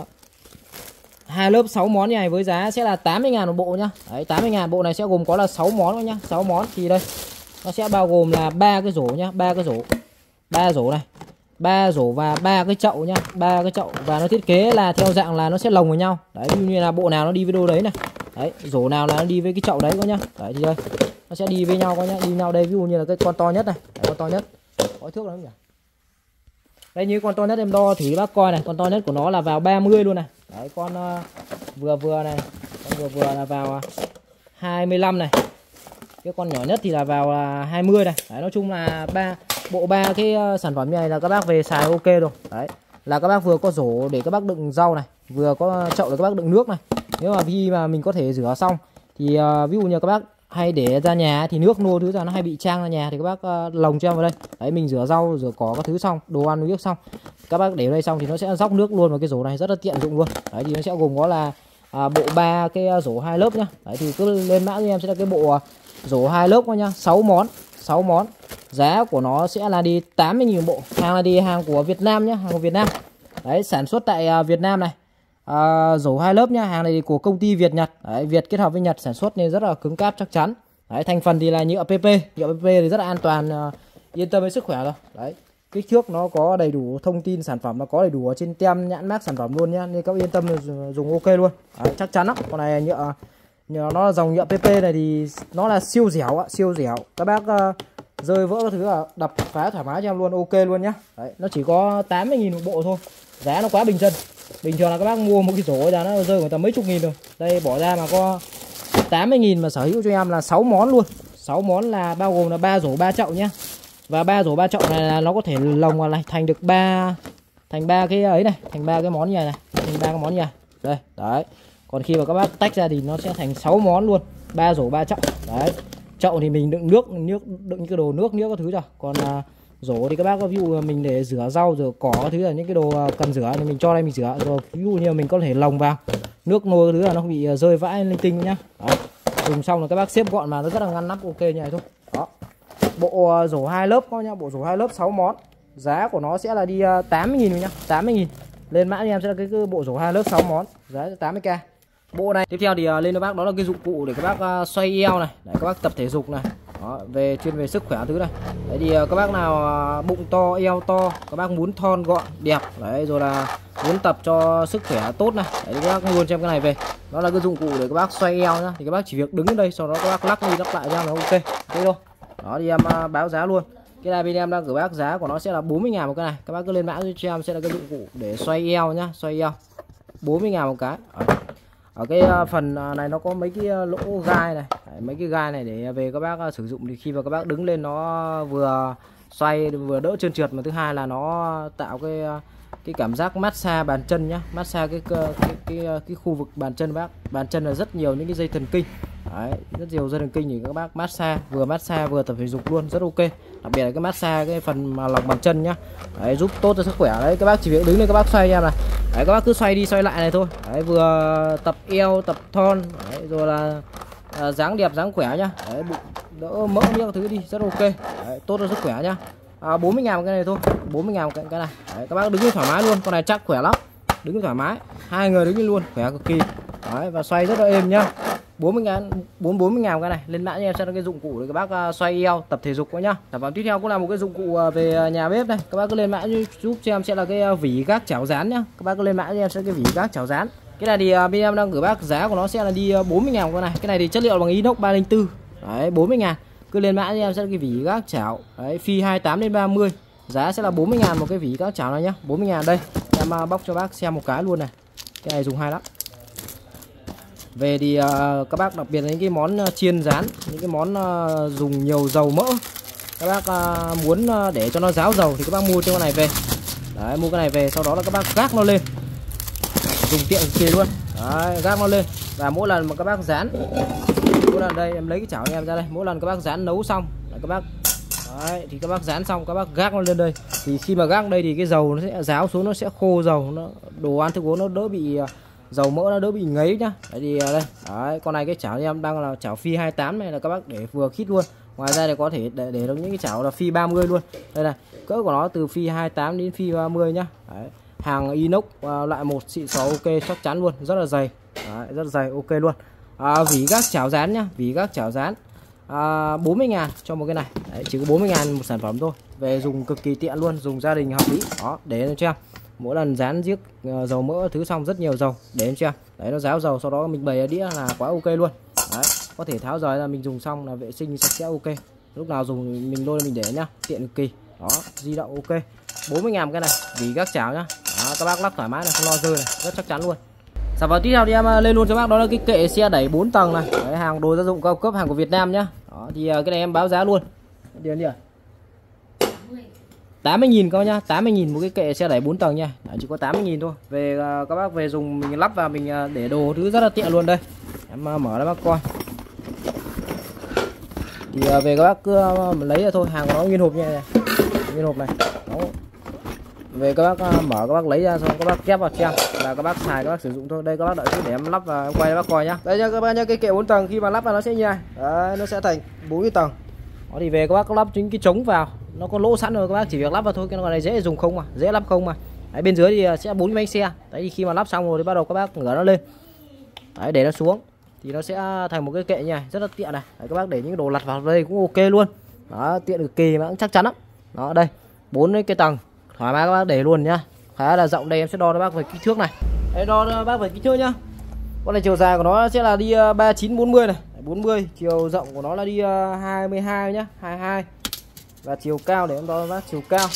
2 lớp 6 món như này với giá sẽ là 80.000 một bộ nhá. Đấy, 80.000. Bộ này sẽ gồm có là 6 món nhá, 6 món thì đây. Các nó sẽ bao gồm là 3 cái rổ nhá, 3 rổ này, 3 rổ và 3 cái chậu nhá, 3 cái chậu, và nó thiết kế là theo dạng là nó sẽ lồng vào nhau. Đấy, ví dụ như là bộ nào nó đi với đô đấy này. Đấy, rổ nào là nó đi với cái chậu đấy có nhá. Đấy thì đây, nó sẽ đi với nhau có nhá, đi nhau đây, ví dụ như là cái con to nhất này, đấy, con to nhất. Có thước lắm nhỉ. Đây như con to nhất em đo thử bác coi này, con to nhất của nó là vào 30 luôn này. Đấy, con vừa này, con vừa là vào 25 này. Cái con nhỏ nhất thì là vào 20 này. Đấy, nói chung là ba cái sản phẩm như này là các bác về xài ok rồi. Đấy, là các bác vừa có rổ để các bác đựng rau này, vừa có chậu để các bác đựng nước này. Nếu mà khi mà mình có thể rửa xong thì ví dụ như các bác hay để ra nhà thì nước nô thứ ra nó hay bị trang ra nhà thì các bác lồng cho em vào đây. Đấy, mình rửa rau, rửa cỏ các thứ xong, đồ ăn nước xong, các bác để vào đây xong thì nó sẽ róc nước luôn vào cái rổ này, rất là tiện dụng luôn. Đấy thì nó sẽ gồm có là bộ 3 cái rổ 2 lớp nhá. Đấy thì cứ lên mã cho em sẽ là cái bộ rổ 2 lớp nhá, 6 món. Giá của nó sẽ là đi 80.000 bộ. Hàng là đi hàng của Việt Nam nhá, hàng của Việt Nam. Đấy, sản xuất tại Việt Nam này. Rổ 2 lớp nhá, hàng này của công ty Việt Nhật. Đấy, Việt kết hợp với Nhật sản xuất nên rất là cứng cáp chắc chắn. Đấy, thành phần thì là nhựa PP thì rất là an toàn, yên tâm với sức khỏe rồi. Đấy, kích thước nó có đầy đủ thông tin sản phẩm, nó có đầy đủ ở trên tem nhãn mác sản phẩm luôn nhá, nên các bạn yên tâm dùng ok luôn. Đấy, chắc chắn lắm. Con này nhựa nó là dòng nhựa PP này thì nó là siêu dẻo, siêu dẻo. Các bác rơi vỡ các thứ là đập phá thoải mái cho em luôn, ok luôn nhá. Đấy, nó chỉ có 80.000 một bộ thôi, giá nó quá bình dân. Bình thường là các bác mua một cái rổ ra nó rơi khoảng tầm mấy chục nghìn rồi. Đây bỏ ra mà có 80.000 mà sở hữu cho em là 6 món luôn. 6 món là bao gồm là 3 rổ 3 chậu nhá. Và 3 rổ 3 chậu này là nó có thể lồng vào này thành được 3 cái ấy này, thành 3 cái món như này, thành 3 cái món như này. Đây, đấy. Còn khi mà các bác tách ra thì nó sẽ thành 6 món luôn, 3 rổ 3 chậu. Đấy. Chậu thì mình đựng nước đựng cái đồ nước các thứ rồi. Còn rổ thì các bác ví dụ mình để rửa rau, rửa cỏ các thứ là những cái đồ cần rửa thì mình cho đây mình rửa, rồi ví dụ như mình có thể lồng vào nước nôi thứ là nó không bị rơi vãi linh tinh nhá. Đấy. Dùng xong là các bác xếp gọn mà nó rất là ngăn nắp ok như này thôi. Đó. Bộ rổ 2 lớp có nhá, bộ rổ 2 lớp 6 món. Giá của nó sẽ là đi 80.000 nhá, 80.000. Lên mã cho em sẽ là cái bộ rổ 2 lớp 6 món, giá 80k. Bộ này tiếp theo thì lên cho bác đó là cái dụng cụ để các bác xoay eo này, để các bác tập thể dục này. Đó, chuyên về sức khỏe thứ này. Đấy thì các bác nào bụng to, eo to, các bác muốn thon gọn đẹp, đấy rồi là muốn tập cho sức khỏe tốt này, đấy thì các bác luôn cho em cái này về. Đó là cái dụng cụ để các bác xoay eo nhá. Thì các bác chỉ việc đứng ở đây, sau đó các bác lắc đi lắc lại cho nó ok. Thế thôi. Đó thì em báo giá luôn. Cái này bên em đang gửi bác giá của nó sẽ là 40.000 một cái này. Các bác cứ lên mã cho em sẽ là cái dụng cụ để xoay eo nhá, xoay eo. 40.000 một cái. Ở cái phần này nó có mấy cái lỗ gai này. Đấy, mấy cái gai này để về các bác sử dụng thì khi mà các bác đứng lên nó vừa xoay vừa đỡ trơn trượt, mà thứ hai là nó tạo cái cảm giác massage bàn chân nhá, massage cái khu vực bàn chân bác. Bàn chân là rất nhiều những cái dây thần kinh. Đấy, rất nhiều dây thần kinh thì các bác massage vừa tập thể dục luôn, rất ok. Đặc biệt là cái massage cái phần mà lòng bàn chân nhá. Đấy, giúp tốt cho sức khỏe. Đấy, các bác chỉ việc đứng lên các bác xoay em này. Đấy, các bác cứ xoay đi xoay lại này thôi. Đấy, vừa tập eo, tập thon, đấy, rồi là dáng đẹp, dáng khỏe nhá. Đấy, bụng đỡ mỡ những thứ đi, rất ok. Đấy, tốt cho sức khỏe nhá. 40.000 một cái này thôi, 40.000 một cái này. Đấy, các bác đứng lên thoải mái luôn, con này chắc khỏe lắm. Đứng lên thoải mái, hai người đứng lên luôn, khỏe cực kỳ. Đấy, và xoay rất là êm nhá. 40.000 cái này. Lên mã cho em sẽ là cái dụng cụ để các bác xoay eo, tập thể dục quá nhá. Sản phẩm tiếp theo cũng là một cái dụng cụ về nhà bếp đây. Các bác cứ lên mã giúp cho em sẽ là cái vỉ gác chảo rán nhá. Các bác cứ lên mã cho em sẽ là cái vỉ gác chảo rán. Cái này thì bên em đang gửi bác giá của nó sẽ là đi 40.000 cái này. Cái này thì chất liệu bằng inox 304. Đấy, 40.000. Cứ lên mã cho em sẽ là cái vỉ gác chảo. Đấy, phi 28 đến 30. Giá sẽ là 40.000 một cái vỉ gác chảo này nhá. 40.000 đây. Em bóc cho bác xem một cái luôn này. Cái này dùng hay lắm. Về thì các bác đặc biệt là những cái món chiên rán, những cái món dùng nhiều dầu mỡ, các bác muốn để cho nó ráo dầu thì các bác mua cho con này về. Đấy, mua cái này về sau đó là các bác gác nó lên, dùng tiện cực kỳ luôn. Đấy, gác nó lên và mỗi lần mà các bác rán, mỗi lần đây em lấy cái chảo em ra đây, mỗi lần các bác rán nấu xong là các bác đấy, thì các bác rán xong các bác gác nó lên đây, thì khi mà gác đây thì cái dầu nó sẽ ráo xuống, nó sẽ khô dầu, nó đồ ăn thức uống nó đỡ bị dầu mỡ, nó đỡ bị ngấy nhá. Đấy thì đây, đấy, con này cái chảo em đang là chảo phi 28 này là các bác để vừa khít luôn. Ngoài ra thì có thể để được những cái chảo là phi 30 luôn. Đây này, cỡ của nó từ phi 28 đến phi 30 nhá. Đấy, hàng inox loại 1 xịn xò ok chắc chắn luôn, rất là dày. Đấy, rất là dày ok luôn. Vỉ gác chảo rán nhá, vỉ gác chảo rán. 40.000 cho một cái này. Đấy, chỉ có 40.000 một sản phẩm thôi. Về dùng cực kỳ tiện luôn, dùng gia đình hợp lý. Đó, để lên cho em. Mỗi lần rán giết dầu mỡ thứ xong rất nhiều dầu, để lên cho em. Đấy, nó ráo dầu, sau đó mình bày ở đĩa là quá ok luôn. Đấy, có thể tháo rời ra mình dùng xong là vệ sinh sạch sẽ ok. Lúc nào dùng mình lôi mình để nhá, tiện cực kỳ. Đó, di động ok. 40.000 cái này, vì các chảo nhá. Đó, các bác lắp thoải mái là không lo rơi này, rất chắc chắn luôn. Sản phẩm tiếp theo thì em lên luôn cho bác đó là cái kệ xe đẩy 4 tầng này. Đấy, hàng đồ gia dụng cao cấp, hàng của Việt Nam nhá. Đó, thì cái này em báo giá luôn. Điền đi à? 80.000 các nhá, 80.000 một cái kệ xe đẩy 4 tầng nha. Đấy, chỉ có 80.000 thôi. Về các bác về dùng mình lắp vào mình để đồ thứ rất là tiện luôn đây. Em mở ra bác coi. Thì về các bác cứ lấy ra thôi, hàng của nó nguyên hộp như này, nguyên hộp này. Đó. Về các bác mở, các bác lấy ra xong các bác kép vào cho em là các bác xài, các bác sử dụng thôi. Đây các bác đợi chút để em lắp và em quay cho bác coi nhá. Đây nha các bác nhá, cái kệ 4 tầng khi mà lắp vào nó sẽ như này. Đấy, nó sẽ thành 4 cái tầng. Đó, thì về các bác lắp chính cái trống vào, nó có lỗ sẵn rồi, các bác chỉ việc lắp vào thôi. Cái con này dễ dùng không mà, dễ lắp không mà. Đấy, bên dưới thì sẽ 4 bánh xe. Đấy, thì khi mà lắp xong rồi thì bắt đầu các bác ngửa nó lên. Đấy, để nó xuống thì nó sẽ thành một cái kệ như này, rất là tiện này. Đấy, các bác để những đồ lặt vào đây cũng ok luôn. Đó, tiện cực kỳ mà cũng chắc chắn lắm. Đó, đây 4 cái tầng thoải mái các bác để luôn nhá, khá là rộng. Đây em sẽ đo cho bác về kích thước này. Đây, đo cho bác về kích thước nhá. Con này chiều dài của nó sẽ là đi 39-40 này, 40. Chiều rộng của nó là đi 22 nhá, 22. Và chiều cao để em đo cho bác chiều cao.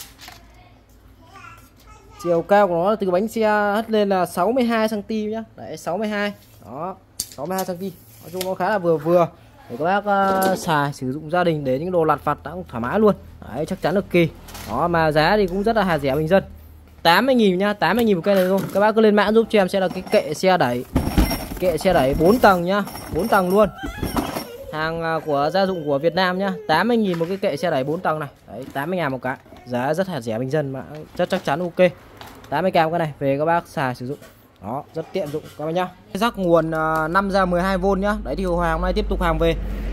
Chiều cao của nó là từ bánh xe hất lên là 62 cm nhá. Đấy, 62. Đó, 62 cm. Nói chung nó khá là vừa vừa để các bác xài sử dụng gia đình, để những đồ lặt vặt cũng thoải mái luôn. Đấy, chắc chắn cực kỳ. Đó, mà giá thì cũng rất là hạt rẻ bình dân. 80.000 nhá, 80.000 một cây này thôi. Các bác cứ lên mã giúp cho em sẽ là cái kệ xe đẩy. Kệ xe đẩy 4 tầng nhá, 4 tầng luôn. Hàng của gia dụng của Việt Nam nhá, 80.000 một cái kệ xe đẩy 4 tầng này. Đấy, 80.000 một cái. Giá rất hạt rẻ bình dân mà chắc chắn ok. 80k cái này về các bác xài sử dụng. Đó, rất tiện dụng các bác nhá. Rắc nguồn 5 ra 12V nhá. Đấy, thì hàng hôm nay tiếp tục hàng về.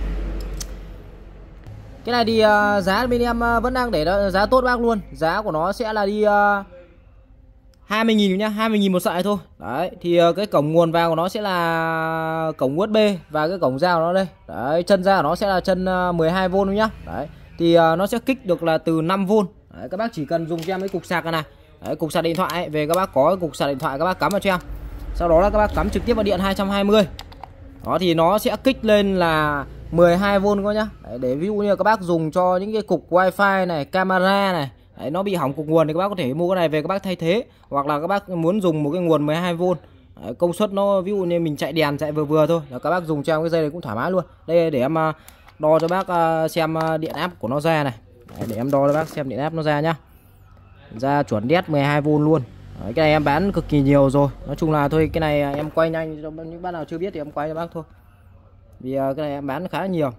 Cái này thì giá bên em vẫn đang để đó, giá tốt bác luôn. Giá của nó sẽ là đi 20.000 nhá, 20.000 một sợi thôi. Đấy, thì cái cổng nguồn vào của nó sẽ là cổng USB và cái cổng ra của nó đây. Đấy, chân ra của nó sẽ là chân 12V nhá. Đấy, thì nó sẽ kích được là từ 5V. Đấy, các bác chỉ cần dùng cho em cái cục sạc này. Đấy, cục sạc điện thoại ấy. Về các bác có cái cục sạc điện thoại các bác cắm vào cho em. Sau đó là các bác cắm trực tiếp vào điện 220. Đó, thì nó sẽ kích lên là 12V các nhá. Đấy, để ví dụ như các bác dùng cho những cái cục wifi này, camera này, đấy, nó bị hỏng cục nguồn thì các bác có thể mua cái này về các bác thay thế. Hoặc là các bác muốn dùng một cái nguồn 12V, đấy, công suất nó ví dụ như mình chạy đèn chạy vừa vừa thôi là các bác dùng cho em cái dây này cũng thoải mái luôn. Đây để em đo cho bác xem điện áp của nó ra này. Đấy, để em đo cho bác xem điện áp nó ra nhá. Ra chuẩn đét 12V luôn. Đấy, cái này em bán cực kỳ nhiều rồi. Nói chung là thôi cái này em quay nhanh cho những bác nào chưa biết thì em quay cho bác thôi. Vì cái này em bán khá là nhiều.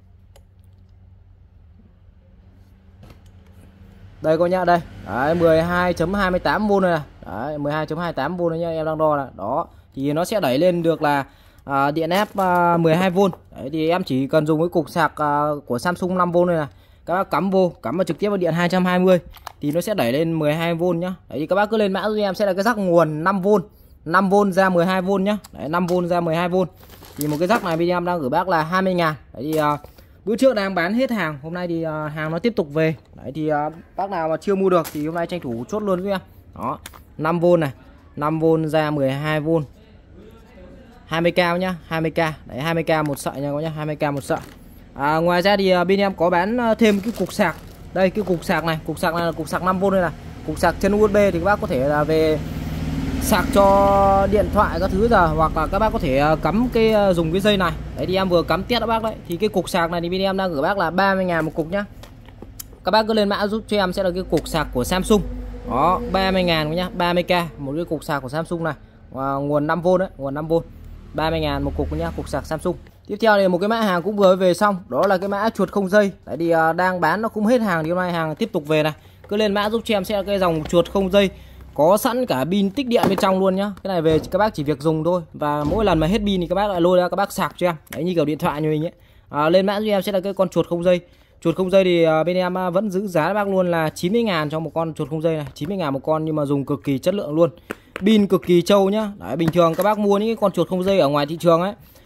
Đây cô nhá, đây. Đấy, 12.28V này. Đấy, 12.28V này nhá, em đang đo là. Đó, thì nó sẽ đẩy lên được là điện áp 12V. Đấy, thì em chỉ cần dùng cái cục sạc của Samsung 5V này này. Các bác cắm vào trực tiếp vào điện 220 thì nó sẽ đẩy lên 12V nhá. Đấy, thì các bác cứ lên mã giúp em sẽ là cái rắc nguồn 5V. 5V ra 12V nhá. Đấy, 5V ra 12V. Thì một cái rắc này bên em đang gửi bác là 20.000. Đấy, thì bữa trước đang bán hết hàng, hôm nay thì hàng nó tiếp tục về. Đấy, thì bác nào mà chưa mua được thì hôm nay tranh thủ chốt luôn giúp em. Đó, 5V này, 5V ra 12V. 20k nhá, 20k. Đấy, 20k một sợi nha các nhá, 20k một sợi. Ngoài ra thì bên em có bán thêm cái cục sạc. Đây, cái cục sạc này là cục sạc 5V đây này. Cục sạc chân USB thì các bác có thể là về sạc cho điện thoại các thứ giờ, hoặc là các bác có thể cắm cái dùng cái dây này. Đấy, thì em vừa cắm test các bác đấy. Thì cái cục sạc này thì bên em đang gửi bác là 30.000 một cục nhá. Các bác cứ lên mã giúp cho em sẽ là cái cục sạc của Samsung. Đó, 30.000 nhá, 30k một cái cục sạc của Samsung này. Nguồn 5V đấy, nguồn 5V. 30.000 một cục nhá, cục sạc Samsung. Tiếp theo thì một cái mã hàng cũng vừa về xong, đó là cái mã chuột không dây. Đấy, thì đang bán nó cũng hết hàng thì hôm nay hàng tiếp tục về này. Cứ lên mã giúp cho em sẽ là cái dòng chuột không dây, có sẵn cả pin tích điện bên trong luôn nhá. Cái này về các bác chỉ việc dùng thôi, và mỗi lần mà hết pin thì các bác lại lôi ra các bác sạc cho em. Đấy, như kiểu điện thoại như mình ấy. Lên mã giúp em sẽ là cái con chuột không dây. Chuột không dây thì bên em vẫn giữ giá các bác luôn là 90.000 cho một con chuột không dây này, 90.000 một con, nhưng mà dùng cực kỳ chất lượng luôn. Pin cực kỳ trâu nhá. Đấy, bình thường các bác mua những cái con chuột không dây ở ngoài thị trường ấy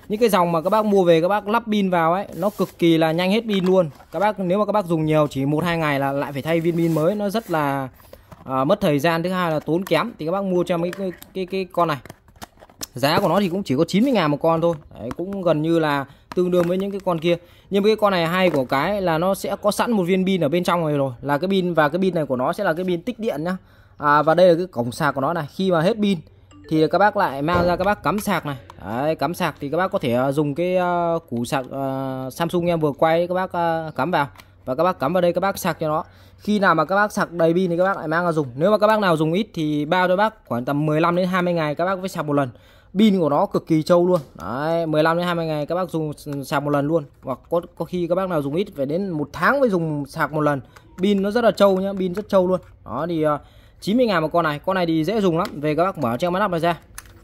những cái dòng mà các bác mua về các bác lắp pin vào ấy, nó cực kỳ là nhanh hết pin luôn. Các bác nếu mà các bác dùng nhiều chỉ 1-2 ngày là lại phải thay viên pin mới, nó rất là mất thời gian, thứ hai là tốn kém. Thì các bác mua cho mấy cái con này, giá của nó thì cũng chỉ có 90.000 một con thôi. Đấy, cũng gần như là tương đương với những cái con kia. Nhưng cái con này hay của cái là nó sẽ có sẵn một viên pin ở bên trong này rồi, là cái pin, và cái pin này của nó sẽ là cái pin tích điện nhá. Và đây là cái cổng sạc của nó này. Khi mà hết pin thì các bác lại mang ra các bác cắm sạc này. Đấy, cắm sạc thì các bác có thể dùng cái củ sạc Samsung em vừa quay, các bác cắm vào và các bác cắm vào đây, các bác sạc cho nó. Khi nào mà các bác sạc đầy pin thì các bác lại mang ra dùng. Nếu mà các bác nào dùng ít thì bao cho bác khoảng tầm 15 đến 20 ngày các bác phải sạc một lần. Pin của nó cực kỳ trâu luôn. Đấy, 15 đến 20 ngày các bác dùng sạc một lần luôn. Hoặc có khi các bác nào dùng ít phải đến 1 tháng mới dùng sạc một lần. Pin nó rất là trâu nhá, pin rất trâu luôn. Đó thì 90.000 một con này. Con này thì dễ dùng lắm. Về các bác mở trong máy lắp này ra,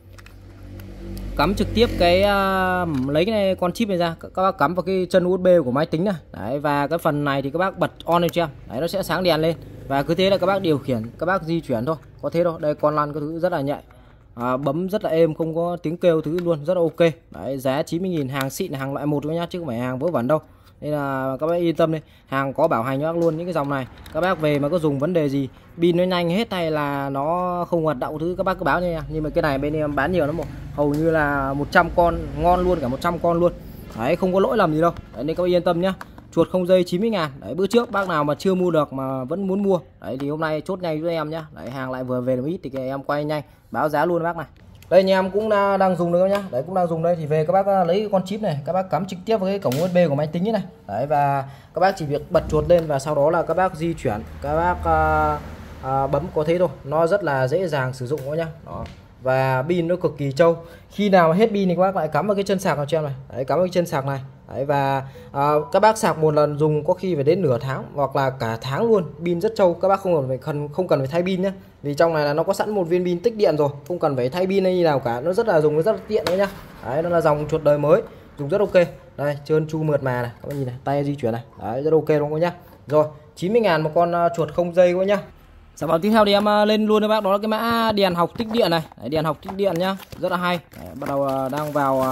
cắm trực tiếp cái lấy cái này, con chip này ra, các bác cắm vào cái chân USB của máy tính này. Đấy, và cái phần này thì các bác bật on lên cho em. Đấy, nó sẽ sáng đèn lên. Và cứ thế là các bác điều khiển, các bác di chuyển thôi. Có thế thôi. Đây, con lăn cái thứ rất là nhạy. Bấm rất là êm, không có tiếng kêu thứ luôn, rất là ok. Đấy, giá 90.000, hàng xịn, hàng loại 1 thôi nhá, chứ không phải hàng vớ vẩn đâu. Nên là các bác yên tâm đi, hàng có bảo hành cho bác luôn. Những cái dòng này các bác về mà có dùng vấn đề gì, pin nó nhanh hết hay là nó không hoạt động thứ, các bác cứ báo cho em. Nhưng mà cái này bên em bán nhiều lắm, hầu như là 100 con ngon luôn, cả 100 con luôn. Đấy, không có lỗi lầm gì đâu. Đấy, nên các bác yên tâm nhá. Chuột không dây 90.000. Đấy, bữa trước bác nào mà chưa mua được mà vẫn muốn mua, đấy thì hôm nay chốt nhanh với em nhá. Đấy, hàng lại vừa về được ít thì em quay nhanh báo giá luôn bác này. Đây nhà em cũng đang dùng nữa nhá. Đấy, cũng đang dùng đây thì về các bác lấy con chip này, các bác cắm trực tiếp với cái cổng USB của máy tính như này. Đấy, và các bác chỉ việc bật chuột lên và sau đó là các bác di chuyển, các bác bấm có thế thôi. Nó rất là dễ dàng sử dụng thôi nhá. Đó. Và pin nó cực kỳ trâu. Khi nào mà hết pin thì các bác lại cắm vào cái chân sạc nào cho em này. Đấy, cắm vào cái chân sạc này. Đấy, và các bác sạc một lần dùng có khi phải đến nửa tháng hoặc là cả tháng luôn. Pin rất trâu, các bác không cần phải thay pin nhé. Vì trong này là nó có sẵn một viên pin tích điện rồi, không cần phải thay pin hay như nào cả. Nó rất là dùng, nó rất là tiện đấy nhá. Đấy, nó là dòng chuột đời mới, dùng rất ok. Đây, trơn tru mượt mà này, các bác nhìn này, tay di chuyển này. Đấy, rất ok đúng không nhá. Rồi, 90.000 một con chuột không dây quá nhá. Sản phẩm tiếp theo thì em lên luôn cho bác, đó là cái mã đèn học tích điện này. Đấy, đèn học tích điện nhá, rất là hay. Đấy, bắt đầu đang vào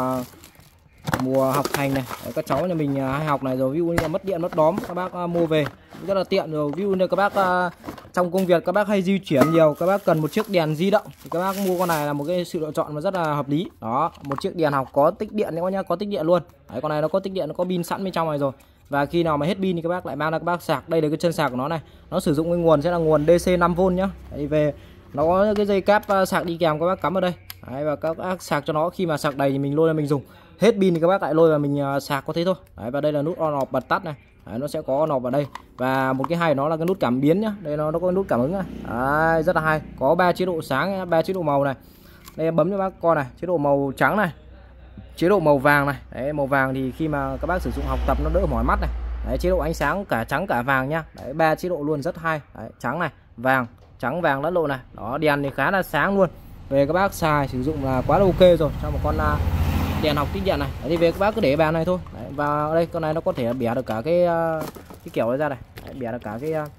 mùa học hành này. Đấy, các cháu nhà mình hay học này rồi, ví dụ như là mất điện mất đóm, các bác mua về rất là tiện rồi. Ví dụ như các bác trong công việc các bác hay di chuyển nhiều, các bác cần một chiếc đèn di động thì các bác mua con này là một cái sự lựa chọn mà rất là hợp lý. Đó, một chiếc đèn học có tích điện đấy nhá, có tích điện luôn. Đấy, con này nó có tích điện, nó có pin sẵn bên trong này rồi. Và khi nào mà hết pin thì các bác lại mang ra các bác sạc. Đây là cái chân sạc của nó này. Nó sử dụng cái nguồn sẽ là nguồn DC 5V nhá. Đấy, về nó có cái dây cáp sạc đi kèm, các bác cắm vào đây. Đấy, và các bác sạc cho nó, khi mà sạc đầy thì mình lôi ra mình dùng. Hết pin thì các bác lại lôi vào mình sạc, có thế thôi. Đấy, và đây là nút on off bật tắt này. Đấy, nó sẽ có on off ở đây. Và một cái hay nó là cái nút cảm biến nhá. Đây nó có nút cảm ứng này. Đấy, rất là hay. Có 3 chế độ sáng, 3 chế độ màu này. Đây em bấm cho bác con này, chế độ màu trắng này, chế độ màu vàng này. Đấy, màu vàng thì khi mà các bác sử dụng học tập nó đỡ mỏi mắt này. Đấy, chế độ ánh sáng cả trắng cả vàng nhá. Đấy, 3 chế độ luôn rất hay. Đấy, trắng này, vàng, trắng vàng lẫn lộn này. Đó, đèn thì khá là sáng luôn. Về các bác xài sử dụng là quá là ok rồi cho một con đèn học tích điện này. Đấy, thì về các bác cứ để bàn này thôi. Đấy, và đây con này nó có thể bẻ được cả cái kiểu này ra này. Đấy, bẻ được cả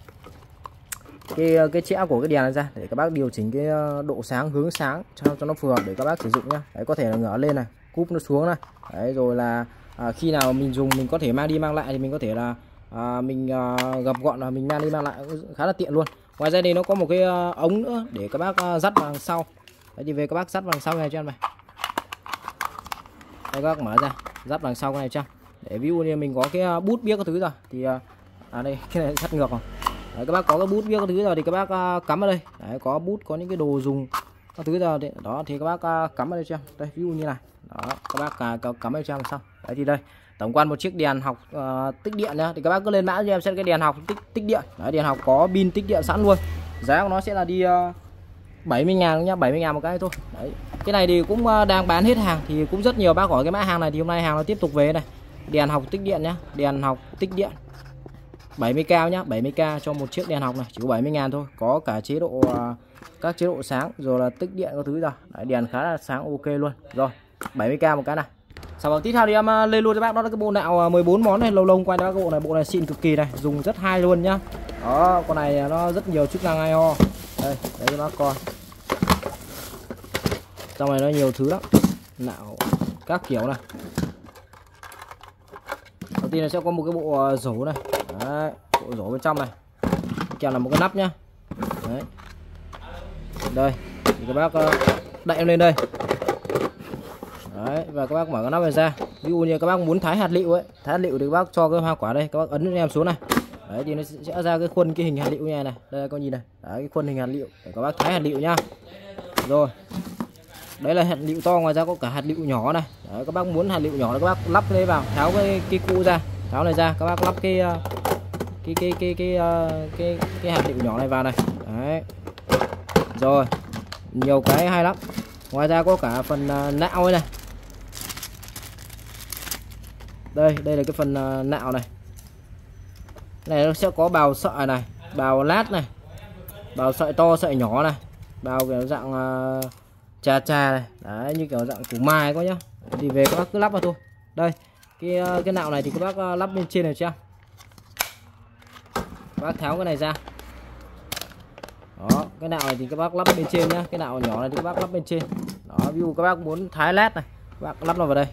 cái chĩa của cái đèn này ra để các bác điều chỉnh cái độ sáng, hướng sáng cho nó phù hợp để các bác sử dụng nhá. Đấy, có thể là ngửa lên này, cúp nó xuống này. Đấy, rồi là khi nào mình dùng mình có thể mang đi mang lại thì mình có thể là mình gập gọn là mình mang đi mang lại khá là tiện luôn. Ngoài ra đây nó có một cái ống nữa để các bác dắt vào đằng sau. Đấy, thì về các bác dắt vào đằng sau này cho em này. Đây, các bác mở ra dắt đằng sau cái này cho, để ví dụ như mình có cái bút viết các thứ rồi thì đây cái này thắt ngược rồi. Đấy, các bác có cái bút viết các thứ rồi thì các bác cắm vào đây. Đấy, có bút, có những cái đồ dùng các thứ rồi đó thì các bác cắm vào đây cho em. Đây ví dụ như này đó, các bác cắm vào cho em xong. Đấy, thì đây tổng quan một chiếc đèn học tích điện nhá. Thì các bác cứ lên mã cho em xem cái đèn học tích điện. Đấy, đèn học có pin tích điện sẵn luôn. Giá của nó sẽ là đi 70.000 nhá, 70.000 một cái thôi. Đấy, cái này thì cũng đang bán hết hàng, thì cũng rất nhiều bác hỏi cái mã hàng này thì hôm nay hàng nó tiếp tục về này. Đèn học tích điện nhá, đèn học tích điện 70k nhá, 70k cho một chiếc đèn học này, chỉ có 70.000 thôi. Có cả chế độ các chế độ sáng rồi là tích điện các thứ rồi. Đấy, đèn khá là sáng ok luôn. Rồi, 70k một cái này. Sản phẩm tiếp theo thì em lên luôn cho bác, đó là cái bộ nạo 14 món này, lâu lâu quay cho bác cái bộ này xịn cực kỳ này, dùng rất hay luôn nhá. Đó, con này nó rất nhiều chức năng hay ho. Đây, đấy cho bác coi. Trong này nó nhiều thứ lắm. Nạo các kiểu này. tiên là sẽ có một cái bộ rổ này. Đấy, bộ rổ bên trong này kèm là một cái nắp nhá. Đấy. Đây thì các bác đậy em lên đây. Đấy, và các bác mở cái nắp này ra. Ví dụ như các bác muốn thái hạt lựu ấy, thái hạt lựu thì các bác cho cái hoa quả đây, các bác ấn em xuống này. Đấy thì nó sẽ ra cái khuôn cái hình hạt lựu như này này. Đây các nhìn này. Đấy, cái khuôn hình hạt lựu để các bác thái hạt lựu nhá. Rồi. Đấy là hạt lựu to, ngoài ra có cả hạt lựu nhỏ này. Đấy, các bác muốn hạt lựu nhỏ thì các bác lắp cái đấy vào, tháo cái cu ra, tháo này ra, các bác lắp cái hạt lựu nhỏ này vào này. Đấy. Rồi. Nhiều cái hay lắm. Ngoài ra có cả phần nạo ấy này. Đây là cái phần nạo này. Này nó sẽ có bào sợi này, bào lát này, bào sợi to sợi nhỏ này, bào kiểu dạng trà này. Đấy, như kiểu dạng củ mai có nhá. Thì về các bác cứ lắp vào thôi. Đây, cái nạo này thì các bác lắp bên trên này chưa? Các bác tháo cái này ra. Đó, cái nạo này thì các bác lắp bên trên nhá, cái nạo nhỏ này thì các bác lắp bên trên. Đó, ví dụ các bác muốn thái lát này, các bác lắp nó vào đây.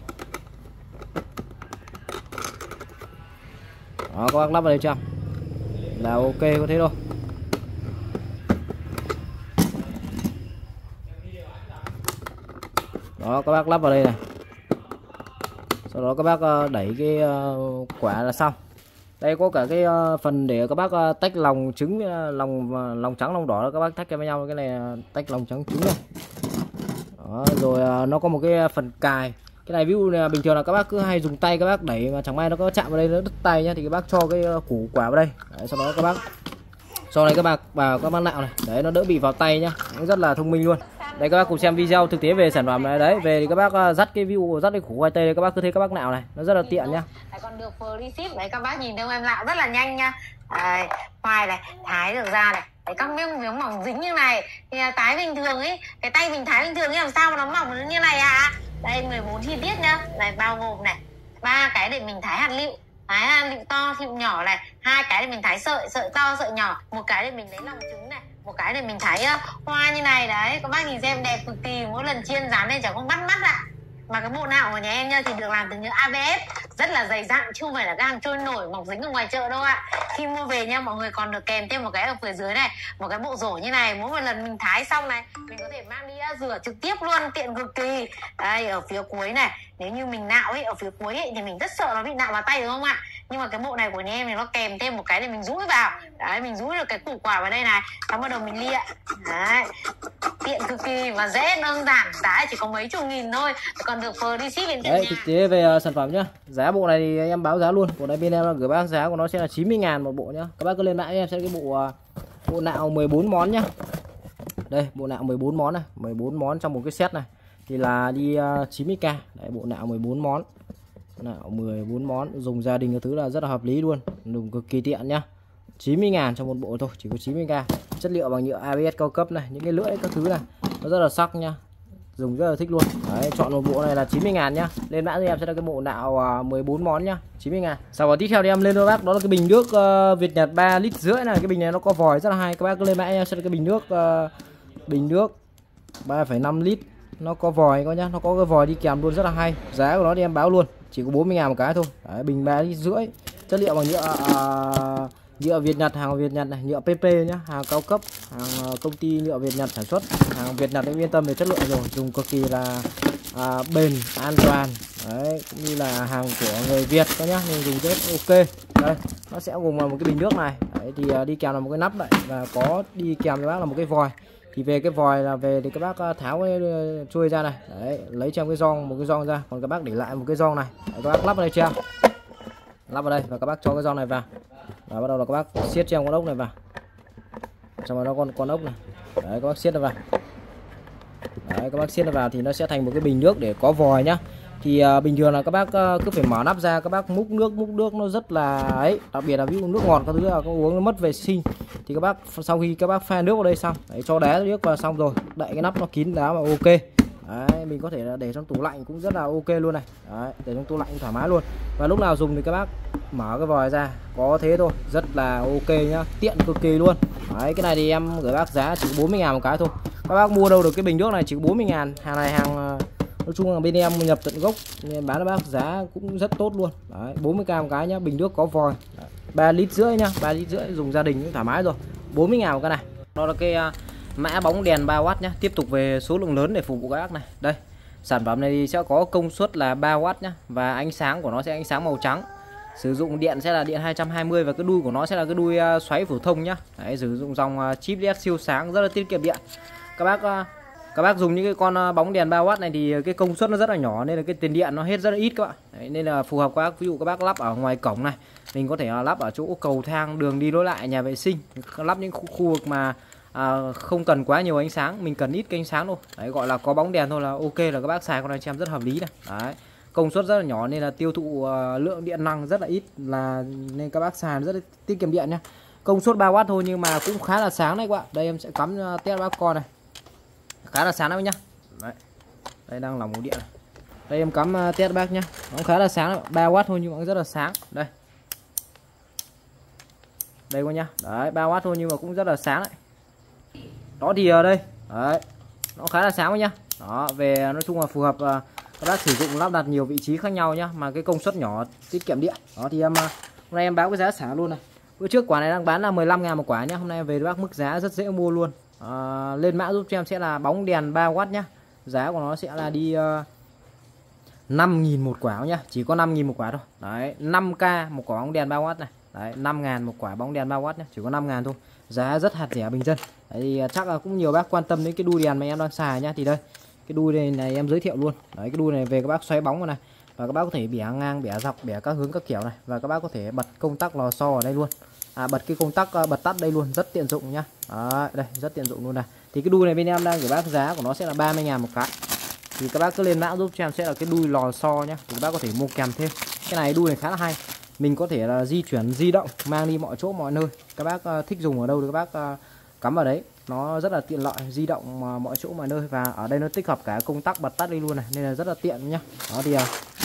Đó, các bác lắp vào đây chưa? Là ok, có thế thôi. Đó, các bác lắp vào đây này. Sau đó các bác đẩy cái quả là xong. Đây có cả cái phần để các bác tách lòng trứng, lòng trắng lòng đỏ, các bác tách với nhau. Cái này tách lòng trắng trứng này. Đó, rồi nó có một cái phần cài. Cái này ví dụ là bình thường là các bác cứ hay dùng tay các bác đẩy mà chẳng may nó có chạm vào đây nó đứt tay nhá, thì các bác cho cái củ quả vào đây. Đấy, sau đó các bác sau này các bác vào các bác nạo này, đấy nó đỡ bị vào tay nhá, nó rất là thông minh luôn. Đây các bác cùng xem video thực tế về sản phẩm này. Đấy, về thì các bác dắt cái view, dắt cái củ khoai tây đây, các bác cứ thấy các bác nạo này, nó rất là tiện nhá.
Đấy, còn được free ship đấy, các bác nhìn thấy không, em nạo rất là nhanh nha. Đấy, khoai này thái được ra này. Đấy, các miếng mỏng dính như này thì thái bình thường ấy, cái tay mình thái bình thường ấy làm sao mà nó mỏng như này ạ? Đây 14 chi tiết nhá. Đây bao gồm này 3 cái để mình thái hạt lựu, thái hạt lựu to lựu nhỏ này, 2 cái để mình thái sợi to sợi nhỏ, một cái để mình lấy lòng trứng này, một cái để mình thái hoa như này. Đấy, các bác nhìn xem đẹp cực kỳ, mỗi lần chiên rán lên chẳng không bắt mắt ạ. Mà cái bộ nạo của nhà em nha thì được làm từ nhựa ABS, rất là dày dặn chứ không phải là cái hàng trôi nổi mọc dính ở ngoài chợ đâu ạ. Khi mua về nha mọi người còn được kèm thêm một cái ở phía dưới này, một cái bộ rổ như này, mỗi một lần mình thái xong này mình có thể mang đi rửa trực tiếp luôn, tiện cực kỳ. Đây ở phía cuối này, nếu như mình nạo ấy ở phía cuối ấy, thì mình rất sợ nó bị nạo vào tay đúng không ạ? Nhưng mà cái bộ này của nhà em thì nó kèm thêm một cái để mình rũi vào. Đấy, mình rũi được cái củ quả vào đây này, xong bắt đầu mình lia. Đấy, tiện cực kỳ và dễ đơn giản, giá chỉ có mấy chục nghìn thôi, còn được free ship đến tận nhà.
Đấy, thực tế về sản phẩm nhá. Giá bộ này thì em báo giá luôn. Bộ này bên em gửi bác giá của nó sẽ là 90.000 một bộ nhá. Các bác cứ lên mạng em sẽ cái bộ nạo 14 món nhá. Đây, bộ nạo 14 món này, 14 món trong một cái set này thì là đi 90k. Đấy, bộ nạo 14 món. Nạo 14 món dùng gia đình cái thứ là rất là hợp lý luôn, dùng cực kỳ tiện nhá. 90.000 cho một bộ thôi, chỉ có 90k. Chất liệu bằng nhựa ABS cao cấp này, những cái lưỡi các thứ này nó rất là sắc nhá, dùng rất là thích luôn. Đấy, chọn một bộ này là 90.000 nhá. Lên mã thì em sẽ là cái bộ nạo 14 món nhá, 90.000. Sau đó tiếp theo thì em lên cho bác đó là cái bình nước Việt Nhật 3,5 lít này. Cái bình này nó có vòi rất là hay, các bác cứ lên mã em sẽ là cái bình nước 3,5 lít, nó có vòi có nhá, nó có cái vòi đi kèm luôn, rất là hay. Giá của nó thì em báo luôn chỉ có 40.000 một cái thôi. Đấy, bình 3,5 lít, chất liệu bằng nhựa Việt Nhật, hàng Việt Nhật này, nhựa PP nhá, hàng cao cấp, hàng công ty nhựa Việt Nhật sản xuất, hàng Việt Nhật em yên tâm về chất lượng rồi, dùng cực kỳ là bền, an toàn. Đấy, cũng như là hàng của người Việt đó nhá, nên dùng rất ok. Đây, nó sẽ gồm một cái bình nước này. Đấy, thì đi kèm là một cái nắp này và có đi kèm với bác là một cái vòi. Thì về cái vòi là về thì các bác tháo cái chui ra này. Đấy, lấy trong cái gioăng, một cái gioăng ra, còn các bác để lại một cái gioăng này. Đấy, các bác lắp vào đây chưa? Lắp vào đây và các bác cho cái gioăng này vào. Và bắt đầu là các bác siết trong con ốc này vào. Trong đó con ốc này. Đấy, các bác siết nó vào. Đấy, các bác siết nó vào thì nó sẽ thành một cái bình nước để có vòi nhá. Thì bình thường là các bác cứ phải mở nắp ra, các bác múc nước nó rất là ấy, đặc biệt là ví dụ nước ngọt các thứ là có uống nó mất vệ sinh. Thì các bác sau khi các bác pha nước vào đây xong, đấy, cho đá nước vào xong rồi, đậy cái nắp nó kín đá mà ok. Đấy, mình có thể là để trong tủ lạnh cũng rất là ok luôn này. Đấy, để trong tủ lạnh thoải mái luôn. Và lúc nào dùng thì các bác mở cái vòi ra, có thế thôi, rất là ok nhá, tiện cực kỳ luôn. Đấy, cái này thì em gửi bác giá chỉ 40.000 một cái thôi. Các bác mua đâu được cái bình nước này chỉ 40.000. Hàng này hàng Nói chung là bên em nhập tận gốc nên bán cho bác giá cũng rất tốt luôn. Đấy, 40k một cái nhá, bình nước có vòi. 3,5 lít nhá, 3,5 lít dùng gia đình cũng thoải mái rồi. 40.000 một cái này. Đó là cái mã bóng đèn 3W nhá. Tiếp tục về số lượng lớn để phục vụ các bác này. Đây, sản phẩm này thì sẽ có công suất là 3W nhá, và ánh sáng của nó sẽ ánh sáng màu trắng. Sử dụng điện sẽ là điện 220 và cái đuôi của nó sẽ là cái đuôi xoáy phổ thông nhá. Đấy, sử dụng dòng chip LED siêu sáng, rất là tiết kiệm điện. Các bác dùng những cái con bóng đèn 3W này thì cái công suất nó rất là nhỏ nên là cái tiền điện nó hết rất là ít các bạn. Đấy, nên là phù hợp các bác, ví dụ các bác lắp ở ngoài cổng này, mình có thể lắp ở chỗ cầu thang, đường đi lối lại, nhà vệ sinh, lắp những khu vực mà không cần quá nhiều ánh sáng, mình cần ít cái ánh sáng thôi. Đấy, gọi là có bóng đèn thôi là ok, là các bác xài con này cho em rất hợp lý này. Đấy, công suất rất là nhỏ nên là tiêu thụ lượng điện năng rất là ít, là nên các bác xài rất là tiết kiệm điện nhá. Công suất 3W thôi nhưng mà cũng khá là sáng đấy các bạn. Đây em sẽ cắm test bác con này, khá là sáng đấy nhá. Đấy, đây đang lỏng điện này. Đây em cắm test bác nhá, nó khá là sáng đấy, 3W thôi nhưng mà rất là sáng. Đây đây coi nhá, đấy 3W thôi nhưng mà cũng rất là sáng đấy. Đó thì ở đây đấy, nó khá là sáng nhá. Đó, về nói chung là phù hợp các bác sử dụng lắp đặt nhiều vị trí khác nhau nhá, mà cái công suất nhỏ tiết kiệm điện. Đó thì hôm nay em báo cái giá xả luôn này. Bữa trước quả này đang bán là 15.000 một quả nhá, hôm nay về bác mức giá rất dễ mua luôn. Lên mã giúp cho em sẽ là bóng đèn 3W nhá, giá của nó sẽ là đi 5.000 một quả nhá, chỉ có 5.000 một quả thôi. Đấy, 5k một quả bóng đèn 3W này. Đấy, 5.000 một quả bóng đèn 3W nhá, chỉ có 5.000 thôi. Giá rất hạt rẻ bình dân. Đấy thì chắc là cũng nhiều bác quan tâm đến cái đuôi đèn mà em đang xài nhá, thì đây cái đuôi này em giới thiệu luôn. Đấy, cái đuôi này về các bác xoáy bóng vào này, và các bác có thể bẻ ngang, bẻ dọc, bẻ các hướng các kiểu này, và các bác có thể bật công tắc lò xo ở đây luôn. Bật cái công tắc bật tắt đây luôn, rất tiện dụng nhá. Đấy, đây rất tiện dụng luôn này. Thì cái đuôi này bên em đang gửi bác giá của nó sẽ là 30.000 một cái. Thì các bác cứ lên mã giúp cho em sẽ là cái đuôi lò xo nhá, thì các bác có thể mua kèm thêm. Cái này đuôi này khá là hay, mình có thể là di chuyển, di động, mang đi mọi chỗ mọi nơi. Các bác thích dùng ở đâu thì các bác cắm vào đấy, nó rất là tiện lợi, di động mọi chỗ mọi nơi. Và ở đây nó tích hợp cả công tắc bật tắt đi luôn này, nên là rất là tiện nhá. Đó thì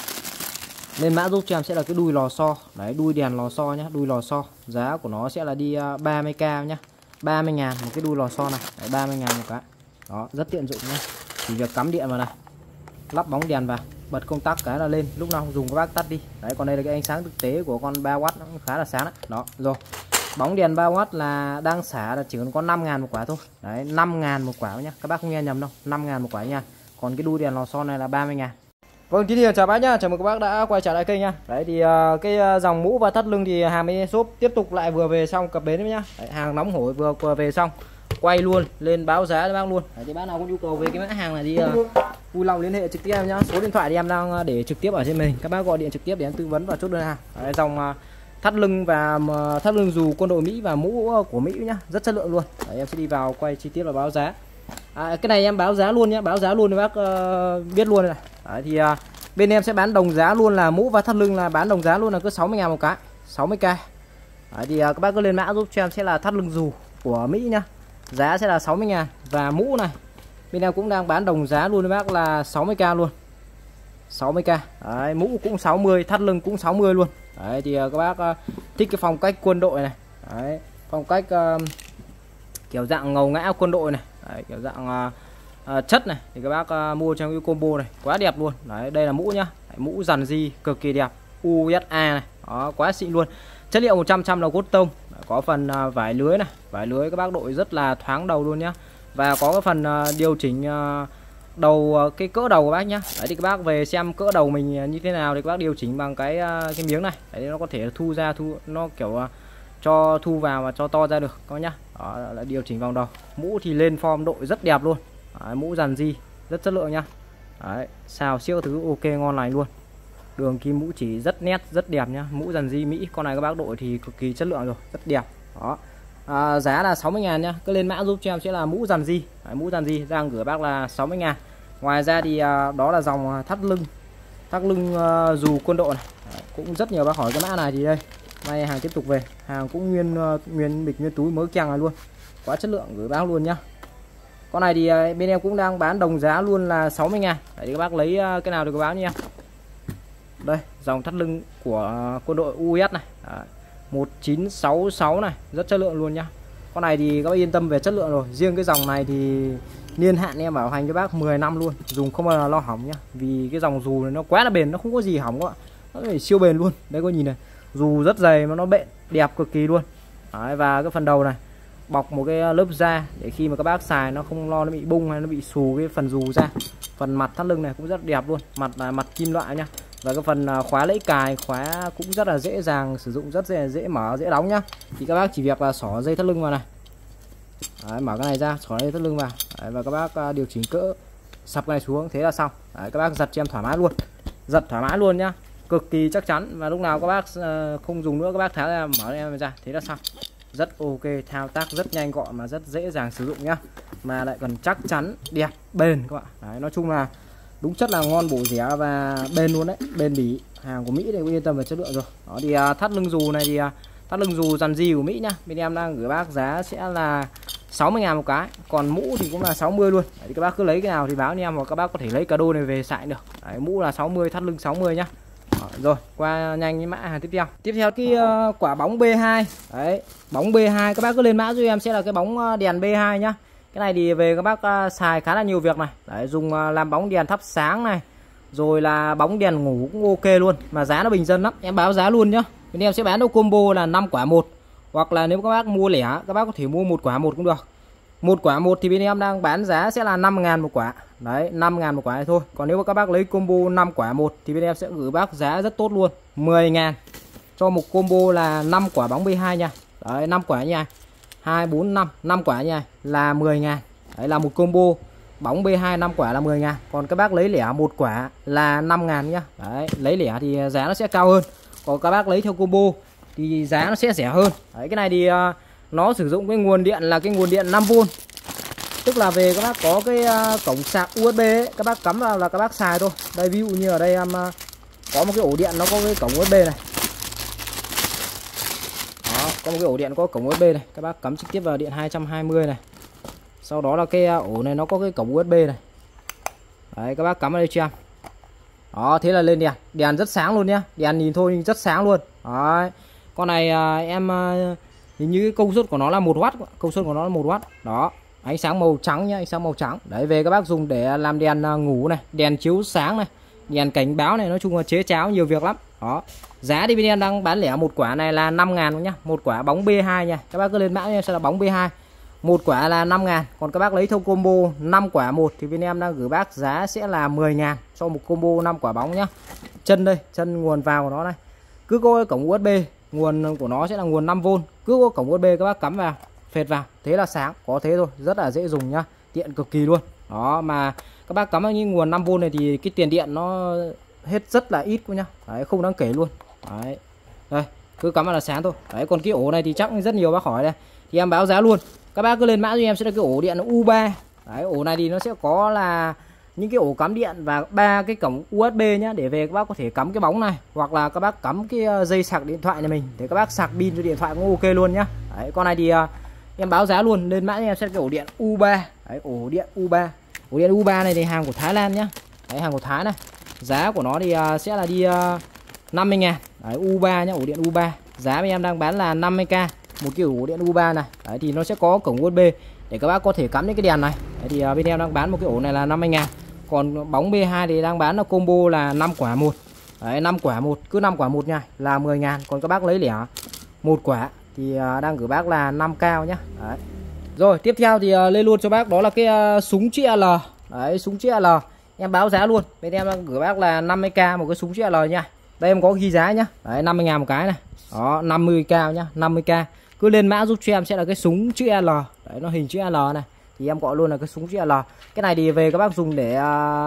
lên mã giúp cho em sẽ là cái đuôi lò xo. Đấy, đuôi đèn lò xo nhá, đuôi lò xo. Giá của nó sẽ là đi 30k nhá, 30.000 một cái đuôi lò xo này. Đấy, 30.000 một cái. Đó, rất tiện dụng nhá. Chỉ việc cắm điện vào này, lắp bóng đèn vào, bật công tắc cái là lên, lúc nào không dùng các bác tắt đi. Đấy, còn đây là cái ánh sáng thực tế của con 3W, nó cũng khá là sáng đấy. Đó, rồi. Bóng đèn 3W là đang xả là chỉ còn có 5.000 một quả thôi. Đấy, 5.000 một quả nhá. Các bác không nghe nhầm đâu, 5.000 một quả nha. Còn cái đuôi đèn lò xo này là 30.000. Vâng, thì chào bác nhá, chào mừng các bác đã quay trở lại kênh nha. Đấy thì cái dòng mũ và thắt lưng thì hàng bên shop tiếp tục lại vừa về xong cập bến đấy nhá. Đấy, hàng nóng hổi vừa về xong, quay luôn lên báo giá cho bác luôn. Đấy, thì bác nào có nhu cầu về cái mã hàng này thì vui lòng liên hệ trực tiếp em nhá. Số điện thoại thì em đang để trực tiếp ở trên mình, các bác gọi điện trực tiếp để em tư vấn và chốt đơn hàng. Đấy, dòng thắt lưng và thắt lưng dù quân đội Mỹ và mũ của Mỹ nhá, rất chất lượng luôn. Đấy, em sẽ đi vào quay chi tiết và báo giá. Cái này em báo giá luôn nhá, báo giá luôn để bác biết luôn này. Đấy, thì bên em sẽ bán đồng giá luôn, là mũ và thắt lưng là bán đồng giá luôn, là cứ 60.000 một cái, 60k. Đấy, thì các bác cứ lên mã giúp cho em sẽ là thắt lưng dù của Mỹ nhá, giá sẽ là 60.000. Và mũ này bên em cũng đang bán đồng giá luôn với bác là 60k luôn, 60k. Đấy, mũ cũng 60, thắt lưng cũng 60 luôn. Đấy, thì các bác thích cái phong cách quân đội này. Đấy, phong cách kiểu dạng ngầu ngã quân đội này. Đấy, kiểu dạng chất này thì các bác mua trong cái combo này quá đẹp luôn. Đấy, đây là mũ nhá. Đấy, mũ dàn di cực kỳ đẹp, USA này. Đó, quá xịn luôn. Chất liệu 100% là cốt tông. Có phần vải lưới này, vải lưới các bác đội rất là thoáng đầu luôn nhá. Và có cái phần điều chỉnh đầu, cái cỡ đầu của bác nhá. Đấy, thì các bác về xem cỡ đầu mình như thế nào thì các bác điều chỉnh bằng cái miếng này. Đấy, nó có thể thu ra, nó kiểu cho thu vào và cho to ra được các bác nhá. Đó là điều chỉnh vòng đầu. Mũ thì lên form đội rất đẹp luôn. Đấy, mũ dàn di rất chất lượng nhá. Đấy, xào siêu thứ ok ngon lành luôn. Đường kim mũ chỉ rất nét, rất đẹp nhá. Mũ dàn di Mỹ, con này các bác đội thì cực kỳ chất lượng rồi, rất đẹp. Đó. Giá là 60.000 nhá. Cứ lên mã giúp cho em sẽ là mũ dàn di. Đấy, mũ dàn di đang gửi bác là 60.000. Ngoài ra thì đó là dòng thắt lưng dù quân đội này. Đấy, cũng rất nhiều bác hỏi cái mã này thì đây. Nay hàng tiếp tục về, hàng cũng nguyên bịch nguyên túi mới keng này luôn. Quá chất lượng, gửi bác luôn nhá. Con này thì bên em cũng đang bán đồng giá luôn là 60.000. Đấy, các bác lấy cái nào thì có báo nha em. Đây, dòng thắt lưng của quân đội US này. Đấy, 1966 này, rất chất lượng luôn nhá. Con này thì các bác yên tâm về chất lượng rồi. Riêng cái dòng này thì niên hạn em bảo hành cho bác 10 năm luôn, dùng không bao giờ lo hỏng nhá. Vì cái dòng dù này nó quá là bền, nó không có gì hỏng các bạn, nó phải siêu bền luôn. Đấy có nhìn này, dù rất dày mà nó bện đẹp cực kỳ luôn. Đấy, và cái phần đầu này bọc một cái lớp da để khi mà các bác xài nó không lo nó bị bung hay nó bị xù cái phần dù ra. Phần mặt thắt lưng này cũng rất đẹp luôn, mặt là mặt kim loại nhá. Và cái phần khóa lẫy cài, khóa cũng rất là dễ dàng sử dụng, rất dễ mở, dễ đóng nhá. Thì các bác chỉ việc là xỏ dây thắt lưng vào này. Đấy, mở cái này ra, xỏ dây thắt lưng vào. Đấy, và các bác điều chỉnh cỡ, sập cái này xuống, thế là xong. Đấy, các bác giật cho em thoải mái luôn, giật thoải mái luôn nhá, cực kỳ chắc chắn. Và lúc nào các bác không dùng nữa các bác tháo ra, mở em ra, thế là xong. Rất ok, thao tác rất nhanh gọn mà rất dễ dàng sử dụng nhá, mà lại còn chắc chắn, đẹp, bền các bạn. Đấy, nói chung là đúng chất là ngon, bổ rẻ và bền luôn đấy, bền bỉ. Hàng của Mỹ thì yên tâm về chất lượng rồi. Đó thì thắt lưng dù này thì thắt lưng dù dàn di của Mỹ nhá, bên em đang gửi bác giá sẽ là 60.000 một cái, còn mũ thì cũng là 60 luôn. Đấy, thì các bác cứ lấy cái nào thì báo anh em, hoặc các bác có thể lấy cả đôi này về xài được. Đấy, mũ là 60, thắt lưng 60 nhá. Đó, rồi qua nhanh với mã hàng tiếp theo. Tiếp theo cái quả bóng B2. Đấy, bóng B2 các bác cứ lên mã giúp em sẽ là cái bóng đèn B2 nhá. Cái này thì về các bác xài khá là nhiều việc này. Đấy, dùng làm bóng đèn thắp sáng này, rồi là bóng đèn ngủ cũng ok luôn, mà giá nó bình dân lắm. Em báo giá luôn nhá. Bên em sẽ bán được combo là 5 quả một, hoặc là nếu các bác mua lẻ các bác có thể mua một quả một cũng được. Một quả một thì bên em đang bán giá sẽ là 5.000 một quả. Đấy, 5.000 một quả này thôi. Còn nếu mà các bác lấy combo 5 quả một thì bên em sẽ gửi bác giá rất tốt luôn, 10.000 cho một combo là 5 quả bóng B2 nha. Đấy, 5 quả nha, 2, 4, 5, 5 quả nha là 10.000. Đấy là một combo bóng B2 5 quả là 10.000. Còn các bác lấy lẻ một quả là 5.000 nhá. Đấy, lấy lẻ thì giá nó sẽ cao hơn, còn các bác lấy theo combo thì giá nó sẽ rẻ hơn. Đấy, cái này thì nó sử dụng cái nguồn điện là cái nguồn điện 5V, tức là về các bác có cái cổng sạc USB ấy, các bác cắm vào là các bác xài thôi. Đây ví dụ như ở đây em có một cái ổ điện nó có cái cổng USB này. Đó, có một cái ổ điện có cổng USB này, các bác cắm trực tiếp vào điện 220 này. Sau đó là cái ổ này nó có cái cổng USB này. Đấy, các bác cắm vào đây cho em. Đó, thế là lên đèn, đèn rất sáng luôn nhá. Đèn nhìn thôi nhưng rất sáng luôn. Đấy. Con này em hình như cái công suất của nó là 1W, công suất của nó là 1W. Đó, ánh sáng màu trắng nhá, ánh sáng màu trắng. Đấy, về các bác dùng để làm đèn ngủ này, đèn chiếu sáng này, đèn cảnh báo này, nói chung là chế cháo nhiều việc lắm. Đó. Giá thì bên em đang bán lẻ một quả này là 5.000 nhá, một quả bóng B2 nha. Các bác cứ lên mã em sẽ là bóng B2. Một quả là 5.000, còn các bác lấy theo combo 5 quả một thì bên em đang gửi bác giá sẽ là 10.000 cho một combo 5 quả bóng nhá. Chân đây, chân nguồn vào của nó này. Cứ có cái cổng USB, nguồn của nó sẽ là nguồn 5V, cứ có cổng USB các bác cắm vào, phệt vào, thế là sáng, có thế thôi, rất là dễ dùng nhá, tiện cực kỳ luôn. Đó, mà các bác cắm vào những nguồn 5V này thì cái tiền điện nó hết rất là ít nhá. Đấy, không đáng kể luôn. Đấy. Đây, cứ cắm vào là sáng thôi. Đấy, còn cái ổ này thì chắc rất nhiều bác hỏi đây. Thì em báo giá luôn. Các bác cứ lên mã cho em sẽ là cái ổ điện U3. Đấy, ổ này thì nó sẽ có là những cái ổ cắm điện và 3 cái cổng USB nhá, để về các bác có thể cắm cái bóng này, hoặc là các bác cắm cái dây sạc điện thoại nhà mình để các bác sạc pin cho điện thoại cũng ok luôn nhá. Đấy, con này thì em báo giá luôn, lên mã cho em sẽ là cái ổ điện U3. Đấy, ổ điện U3. Ổ điện U3 này thì hàng của Thái Lan nhá. Đấy, hàng của Thái này. Giá của nó thì sẽ là đi 50.000. Đấy, U3 nhá, ổ điện U3. Giá bên em đang bán là 50k một cái ổ điện U3 này. Đấy, thì nó sẽ có cổng USB để các bác có thể cắm những cái đèn này. Đấy, thì bên em đang bán một cái ổ này là 50.000. Còn bóng B2 thì đang bán là combo là 5 quả một. Đấy, 5 quả một, cứ 5 quả một nha là 10.000. Còn các bác lấy lẻ một quả thì đang gửi bác là 5 cao nhá. Đấy. Rồi, tiếp theo thì lên luôn cho bác đó là cái súng chĩa L. Đấy, súng chĩa L. Em báo giá luôn. Bên em đang gửi bác là 50k một cái súng chĩa L nha. Đây em có ghi giá nhá. Đấy, 50.000 một cái này. Đó, 50k nhá, 50k. Cứ lên mã giúp cho em sẽ là cái súng chữ L. Đấy, nó hình chữ L này. Thì em gọi luôn là cái súng chữ L. Cái này thì về các bác dùng để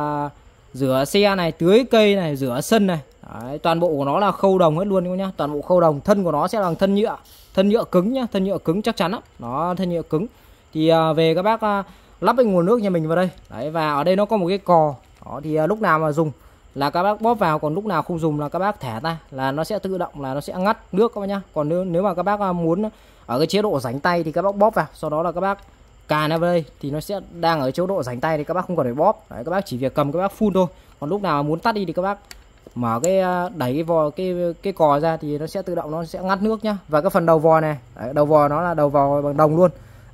rửa xe này, tưới cây này, rửa sân này. Đấy, toàn bộ của nó là khâu đồng hết luôn nhá, toàn bộ khâu đồng. Thân của nó sẽ bằng thân nhựa cứng nhá, thân nhựa cứng chắc chắn lắm. Nó thân nhựa cứng. Thì về các bác lắp cái nguồn nước nhà mình vào đây. Đấy, và ở đây nó có một cái cò. Đó, thì lúc nào mà dùng là các bác bóp vào, còn lúc nào không dùng là các bác thả ra là nó sẽ tự động là nó sẽ ngắt nước các bác nhá. Còn nếu mà các bác muốn ở cái chế độ rảnh tay thì các bác bóp vào, sau đó là các bác cài nó vào đây thì nó sẽ đang ở chế độ rảnh tay thì các bác không cần phải bóp. Đấy, các bác chỉ việc cầm các bác phun thôi. Còn lúc nào muốn tắt đi thì các bác mở cái đẩy cái vò cái cò ra thì nó sẽ tự động nó sẽ ngắt nước nhá. Và cái phần đầu vò này, đấy, đầu vò nó là đầu vò bằng đồng luôn.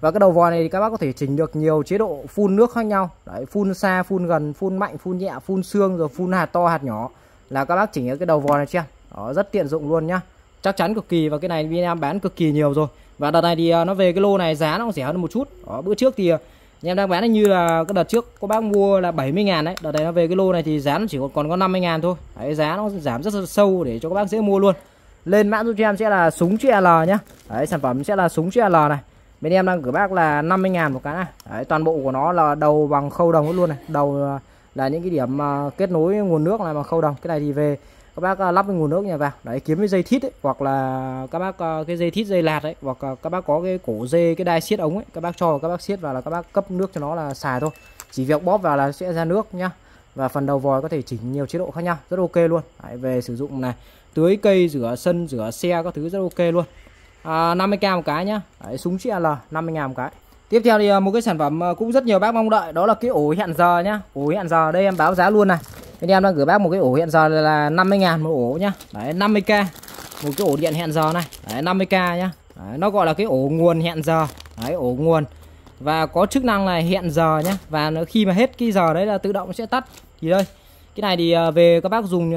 Và cái đầu vòi này thì các bác có thể chỉnh được nhiều chế độ phun nước khác nhau. Đấy, phun xa, phun gần, phun mạnh, phun nhẹ, phun xương, rồi phun hạt to, hạt nhỏ là các bác chỉnh ở cái đầu vòi này cho em. Đó, rất tiện dụng luôn nhá. Chắc chắn cực kỳ, và cái này bên em bán cực kỳ nhiều rồi. Và đợt này thì nó về cái lô này giá nó cũng rẻ hơn một chút. Đó, bữa trước thì em đang bán như là cái đợt trước có bác mua là 70.000 đấy. Đợt này nó về cái lô này thì giá nó chỉ còn có 50.000 thôi. Đấy, giá nó giảm rất là sâu để cho các bác dễ mua luôn. Lên mã giúp cho em sẽ là súng chữ L nhá. Đấy, sản phẩm sẽ là súng chữ L này. Bên em đang gửi bác là 50.000 một cái này. Đấy, toàn bộ của nó là đầu bằng khâu đồng luôn này. Đầu là những cái điểm kết nối nguồn nước này bằng khâu đồng. Cái này thì về các bác lắp cái nguồn nước nhà vào. Đấy, kiếm cái dây thít ấy, hoặc là các bác cái dây thít, dây lạt ấy, hoặc các bác có cái cổ dây, cái đai siết ống ấy, các bác cho các bác siết vào là các bác cấp nước cho nó là xài thôi. Chỉ việc bóp vào là sẽ ra nước nhá. Và phần đầu vòi có thể chỉnh nhiều chế độ khác nhau, rất ok luôn. Đấy, về sử dụng này, tưới cây, rửa sân, rửa xe các thứ rất ok luôn. 50k một cái nhá. Đấy, súng chữ L 50.000 một cái. Tiếp theo thì một cái sản phẩm cũng rất nhiều bác mong đợi, đó là cái ổ hẹn giờ nhá. Ổ hẹn giờ đây em báo giá luôn này. Bên em đang gửi bác một cái ổ hẹn giờ là 50.000 một ổ nhá. Đấy, 50k một cái ổ điện hẹn giờ này. Đấy, 50k nhá. Đấy, nó gọi là cái ổ nguồn hẹn giờ. Đấy, ổ nguồn. Và có chức năng là hẹn giờ nhá. Và khi mà hết cái giờ đấy là tự động nó sẽ tắt. Thì đây, cái này thì về các bác dùng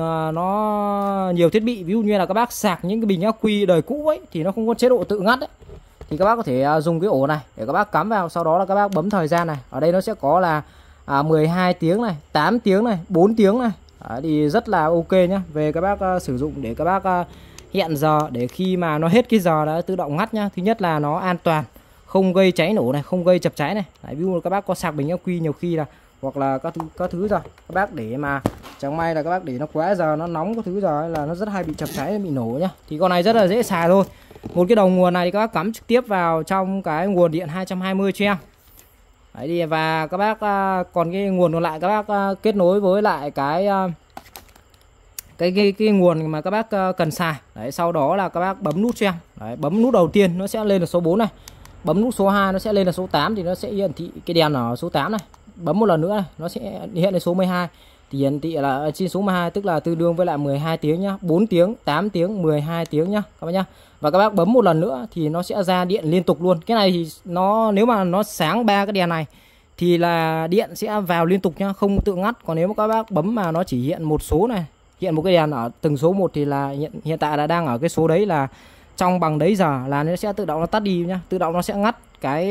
nó nhiều thiết bị, ví dụ như là các bác sạc những cái bình ắc quy đời cũ ấy thì nó không có chế độ tự ngắt ấy, thì các bác có thể dùng cái ổ này để các bác cắm vào, sau đó là các bác bấm thời gian này. Ở đây nó sẽ có là 12 tiếng này, 8 tiếng này, 4 tiếng này. Đấy, thì rất là ok nhá. Về các bác sử dụng để các bác hẹn giờ, để khi mà nó hết cái giờ đã tự động ngắt nhá. Thứ nhất là nó an toàn, không gây cháy nổ này, không gây chập cháy này. Đấy, ví dụ là các bác có sạc bình ắc quy nhiều khi là hoặc là các thứ rồi các bác để mà chẳng may là các bác để nó quá giờ, nó nóng các thứ rồi là nó rất hay bị chập cháy, bị nổ nhá. Thì con này rất là dễ xài thôi. Một cái đầu nguồn này thì các bác cắm trực tiếp vào trong cái nguồn điện 220 cho em. Đấy đi, và các bác còn cái nguồn còn lại các bác kết nối với lại cái nguồn mà các bác cần xài. Đấy, sau đó là các bác bấm nút cho em. Đấy, bấm nút đầu tiên nó sẽ lên là số 4 này. Bấm nút số 2 nó sẽ lên là số 8, thì nó sẽ hiển thị cái đèn ở số 8 này. Bấm một lần nữa này, nó sẽ hiện lên số 12. Thì hiển thị là trên số 12, tức là tương đương với lại 12 tiếng nhá, 4 tiếng, 8 tiếng, 12 tiếng nhá các bác nhá. Và các bác bấm một lần nữa thì nó sẽ ra điện liên tục luôn. Cái này thì nó, nếu mà nó sáng 3 cái đèn này thì là điện sẽ vào liên tục nhá, không tự ngắt. Còn nếu mà các bác bấm mà nó chỉ hiện một số này, hiện một cái đèn ở từng số một thì là hiện tại là đang ở cái số đấy, là trong bằng đấy giờ là nó sẽ tự động nó tắt đi nhá, tự động nó sẽ ngắt cái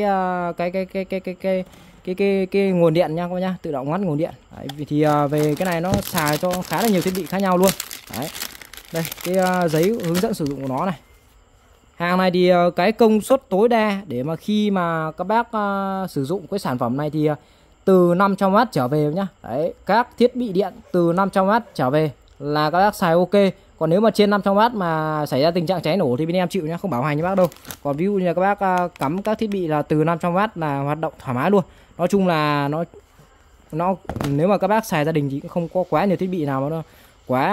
nguồn điện nha các bác nhá, tự động ngắt nguồn điện. Đấy, thì về cái này nó xài cho khá là nhiều thiết bị khác nhau luôn. Đấy, đây cái giấy hướng dẫn sử dụng của nó này. Hàng này thì cái công suất tối đa để mà khi mà các bác sử dụng cái sản phẩm này thì từ 500W trở về nhá. Đấy, các thiết bị điện từ 500W trở về là các bác xài ok. Còn nếu mà trên 500W mà xảy ra tình trạng cháy nổ thì bên em chịu nhá, không bảo hành cho bác đâu. Còn ví dụ như là các bác cắm các thiết bị là từ 500W là hoạt động thoải mái luôn. Nói chung là nó nếu mà các bác xài gia đình thì cũng không có quá nhiều thiết bị nào mà nó quá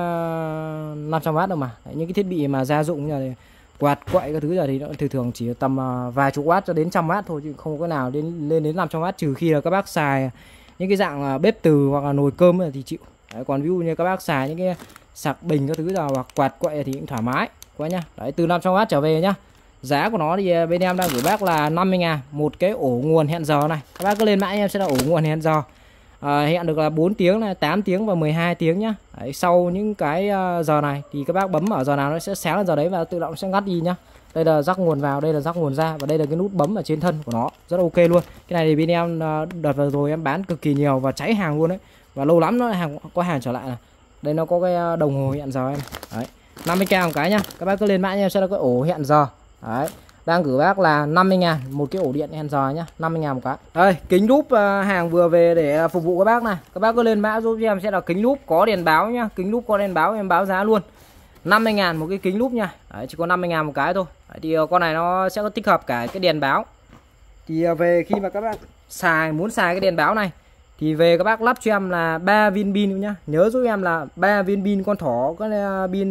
500W đâu mà. Đấy, những cái thiết bị mà gia dụng như là quạt quậy các thứ giờ thì nó thường chỉ tầm vài chục watt cho đến 100W thôi, chứ không có nào lên đến 500W, trừ khi là các bác xài những cái dạng bếp từ hoặc là nồi cơm thì chịu. Đấy, còn ví dụ như các bác xài những cái sạc bình các thứ giờ hoặc quạt quậy thì cũng thoải mái quá nhá. Đấy, từ 500W trở về nhá. Giá của nó thì bên em đang gửi bác là 50.000 một cái ổ nguồn hẹn giờ này. Các bác cứ lên mã em sẽ là ổ nguồn hẹn giờ. Hẹn được là 4 tiếng này, 8 tiếng và 12 tiếng nhá. Đấy, sau những cái giờ này thì các bác bấm ở giờ nào nó sẽ sáng lên giờ đấy và tự động sẽ ngắt đi nhá. Đây là rắc nguồn vào, đây là rắc nguồn ra, và đây là cái nút bấm ở trên thân của nó, rất ok luôn. Cái này thì bên em đợt vừa rồi em bán cực kỳ nhiều và cháy hàng luôn đấy, và lâu lắm nó có hàng trở lại này. Đây nó có cái đồng hồ hẹn giờ em. Đấy, 50k một cái nhá. Các bác cứ lên mã em sẽ là cái ổ hẹn giờ. Đấy, đang gửi bác là 50.000 một cái ổ điện hẹn giờ nhá, 50.000 một cái. Đây, kính lúp hàng vừa về để phục vụ các bác này. Các bác cứ lên mã giúp em sẽ là kính lúp có đèn báo nhá. Kính lúp có đèn báo em báo giá luôn 50.000 một cái kính lúp nha. Đấy, chỉ có 50.000 một cái thôi. Đấy, thì con này nó sẽ có tích hợp cả cái đèn báo. Thì về khi mà các bác muốn xài cái đèn báo này thì về các bác lắp cho em là 3 viên pin nhá. Nhớ giúp em là 3 viên pin con thỏ, cái pin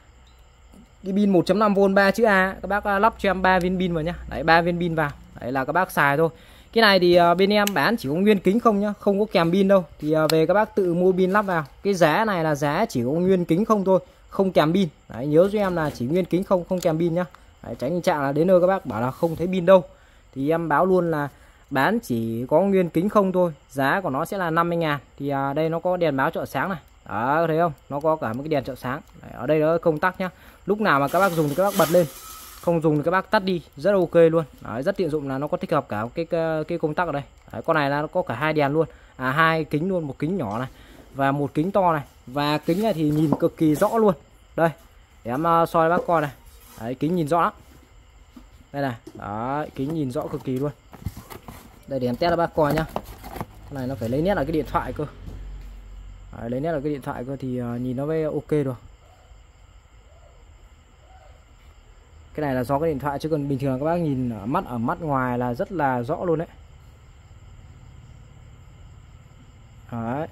cái pin 1.5V 3 chữ A, các bác lắp cho em 3 viên pin vào nhá. Đấy, 3 viên pin vào. Đấy là các bác xài thôi. Cái này thì bên em bán chỉ có nguyên kính không nhá, không có kèm pin đâu. Thì về các bác tự mua pin lắp vào. Cái giá này là giá chỉ có nguyên kính không thôi, không kèm pin. Đấy, nhớ giúp em là chỉ nguyên kính không kèm pin nhá. Đấy, tránh tình trạng là đến nơi các bác bảo là không thấy pin đâu. thì em báo luôn là bán chỉ có nguyên kính không thôi, giá của nó sẽ là 50.000. Thì đây nó có đèn báo trợ sáng này, đó thấy không, nó có cả một cái đèn trợ sáng. Đấy, ở đây nó công tắc nhá, lúc nào mà các bác dùng thì các bác bật lên, không dùng thì các bác tắt đi, rất ok luôn. Đấy, rất tiện dụng là nó có tích hợp cả cái công tắc ở đây. Đấy, con này là nó có cả 2 đèn luôn, 2 kính luôn, một kính nhỏ này và một kính to này, và kính này thì nhìn cực kỳ rõ luôn. Đây để em soi bác coi này. Đấy, kính nhìn rõ lắm đây này, đó kính nhìn rõ cực kỳ luôn. Đây để em test cho bác coi nhá. Cái này nó phải lấy nét là cái điện thoại cơ. Đấy, lấy nét là cái điện thoại cơ thì nhìn nó mới ok được. Cái này là do cái điện thoại chứ còn bình thường các bác nhìn ở mắt ngoài là rất là rõ luôn đấy. Đấy.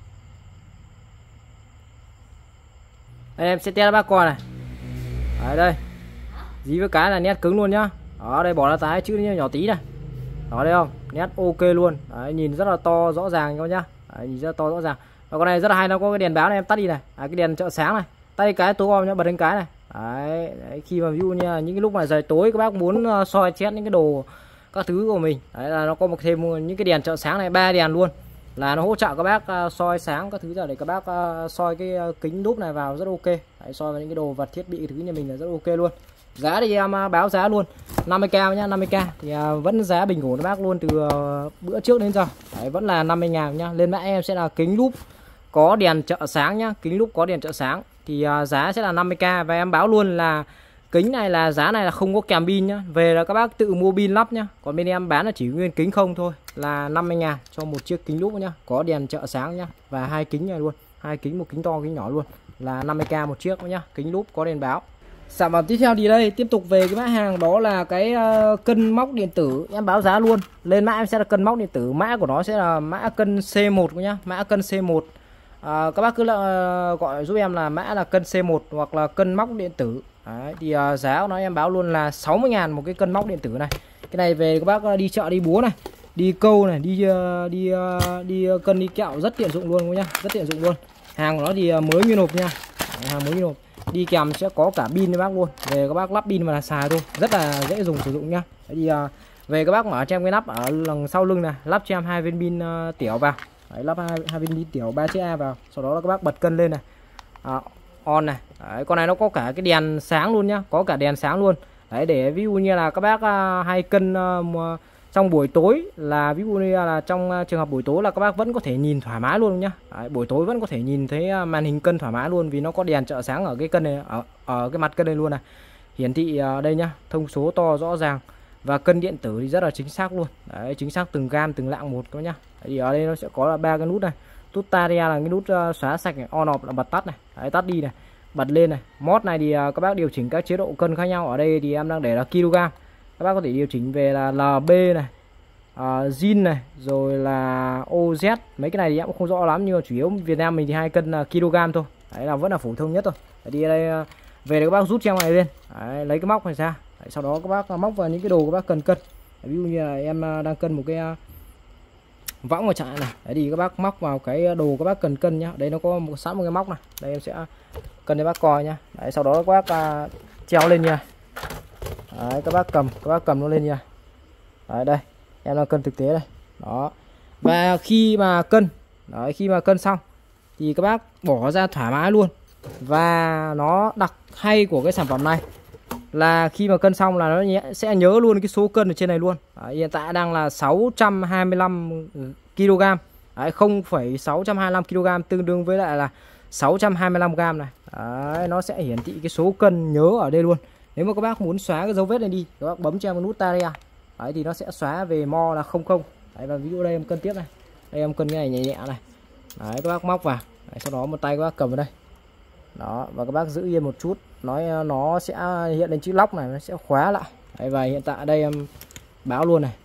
Đây em sẽ test cho bác coi này. Đấy đây. Dí với cái là nét cứng luôn nhá. Đó đây bỏ ra tái chữ nhỏ tí này. Đó đây không? Nét ok luôn. Đấy, nhìn rất là to rõ ràng các bác nhá. Đấy, nhìn rất là to rõ ràng. Và con này rất là hay, nó có cái đèn báo này, em tắt đi này. Cái đèn trợ sáng này. Tắt đi cái tối om nhá, bật lên cái này. Đấy, khi mà ví dụ như những cái lúc mà trời tối các bác muốn soi chét những cái đồ các thứ của mình, đấy là nó có một thêm những cái đèn trợ sáng này, 3 đèn luôn, là nó hỗ trợ các bác soi sáng các thứ ra để các bác soi cái kính đúp này vào rất ok. Đấy, soi vào những cái đồ vật thiết bị cái thứ nhà mình là rất ok luôn. Giá thì em báo giá luôn 50k nhá, 50k thì vẫn giá bình ổn các bác luôn từ bữa trước đến giờ. Đấy, vẫn là 50.000 nhá. Lên mã em sẽ là kính lúp có đèn trợ sáng nhá, kính lúp có đèn trợ sáng thì giá sẽ là 50k. Và em báo luôn là kính này là giá này là không có kèm pin nhá, về là các bác tự mua pin lắp nhá. Còn bên em bán là chỉ nguyên kính không thôi, là 50.000 cho một chiếc kính lúp nhá, có đèn trợ sáng nhá, và 2 kính này luôn, 2 kính, một kính to kính nhỏ luôn, là 50k một chiếc nhá, kính lúp có đèn báo. Sản phẩm tiếp theo thì đây, tiếp tục về cái mã hàng đó là cái cân móc điện tử. Em báo giá luôn, lên mã em sẽ là cân móc điện tử, mã của nó sẽ là mã cân C1 nhá, mã cân C1. Các bác cứ gọi giúp em là mã là cân C1 hoặc là cân móc điện tử. Đấy, thì giá của nó em báo luôn là 60.000 một cái cân móc điện tử này. Cái này về các bác đi chợ đi búa này, đi câu này, đi cân đi kẹo rất tiện dụng luôn nhá, rất tiện dụng luôn. Hàng của nó thì mới như nộp nha. Đấy, hàng mới như nộp. Đi kèm sẽ có cả pin cho bác luôn, về các bác lắp pin mà là xài thôi, rất là dễ dùng sử dụng nhá. Đấy thì về các bác mở cho em cái nắp ở đằng sau lưng này, lắp cho em 2 viên pin tiểu vào. Đấy, lắp hai viên pin tiểu 3 chiếc A vào, sau đó là các bác bật cân lên này, on này. Đấy, con này nó có cả cái đèn sáng luôn nhá, có cả đèn sáng luôn. Đấy, để ví dụ như là các bác hay cân trong buổi tối, là ví dụ như là trong trường hợp buổi tối là các bác vẫn có thể nhìn thoải mái luôn nhá. Đấy, buổi tối vẫn có thể nhìn thấy màn hình cân thoải mái luôn, vì nó có đèn trợ sáng ở cái cân này, ở cái mặt cân này luôn này, hiển thị đây nhá, thông số to rõ ràng, và cân điện tử thì rất là chính xác luôn. Đấy, chính xác từng gam từng lạng một các nhá. Đấy, thì ở đây nó sẽ có là 3 cái nút này, nút taria là cái nút xóa sạch này, on off là bật tắt này. Đấy, tắt đi này, bật lên này. Mod này thì các bác điều chỉnh các chế độ cân khác nhau. Ở đây thì em đang để là kg, các bác có thể điều chỉnh về là LB này, zin này, rồi là OZ. Mấy cái này thì em cũng không rõ lắm, nhưng mà chủ yếu Việt Nam mình thì hay cân kg thôi. Đấy là vẫn là phổ thông nhất thôi. Đấy, đi đây về để các bác rút treo này lên. Đấy, lấy cái móc này ra. Đấy, sau đó các bác móc vào những cái đồ các bác cần cân. Đấy, ví dụ như là em đang cân một cái võng ở trại này. Đấy thì các bác móc vào cái đồ các bác cần cân nhá. Đây nó có sẵn một cái móc này. Đây em sẽ cân cho bác coi nhá. Đấy, sau đó các bác treo lên nha. Đấy, các bác cầm nó lên nha. Đấy, đây em đang cân thực tế đây. Đó. Và khi mà cân, đấy, khi mà cân xong thì các bác bỏ ra thoải mái luôn. Và nó đặc hay của cái sản phẩm này là khi mà cân xong là nó sẽ nhớ luôn cái số cân ở trên này luôn. Đấy, hiện tại đang là 625 kg. Đấy, 0,625 kg tương đương với lại là 625 g này. Đấy, nó sẽ hiển thị cái số cân nhớ ở đây luôn. Nếu mà các bác muốn xóa cái dấu vết này đi, các bác bấm cho em nút taria. Đấy thì nó sẽ xóa về mo là 00. Đấy, và ví dụ đây em cân tiếp này. Đây em cân cái này nhẹ nhẹ này. Đấy, các bác móc vào. Đấy, sau đó một tay các bác cầm vào đây. Đó, và các bác giữ yên một chút, nó sẽ hiện lên chữ lock này, nó sẽ khóa lại. Đấy, và hiện tại ở đây em báo luôn này,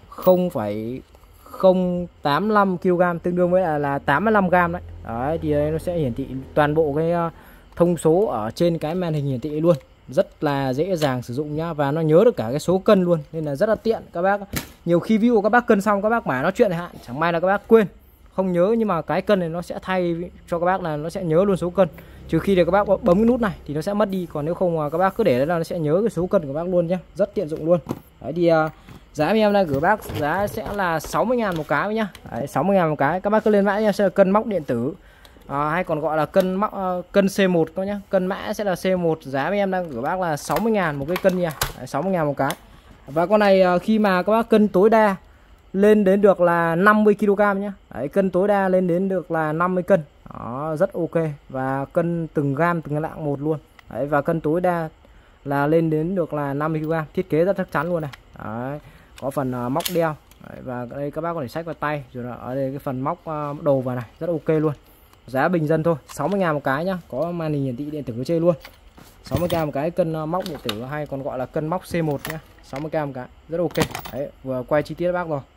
0,085 kg tương đương với là 85 g đấy. Đấy thì đây nó sẽ hiển thị toàn bộ cái thông số ở trên cái màn hình hiển thị luôn, rất là dễ dàng sử dụng nhá, và nó nhớ được cả cái số cân luôn, nên là rất là tiện các bác. Nhiều khi ví dụ các bác cân xong các bác mãi nói chuyện hạn, chẳng may là các bác quên không nhớ, nhưng mà cái cân này nó sẽ thay cho các bác là nó sẽ nhớ luôn số cân, trừ khi để các bác bấm cái nút này thì nó sẽ mất đi, còn nếu không các bác cứ để đấy là nó sẽ nhớ cái số cân của các bác luôn nhé, rất tiện dụng luôn. Đấy thì Giá em đang gửi bác giá sẽ là 60.000 một cái nhá. Đấy, 60.000 một cái. Các bác cứ lên mã nha, sẽ là cân móc điện tử. Hay còn gọi là cân C1 các nhá. Cân mã sẽ là C1, giá em đang gửi bác là 60.000 một cái cân nha. 60.000 một cái. Và con này khi mà các bác cân tối đa lên đến được là 50 kg nhá. Đấy, cân tối đa lên đến được là 50 cân. Đó, rất ok. Và cân từng gam từng lạng một luôn. Đấy, và cân tối đa là lên đến được là 50 kg. Thiết kế rất chắc chắn luôn này. Đấy, có phần móc đeo. Đấy, và đây các bác có thể xách vào tay. Rồi ở đây cái phần móc đồ vào này, rất ok luôn. Giá bình dân thôi, 60.000 một cái nhá. Có màn hình hiển thị điện tử ở trên luôn. 60.000 một cái cân móc điện tử, hay còn gọi là cân móc C1 nhá. 60.000 một cái, rất ok. Đấy, vừa quay chi tiết bác rồi.